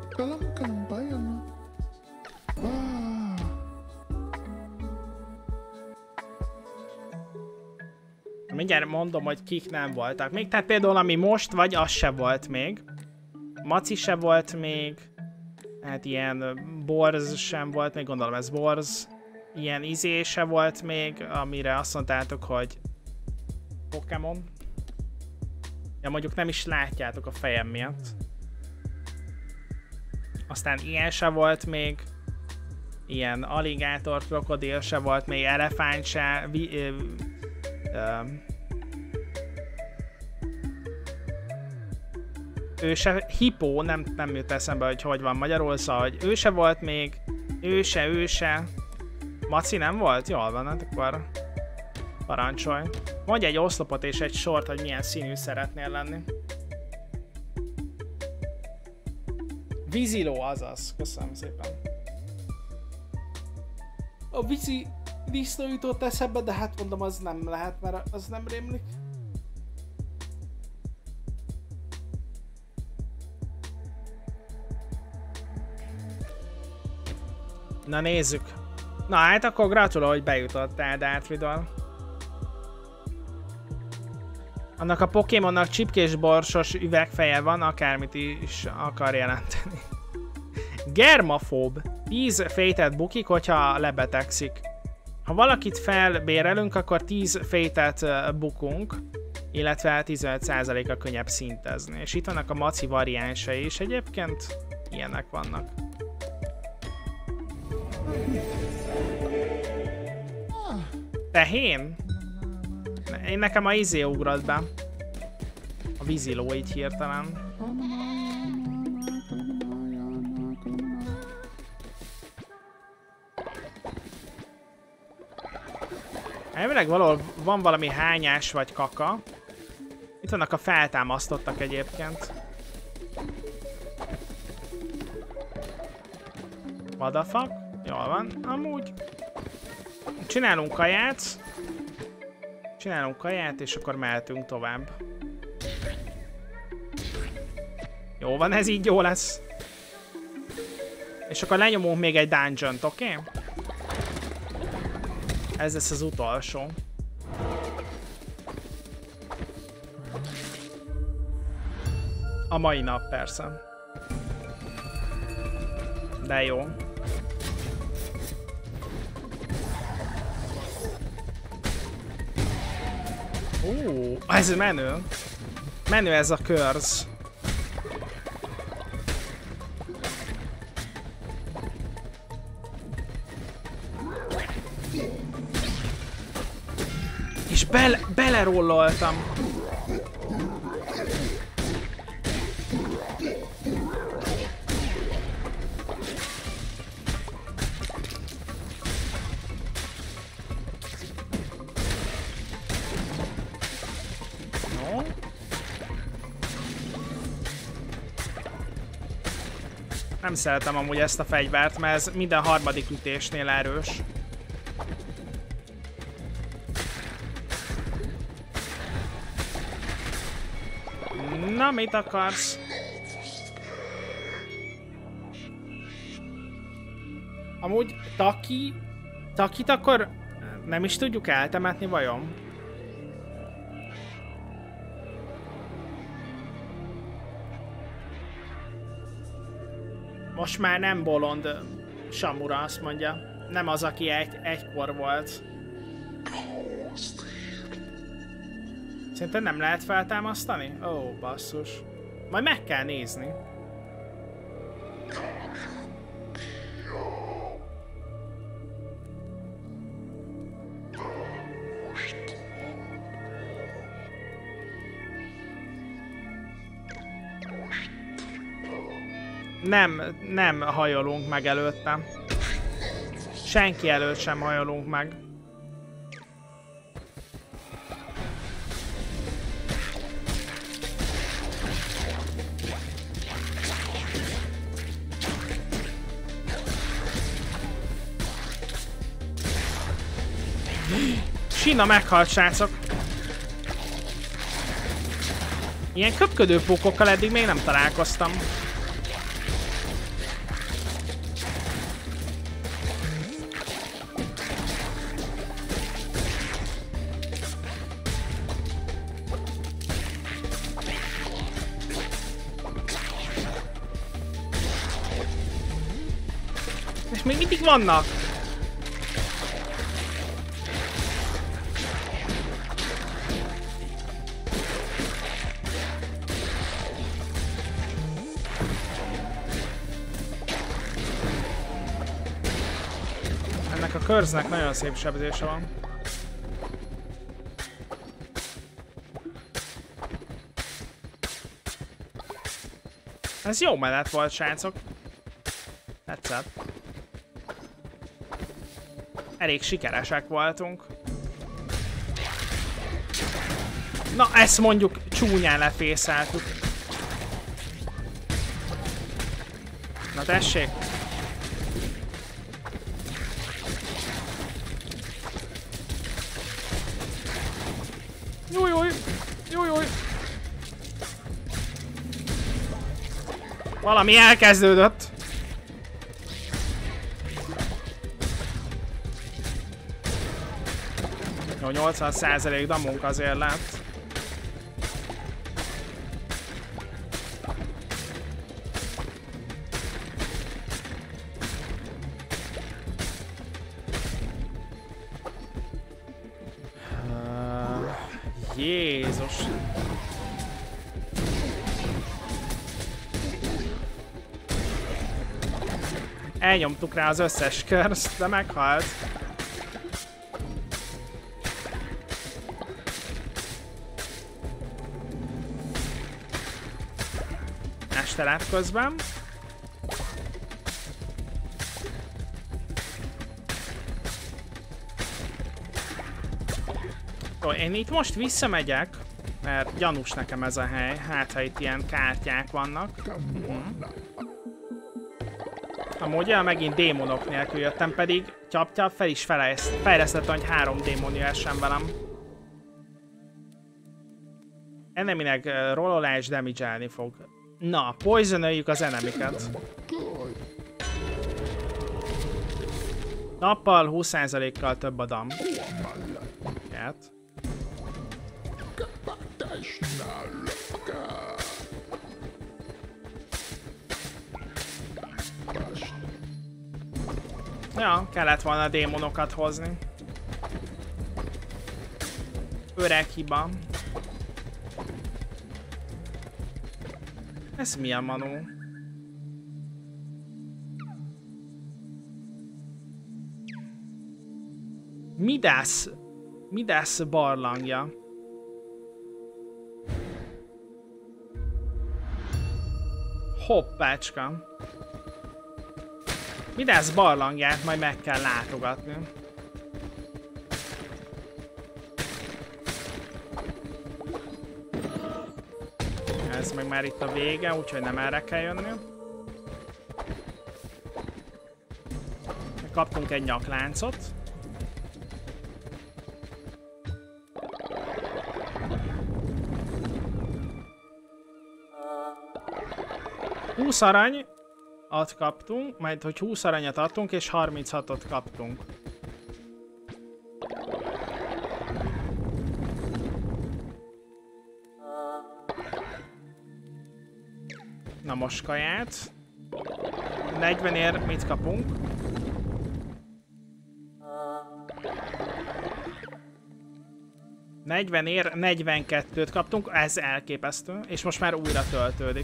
Mindjárt mondom, hogy kik nem voltak még. Tehát például ami most vagy, az se volt még. Maci se volt még, hát ilyen Borz sem volt még, gondolom ez Borz. Ilyen izé se volt még, amire azt mondtátok, hogy Pokémon. Ja, mondjuk nem is látjátok a fejem miatt. Aztán ilyen se volt még. Ilyen aligátor, krokodil se volt még, elefánt se. Vi, ö, ö, ő se, hipó, nem, nem jött eszembe, hogy hogy van magyarul, szóval, hogy ő se volt még, ő se, ő se. Maci nem volt? Jól van, hát akkor parancsolj. Mondj egy oszlopot és egy sort, hogy milyen színű szeretnél lenni. Víziló, azaz. Köszönöm szépen. A vízi disznó jutott eszembe, de hát mondom, az nem lehet, mert az nem rémlik. Na nézzük. Na hát akkor gratulálok, hogy bejutottál, Darth Vidor. Annak a Pokémonnak csipkés borsos üvegfeje van, akármit is akar jelenteni. Germafób. tíz fétet bukik, hogyha lebetegszik. Ha valakit felbérelünk, akkor tíz fétet bukunk, illetve tizenöt százaléka könnyebb szintezni. És itt vannak a maci variánsai is, egyébként ilyenek vannak. Tehén? Én nekem a izé ugrott be. A víziló így hirtelen. Elvileg valahol van valami hányás vagy kaka. Itt vannak a feltámasztottak egyébként. What the fuck? Jól van, amúgy. Csinálunk kaját. Csinálunk kaját, és akkor mehetünk tovább. Jó van, ez így jó lesz. És akkor lenyomunk még egy dungeont, oké? Okay? Ez lesz az utolsó. A mai nap, persze. De jó. Ó, ez menő. Menő ez a körz. És bele, belerolloltam. Nem szeretem amúgy ezt a fegyvert, mert ez minden harmadik ütésnél erős. Na, mit akarsz? Amúgy Taki... Takit akkor nem is tudjuk eltemetni vajon? Most már nem bolond Samura, azt mondja. Nem az, aki egy, egykor volt. Szerintem nem lehet feltámasztani? Ó, basszus. Majd meg kell nézni. Nem, nem hajolunk meg előtte. Senki előtt sem hajolunk meg. Sina meghalt, srácok. Ilyen köpködő pókokkal eddig még nem találkoztam. És még mindig vannak. Ennek a körznek nagyon szép sebzése van. Ez jó menet volt, srácok. Tetszett. Elég sikeresek voltunk. Na, ezt mondjuk csúnyán lefészeltük. Na tessék. Jújjúj! Jújjúj! Valami elkezdődött. Jó, nyolcvan százalék damunk azért lett. Uh, Jézus! Elnyomtuk rá az összes körzt, de meghalt. Telep közben. Jó, én itt most visszamegyek, mert gyanús nekem ez a hely, hát ha itt ilyen kártyák vannak. Hm. Amúgy olyan megint démonok nélkül jöttem, pedig tyap-tyap fel is fejlesztettem, hogy három démon jöhessen velem. Eneminek uh, rollolás damage-elni fog. Na, poisonöljük az enemiket. Nappal húsz százalékkal több a dam. Hát. Ja, kellett volna a démonokat hozni. Öreg hiba. Ez milyen manó? Midász... Midász barlangja. Hoppácska. Midász barlangját majd meg kell látogatni. Ez meg már itt a vége, úgyhogy nem erre kell jönni. Kaptunk egy nyakláncot. húsz arany at kaptunk, majd hogy húsz aranyat adtunk és harminchatot kaptunk. Na most kaját. negyvenért mit kapunk? negyven ér, negyvenkettőt kaptunk, ez elképesztő, és most már újra töltődik.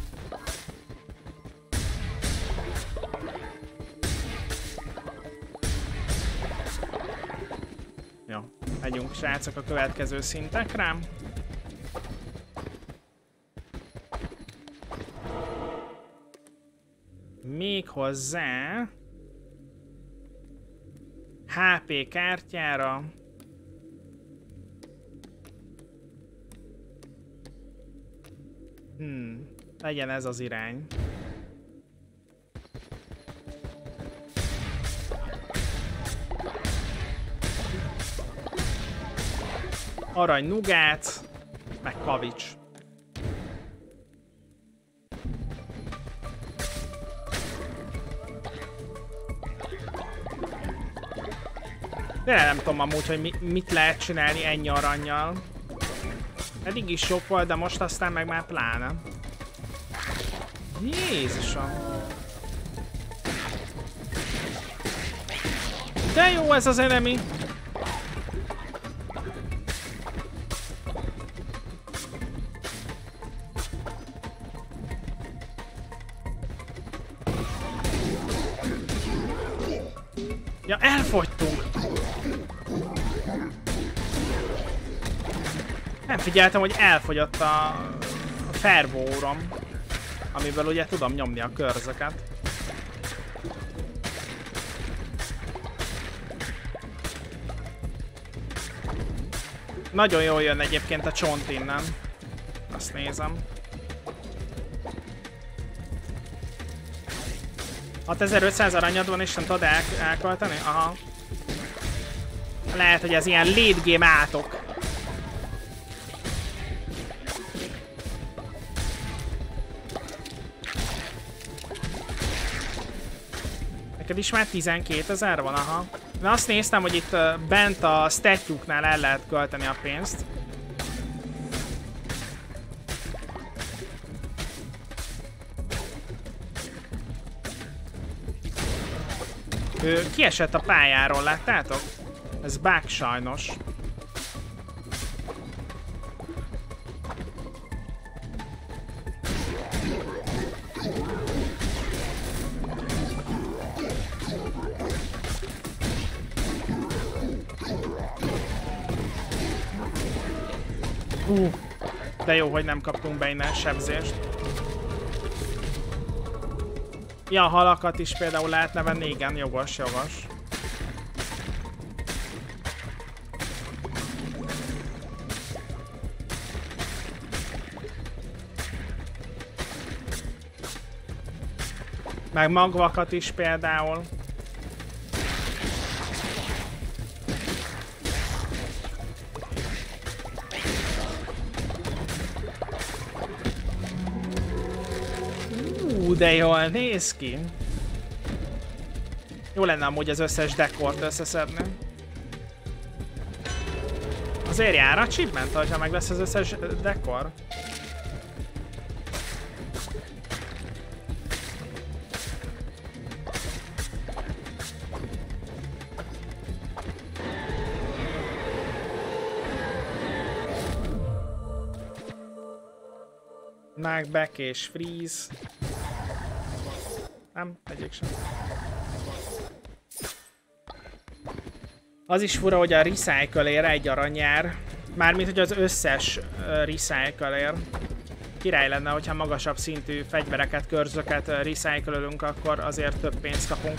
Jó, megyünk srácok a következő szintekre. Még hozzá há pé kártyára Hmm, legyen ez az irány. Arany nugát, meg kavics. De nem tudom amúgy, hogy mi, mit lehet csinálni ennyi arannyal. Eddig is sok volt, de most aztán meg már pláne. Jézusom! De jó ez az enemy! Ja, elfogytunk! Nem figyeltem, hogy elfogyott a, a fervórom, amiből ugye tudom nyomni a körzöket. Nagyon jól jön egyébként a csont innen. Azt nézem. hatezer-ötszáz aranyad van és nem tudod el elkölteni? Aha. Lehet, hogy ez ilyen late game átok. Neked is már tizenkétezer van, aha. De azt néztem, hogy itt uh, bent a statue-knál el lehet költeni a pénzt. Ő kiesett a pályáról, láttátok? Ez bug sajnos. Hú, de jó, hogy nem kaptunk be innen sebzést. Ja, a halakat is például lehetne venni, igen, jogos, jogos. Meg magvakat is például. Ú, de jól néz ki. Jó lenne amúgy az összes dekort összeszedni. Azért jár achievement, hogyha meg lesz az összes dekor. Knockback és freeze. Nem, egyik sem. Az is fura, hogy a recycle-ére egy arany jár. Mármint, hogy az összes uh, recycle-ér. Király lenne, hogyha magasabb szintű fegyvereket, körzöket uh, recycle-ölünk, akkor azért több pénzt kapunk.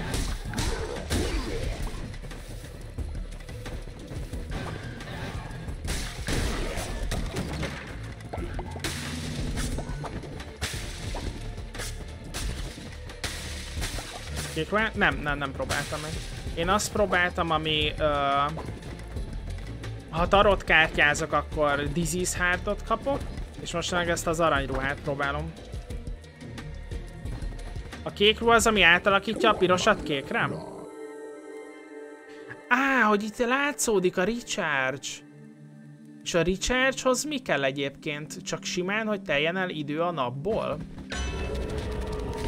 Nem, nem, nem próbáltam meg. Én azt próbáltam, ami... Uh, ha tarot kártyázok, akkor Disease Heartot kapok, és most meg ezt az aranyruhát próbálom. A kék ruha az, ami átalakítja a pirosat kékre? Á, hogy itt látszódik a recharge. És a recharge-hoz mi kell egyébként? Csak simán, hogy teljen el idő a napból?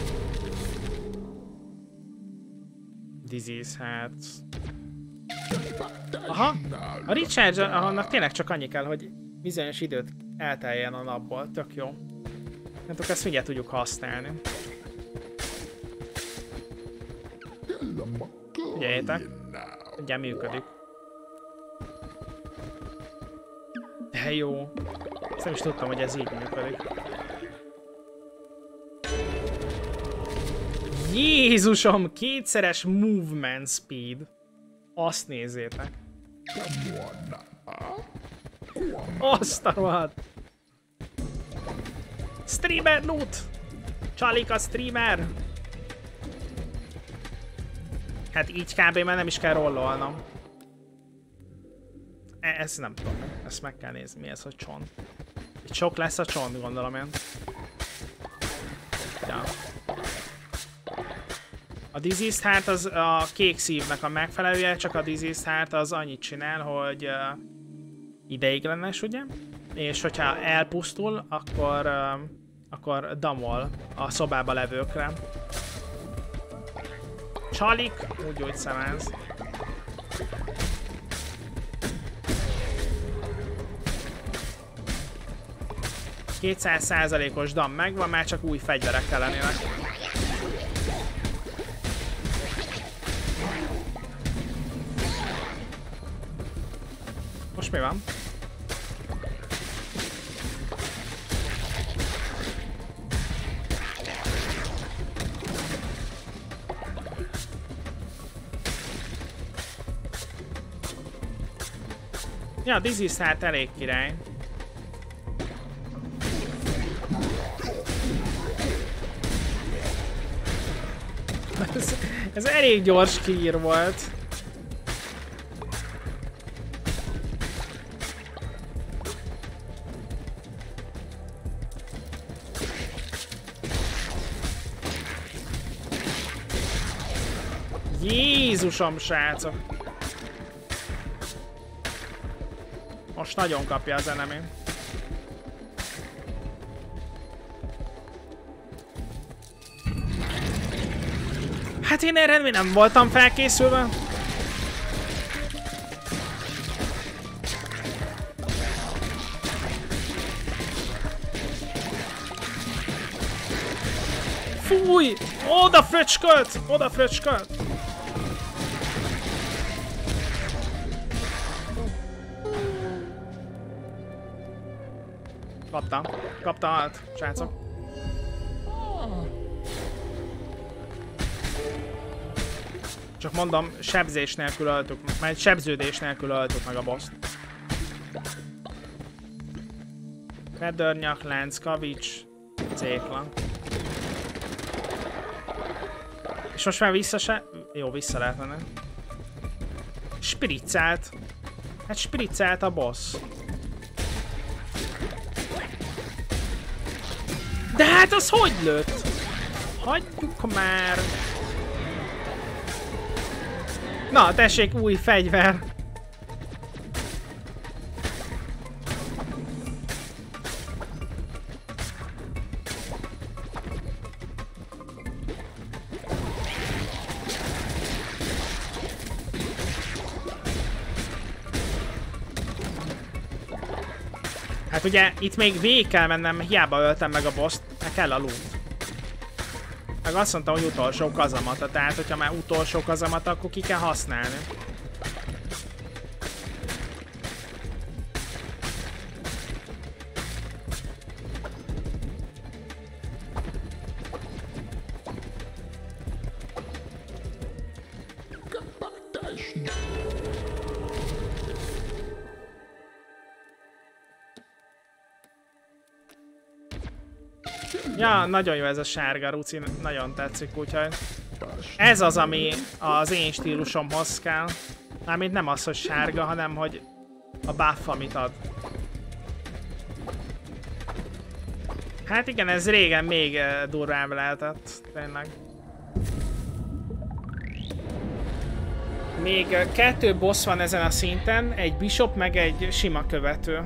Disease Hearts. Aha, a recharge annak tényleg csak annyi kell, hogy bizonyos időt elteljen a napból, tök jó. Hát ezt mindjárt tudjuk használni. Figyeljétek, mindjárt működik. De jó. Ezt nem is tudtam, hogy ez így működik. Jézusom, kétszeres movement speed. Azt nézzétek. Azt a rohadt. Streamer loot! Csalik a streamer! Hát így kb. Már nem is kell rollolnom. E ezt nem tudom, ezt meg kell nézni, mi ez a csont. Itt sok lesz a csont, gondolom én. Ja. A Diseased Heart az a kék szívnek a megfelelője, csak a Diseased Heart az annyit csinál, hogy uh, ideiglenes, ugye? És hogyha elpusztul, akkor, uh, akkor damol a szobába levőkre. Csalik, úgy gyógyszeráz. kétszáz százalékos dam megvan, már csak új fegyverek kellenének. Most mi van? Ja, a Diseased Heart elég király. Ez, ez elég gyors kiír volt. Jézusom, srácok! Most nagyon kapja az enemy. Hát én erre nem voltam felkészülve. Fúj! Oda fröcskölt! Oda fröcskölt! Kaptam. Kaptam át, srácok. Csak mondom, sebzés nélkül öltük, mert sebződés nélkül öltük meg a boss-t. Fedörnyak, lánc, kavics, cékla. És most már vissza se... Jó, vissza lehet menni. Spriccált. Hát spriccált a boss. De hát az hogy lőtt? Hagyjuk már! Na, tessék, új fegyver! Hát ugye itt még végig kell mennem, hiába öltem meg a boss-t, mert kell a loot. Meg azt mondta, hogy utolsó kazamata, tehát hogyha már utolsó kazamata, akkor ki kell használni. Ja, nagyon jó ez a sárga ruci, nagyon tetszik, úgyhogy ez az, ami az én stílusomhoz kell. Mármint nem az, hogy sárga, hanem hogy a buff, amit ad. Hát igen, ez régen még durvább lehetett, tényleg. Még kettő boss van ezen a szinten, egy bishop meg egy sima követő.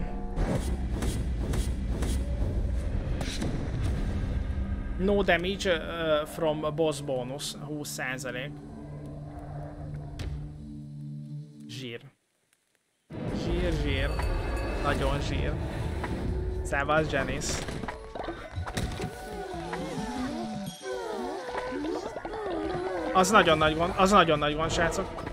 No damage uh, from boss bonus, húsz százalék. zsír. Zsír, zsír. Nagyon zsír. Szevasz, Janice. Az nagyon nagy gond, az nagyon nagy gond, srácok.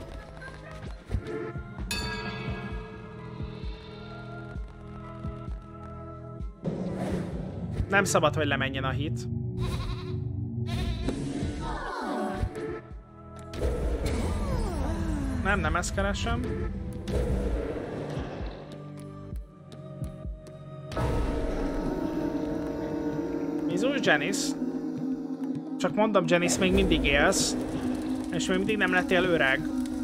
Nem szabad, hogy lemenjen a hit. Nem, nem ezt keresem. Mizus, Janice. Csak mondom, Janice, még mindig élsz. És még mindig nem lettél öreg.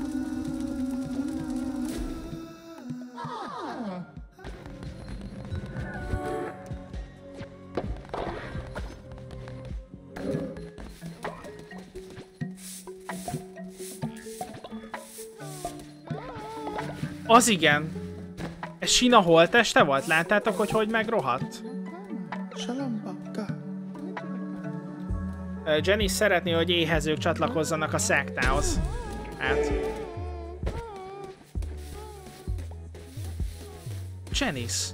Az igen. Ez Sina holtteste volt? Láttátok, hogy hogy megrohadt? Uh, Jenny szeretné, hogy éhezők csatlakozzanak a szektához. Hát. Janice.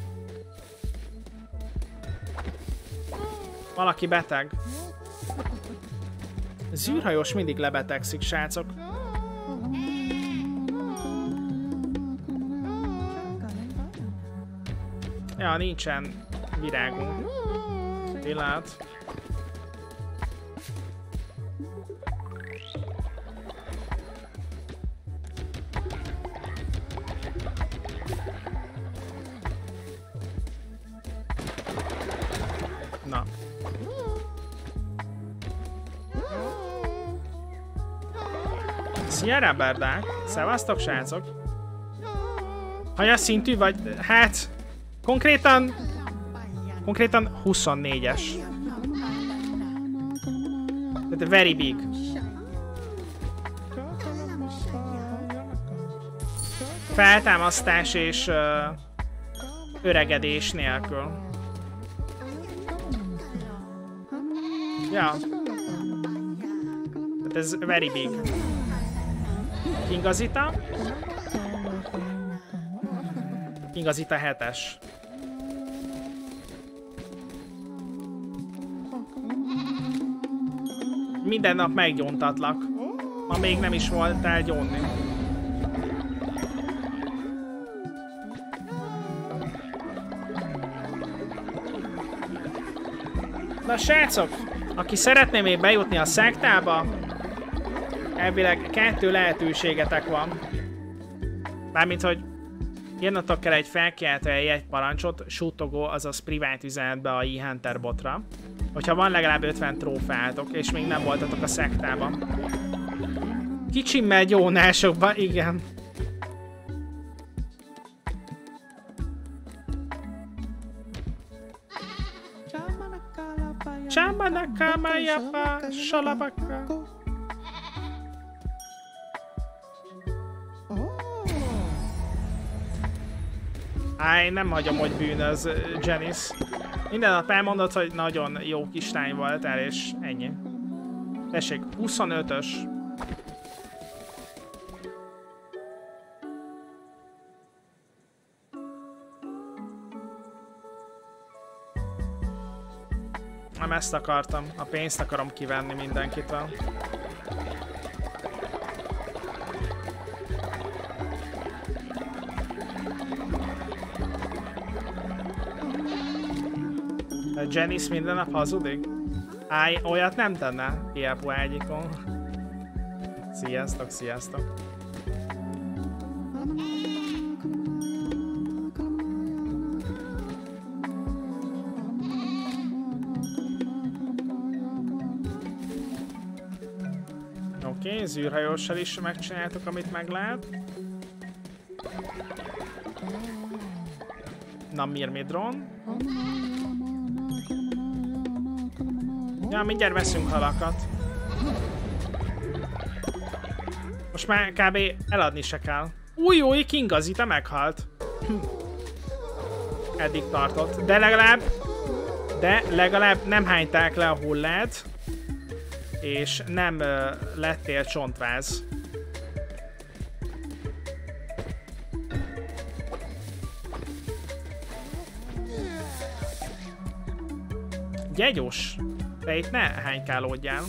Valaki beteg. Zűrhajós mindig lebetegszik, srácok. Ja, nincsen virágunk. Pillanat. Na. Szia, Reberdák! Szevasztok, srácok! Hanyas szintű vagy? Hát... Konkrétan... Konkrétan huszonnégyes. Tehát very big. Feltámasztás és uh, öregedés nélkül. Ja. Tehát ez very big. Kingazita. Kingazita hetes. Minden nap meggyóntatlak. Ma még nem is voltál gyónni. Na srácok, aki szeretné még bejutni a szektába, elvileg kettő lehetőségetek van. Mármint, hogy írnatok kell egy felkiáltó egy parancsot, suttogó, azaz privát üzenetbe a e-hunter botra. Hogyha van legalább ötven trófeátok, és még nem voltatok a szektában. Kicsimmel gyónásokban, igen. Csámanaka, majapa, salabaka. Áj, nem hagyom, hogy bűnöz, Janice. Minden nap elmondod, hogy nagyon jó kislány voltál, és ennyi. Tessék, huszonötös. Nem ezt akartam, a pénzt akarom kivenni mindenkitől. Janice minden nap hazudik? Áj, olyat nem tenne, Piapu ágyikon. Sziasztok, sziasztok. Oké, okay, zűrhajóssal is megcsináltuk, amit meg lehet. Na, Myrmidron. Ja, mindjárt veszünk halakat. Most már kb. Eladni se kell. Új, új, Kingazita meghalt. Eddig tartott. De legalább... De legalább nem hányták le a hullát. És nem uh, lettél csontváz. Gyegyos! Te itt ne hánykálódjál.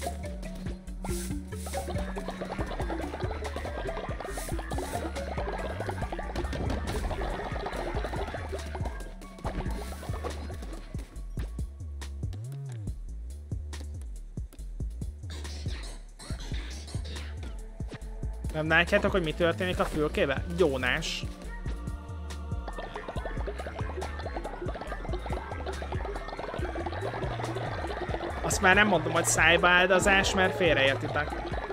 Nem látjátok, hogy mi történik a fülkébe? Gyónás. Azt már nem mondom, hogy szájbaáldozás, mert félreértitek.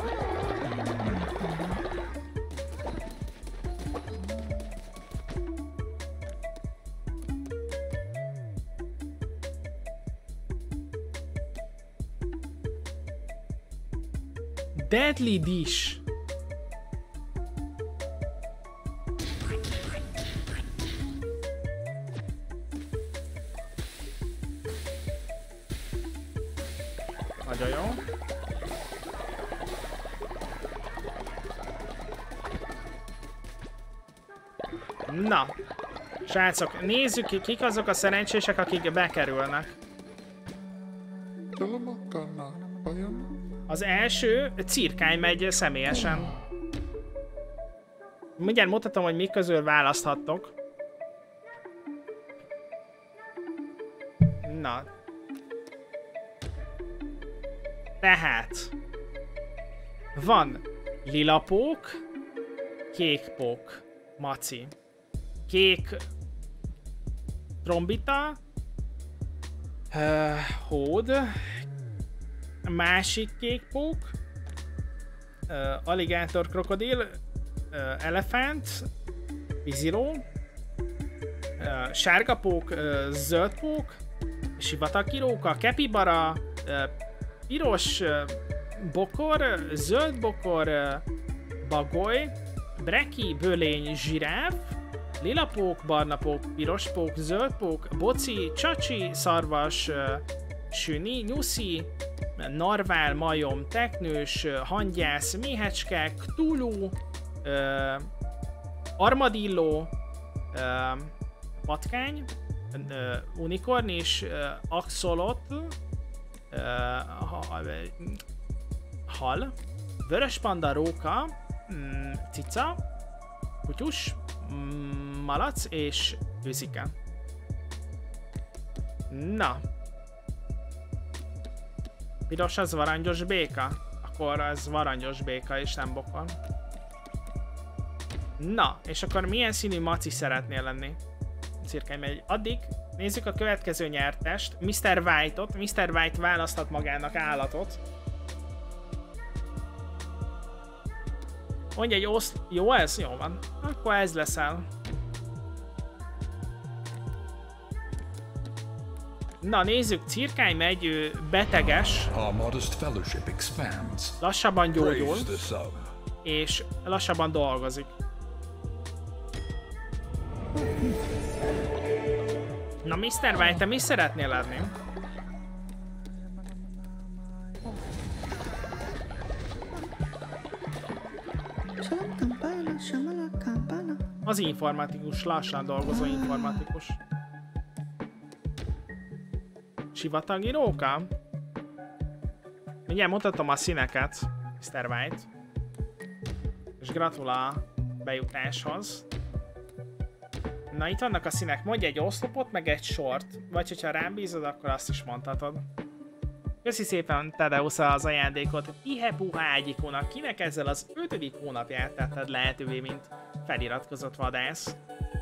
Deadly Dish. Nagyon jó. Na, srácok, nézzük ki, kik azok a szerencsések, akik bekerülnek. Az első Cirkány megy személyesen. Mindjárt mutatom, hogy mik közül választhattok. Na. Tehát van lila pók, kék pók, maci, kék trombita, uh, hód, másik kék pók, uh, aligátor, krokodil, uh, elefánt, víziló, uh, sárga pók, uh, zöld pók, sivatagi róka, kepibara, uh, piros uh, bokor, zöld bokor, uh, bagoly, breki, bölény, zsiráf, lila pók, barna pók, piros pók, zöld pók, boci, csacsi, szarvas, uh, süni, nyuszi, narvál, majom, teknős, uh, hangyász, méhecske, ktulu, uh, armadillo, uh, patkány, uh, unikornis, uh, axolot, Uh, ha, hal, vörös panda, róka, mm, cica, kutyus, mm, malac és őzike. Na. Piros az varangyos béka? Akkor az varangyos béka és nem bokor. Na, és akkor milyen színű maci szeretnél lenni? Cirkány megy. Addig nézzük a következő nyertest, miszter White-ot. miszter White választhat magának állatot. Mondj egy oszt... Jó ez? Jó van. Akkor ez leszel. Na nézzük, Cirkány megy, ő beteges. Lassabban gyógyul. És lassabban dolgozik. Na, miszter White, te mi szeretnél lenni? Az informatikus, lassan dolgozó informatikus. Sivatagi róka? Mindjárt mutatom a színeket, miszter White. És gratulál a bejutáshoz. Na, itt vannak a színek. Mondj egy oszlopot, meg egy sort. Vagy hogyha rám bízod, akkor azt is mondhatod. Köszi szépen, Tadeusz, az ajándékot. Ihepuha ágyikónak, kinek ezzel az ötödik hónapját tetted lehetővé, mint feliratkozott vadász.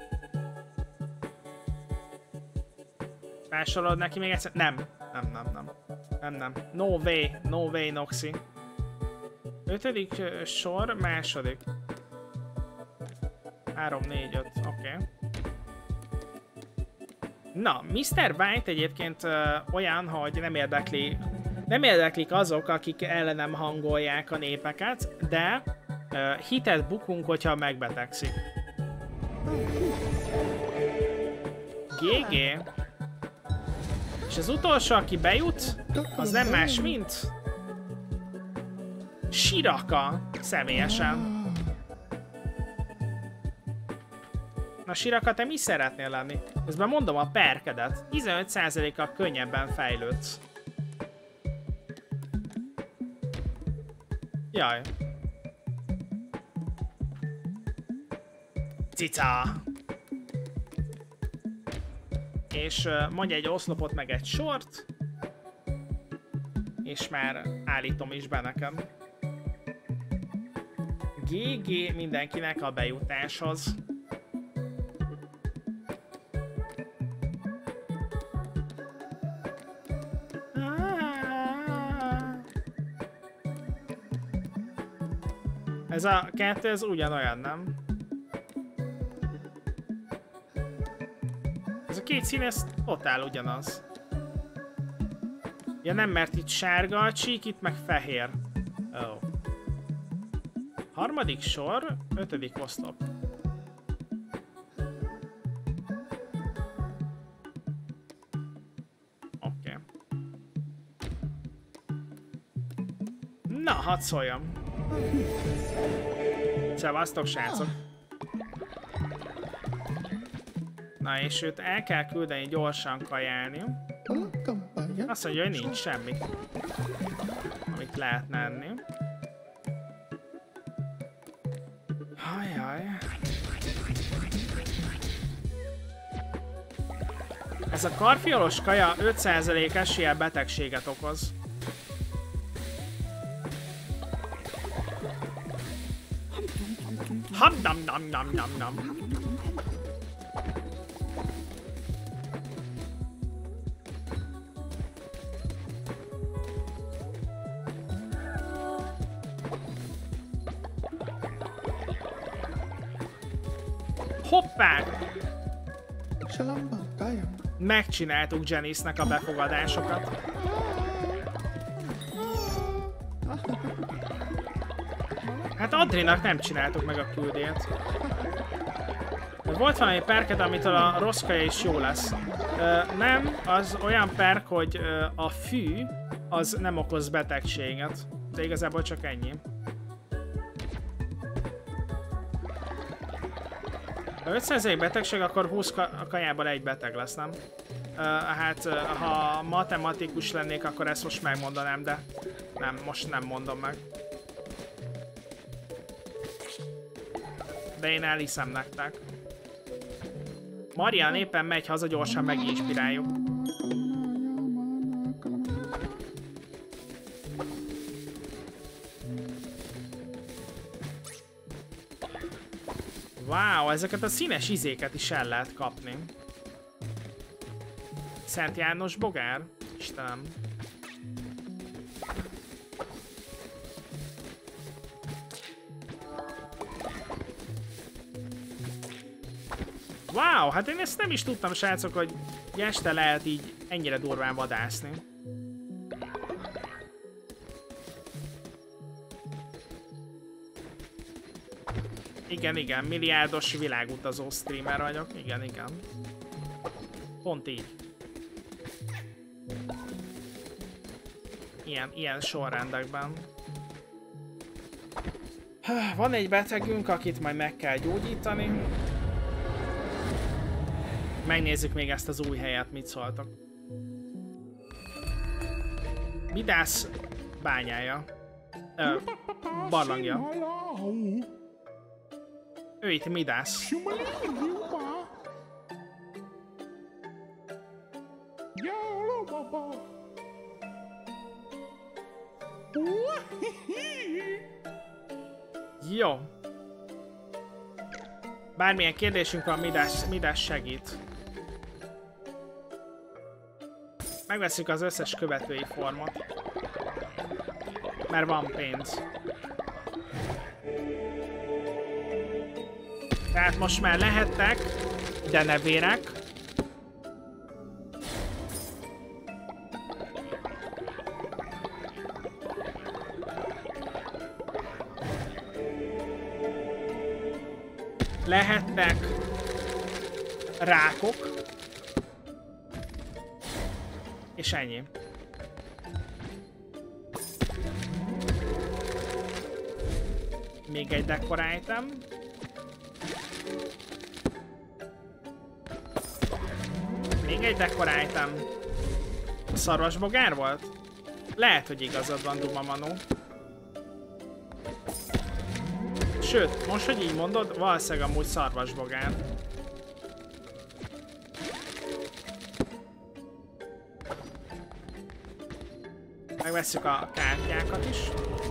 Másolod neki még egyszer? Nem. Nem, nem, nem. Nem, nem. No way. No way, Noxy. Ötödik uh, sor, második. Három, négy, öt. Oké. Okay. Na, miszter White egyébként uh, olyan, hogy nem érdekli, nem érdeklik azok, akik ellenem hangolják a népeket, de uh, hitet bukunk, hogyha megbetegszik. gé gé. És az utolsó, aki bejut, az nem más, mint Shiraka személyesen. Na Siraka, te mi szeretnél lenni? Közben mondom a perkedet. tizenöt százalékkal könnyebben fejlődsz. Jaj. Cica. És uh, mondj egy oszlopot, meg egy sort. És már állítom is be nekem. gé gé mindenkinek a bejutáshoz. Ez a kettő, ez ugyanolyan, nem? Ez a két szín, ez totál ugyanaz. Ja nem, mert itt sárga a csík, itt meg fehér. Oh. Harmadik sor, ötödik oszlop. Oké. Okay. Na, hadd szóljam. Szevasztok, srácok! Na és őt el kell küldeni gyorsan kajálni. Azt mondja, hogy nincs semmi, amit lehetne enni. Ajaj. Ez a karfiolos kaja öt százalék eséllyel betegséget okoz. Ham nam nam nam nam nam. Hoppá! Megcsináltuk Janice-nek a befogadásokat. Hát Adrinak nem csináltuk meg a küldét. Volt valami perked, amitől a rossz kaja is jó lesz. Ö, nem, az olyan perk, hogy ö, a fű az nem okoz betegséget. De igazából csak ennyi. Ha öt százalék betegség, akkor húsz ka a kajából egy beteg lesz, nem? Uh, hát, uh, ha matematikus lennék, akkor ezt most megmondanám, de nem, most nem mondom meg. De én elhiszem nektek. Marian éppen megy haza, gyorsan meginspiráljuk. Wow, ezeket a színes izéket is el lehet kapni. Szent János bogár? Istenem. Wow, hát én ezt nem is tudtam, srácok, hogy este lehet így ennyire durván vadászni. Igen, igen, milliárdos világutazó streamer vagyok. Igen, igen. Pont így. Ilyen, ilyen sorrendekben. Van egy betegünk, akit majd meg kell gyógyítani. Megnézzük még ezt az új helyet, mit szóltak. Midász bányája. Ö, barlangja. Ő itt Midász. Jó. Bármilyen kérdésünk van, Midász, Midász segít. Megveszünk az összes követői formot. Mert van pénz. Tehát most már lehettek denevérek. Lehettek rákok. És ennyi. Még egy decor item. még egy decor item. A szarvasbogár volt? Lehet, hogy igazad van, Duma Manó. Sőt, most, hogy így mondod, valószínűleg amúgy szarvasbogár. Megvesszük a kártyákat is.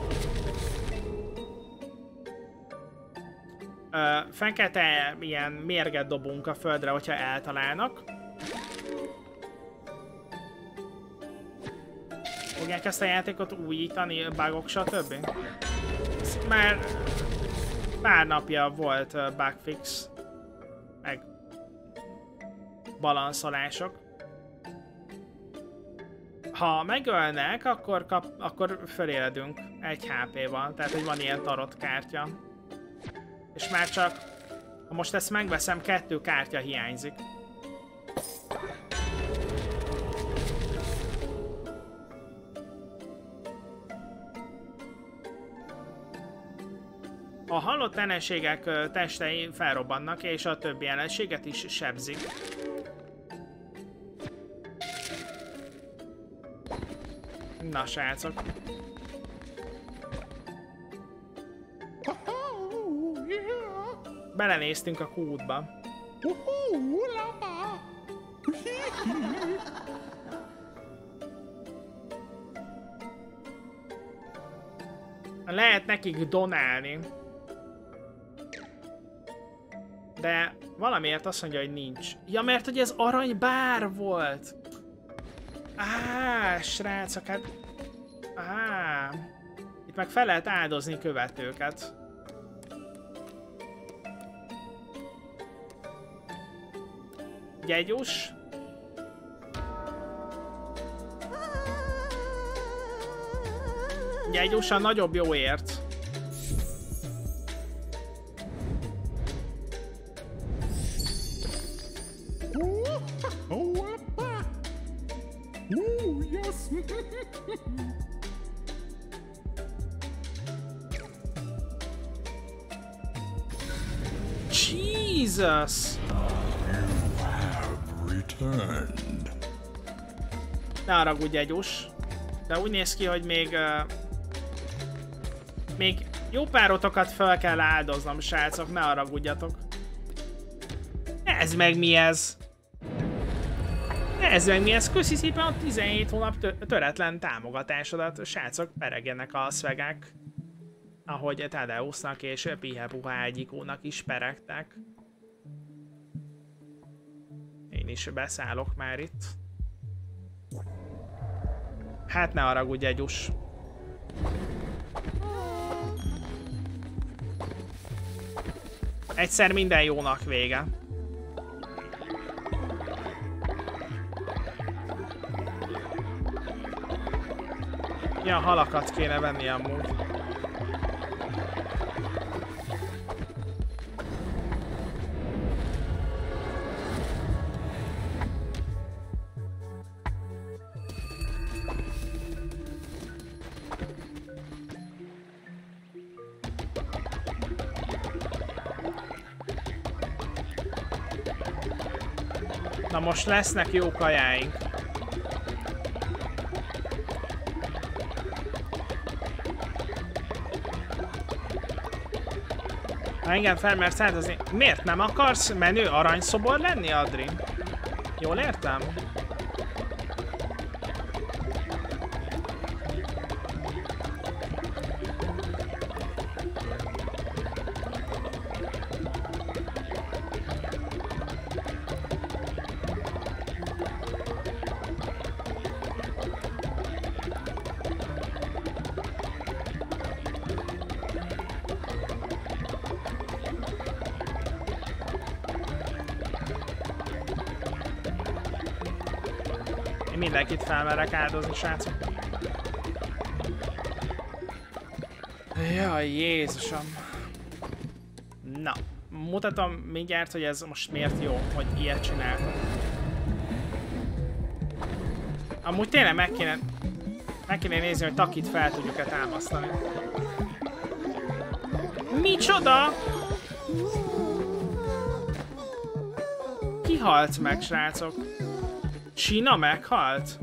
Ö, fekete ilyen mérget dobunk a földre, hogyha eltalálnak. Fogják ezt a játékot újítani, bugok, stb. Már pár napja volt uh, bugfix, meg balanszolások. Ha megölnek, akkor, kap, akkor föléledünk egy há pé-val, tehát hogy van ilyen tarot kártya. És már csak, ha most ezt megveszem, kettő kártya hiányzik. A halott ellenségek testei felrobbannak, és a többi ellenséget is sebzik. Na, srácok. Belenéztünk a kútba. Lehet nekik donálni. De valamiért azt mondja, hogy nincs. Ja, mert hogy ez aranybár volt. Á, srácok, hát... Á, itt meg fel lehet áldozni követőket. Gyegyus. Gyegyus a nagyobb jóért. Jesus! You have returned. Ne haragudj, Egyus. De úgy néz ki, hogy még... Uh, még jó párotokat fel kell áldoznom, srácok, ne haragudjatok. Ez meg mi ez? Ez meg mi ez? Köszi szépen a tizenhét hónap tö töretlen támogatásodat. Srácok, peregjenek a szvegák. Ahogy Tadeusznak és Pihepuha egyikónak is peregtek. Én is beszállok már itt. Hát ne haragudj, Egyus. Egyszer minden jónak vége. Ja, halakat kéne venni amúgy. Na most lesznek jó kajáink. Ha engem felmersz áldozni, miért nem akarsz menő aranyszobor lenni, Adri? Jól értem? Mindenkit felmerek áldozni, srácok. Jaj, Jézusom. Na, mutatom mindjárt, hogy ez most miért jó, hogy ilyet csináltam. Amúgy tényleg meg kéne, meg kéne nézni, hogy Takit fel tudjuk-e támasztani. Micsoda? Ki halt meg, srácok? China meghalt?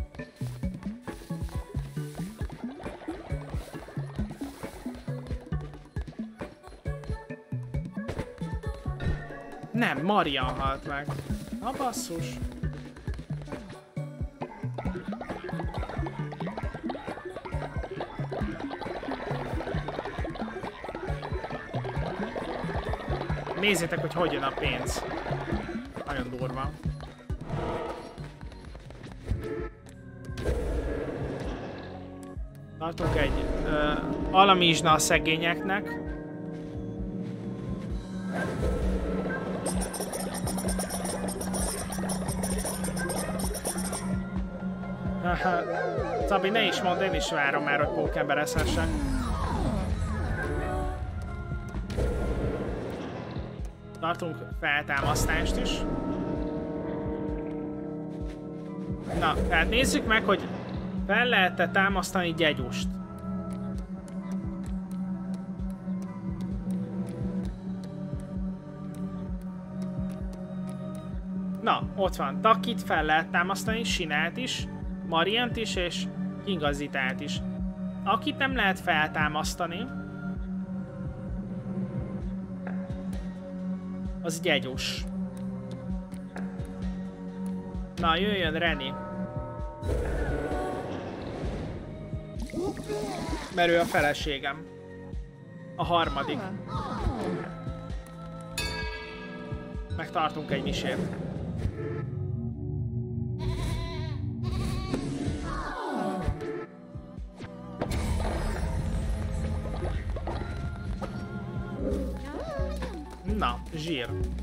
Nem, Marian halt meg. Na basszus. Nézzétek, hogy hogy jön a pénz. Nagyon durva. Tartunk egy uh, alamizsna a szegényeknek. Szabi, ne is mondd, én is várom már, hogy pókemberezhessek. Tartunk feltámasztást is. Na, tehát nézzük meg, hogy fel lehet-e támasztani gyegyust. Na, ott van. Takit fel lehet támasztani, Sinát is, Mariant is, és Kingazitát is. Akit nem lehet feltámasztani, az gyegyus. Na, jöjjön Reni. Mert ő a feleségem. A harmadik. Megtartunk egy misét. Na, zsír.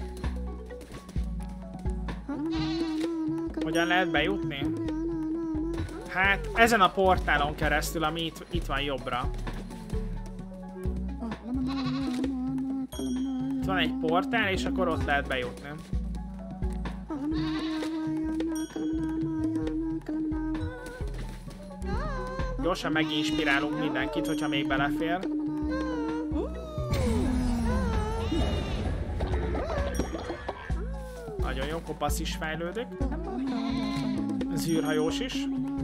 Hogyan lehet bejutni? Hát, ezen a portálon keresztül, ami itt, itt van jobbra. Itt van egy portál, és akkor ott lehet bejutni. Gyorsan meginspirálunk mindenkit, hogyha még belefér. Nagyon jó, kopasz is fejlődik. Zűrhajós is.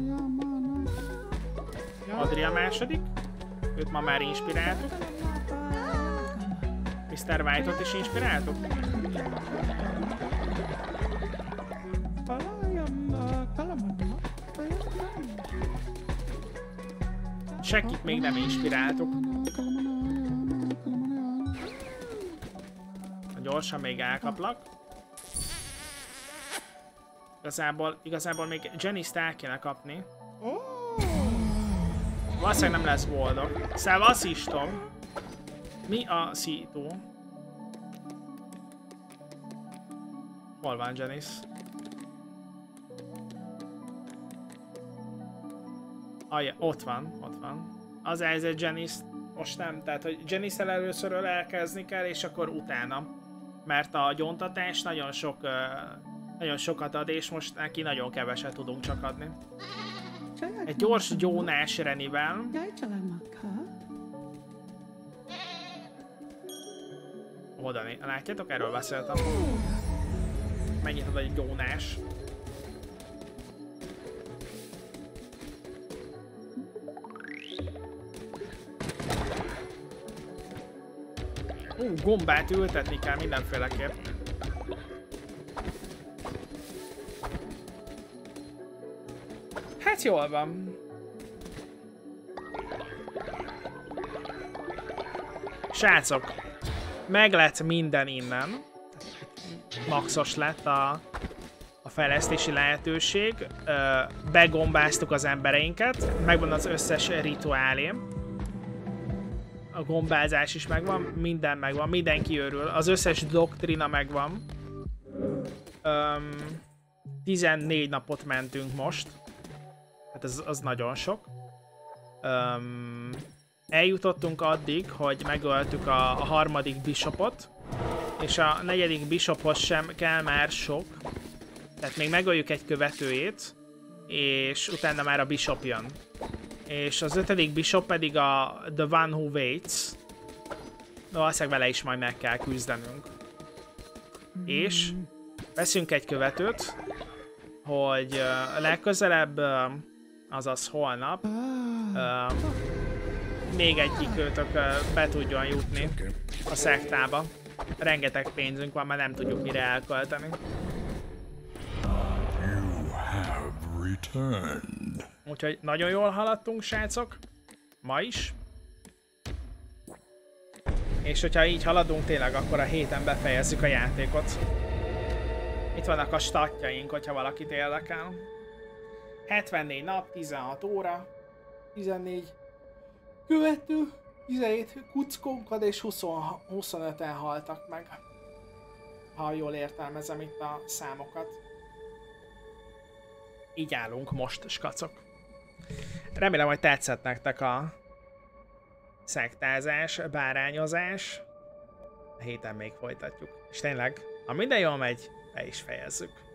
Adria második. Őt ma már inspiráltuk. miszter White-ot is inspiráltuk. Sekit még nem inspiráltuk. Gyorsan még elkaplak. Igazából, igazából még Janice-t el kéne kapni. Valószínűleg nem lesz boldog. Szevasz Tom. Mi a szító? Hol van Janice? Ah, ott van, ott van. Az helyzet Janice most nem, tehát hogy Janice-el először elkezdni kell, és akkor utána. Mert a gyóntatás nagyon sok, uh, nagyon sokat ad, és most neki nagyon keveset tudunk csak adni. Egy gyors gyónás Renivel. Oda, látjátok? Erről beszéltem. Mennyit ad egy gyónás? Ú, uh, gombát ültetni kell mindenféleképp. Hát jól van. Srácok, meg lett minden innen. Maxos lett a, a fejlesztési lehetőség. Begombáztuk az embereinket. Megvan az összes rituálé. A gombázás is megvan, minden megvan, mindenki örül. Az összes doktrina megvan. Um, tizennégy napot mentünk most. Hát ez az nagyon sok. Um, eljutottunk addig, hogy megöltük a, a harmadik bishopot, és a negyedik bishophoz sem kell már sok. Tehát még megöljük egy követőjét, és utána már a bishop jön. És az ötödik bishop pedig a The One Who Waits. De valószínűleg vele is majd meg kell küzdenünk. És veszünk egy követőt, hogy uh, legközelebb, uh, azaz holnap, uh, még egy őtök uh, be tudjon jutni a szektába. Rengeteg pénzünk van, mert nem tudjuk mire elkölteni. You have returned. Úgyhogy nagyon jól haladtunk, srácok. Ma is. És hogyha így haladunk tényleg, akkor a héten befejezzük a játékot. Itt vannak a statjaink, hogyha valakit érdekel. hetvennégy nap, tizenhat óra, tizennégy követő, tizenhét kuckónkad és huszonöten haltak meg. Ha jól értelmezem itt a számokat. Így állunk most, skacok. Remélem, hogy tetszett nektek a szektázás, bárányozás. A héten még folytatjuk. És tényleg, ha minden jól megy, be is fejezzük.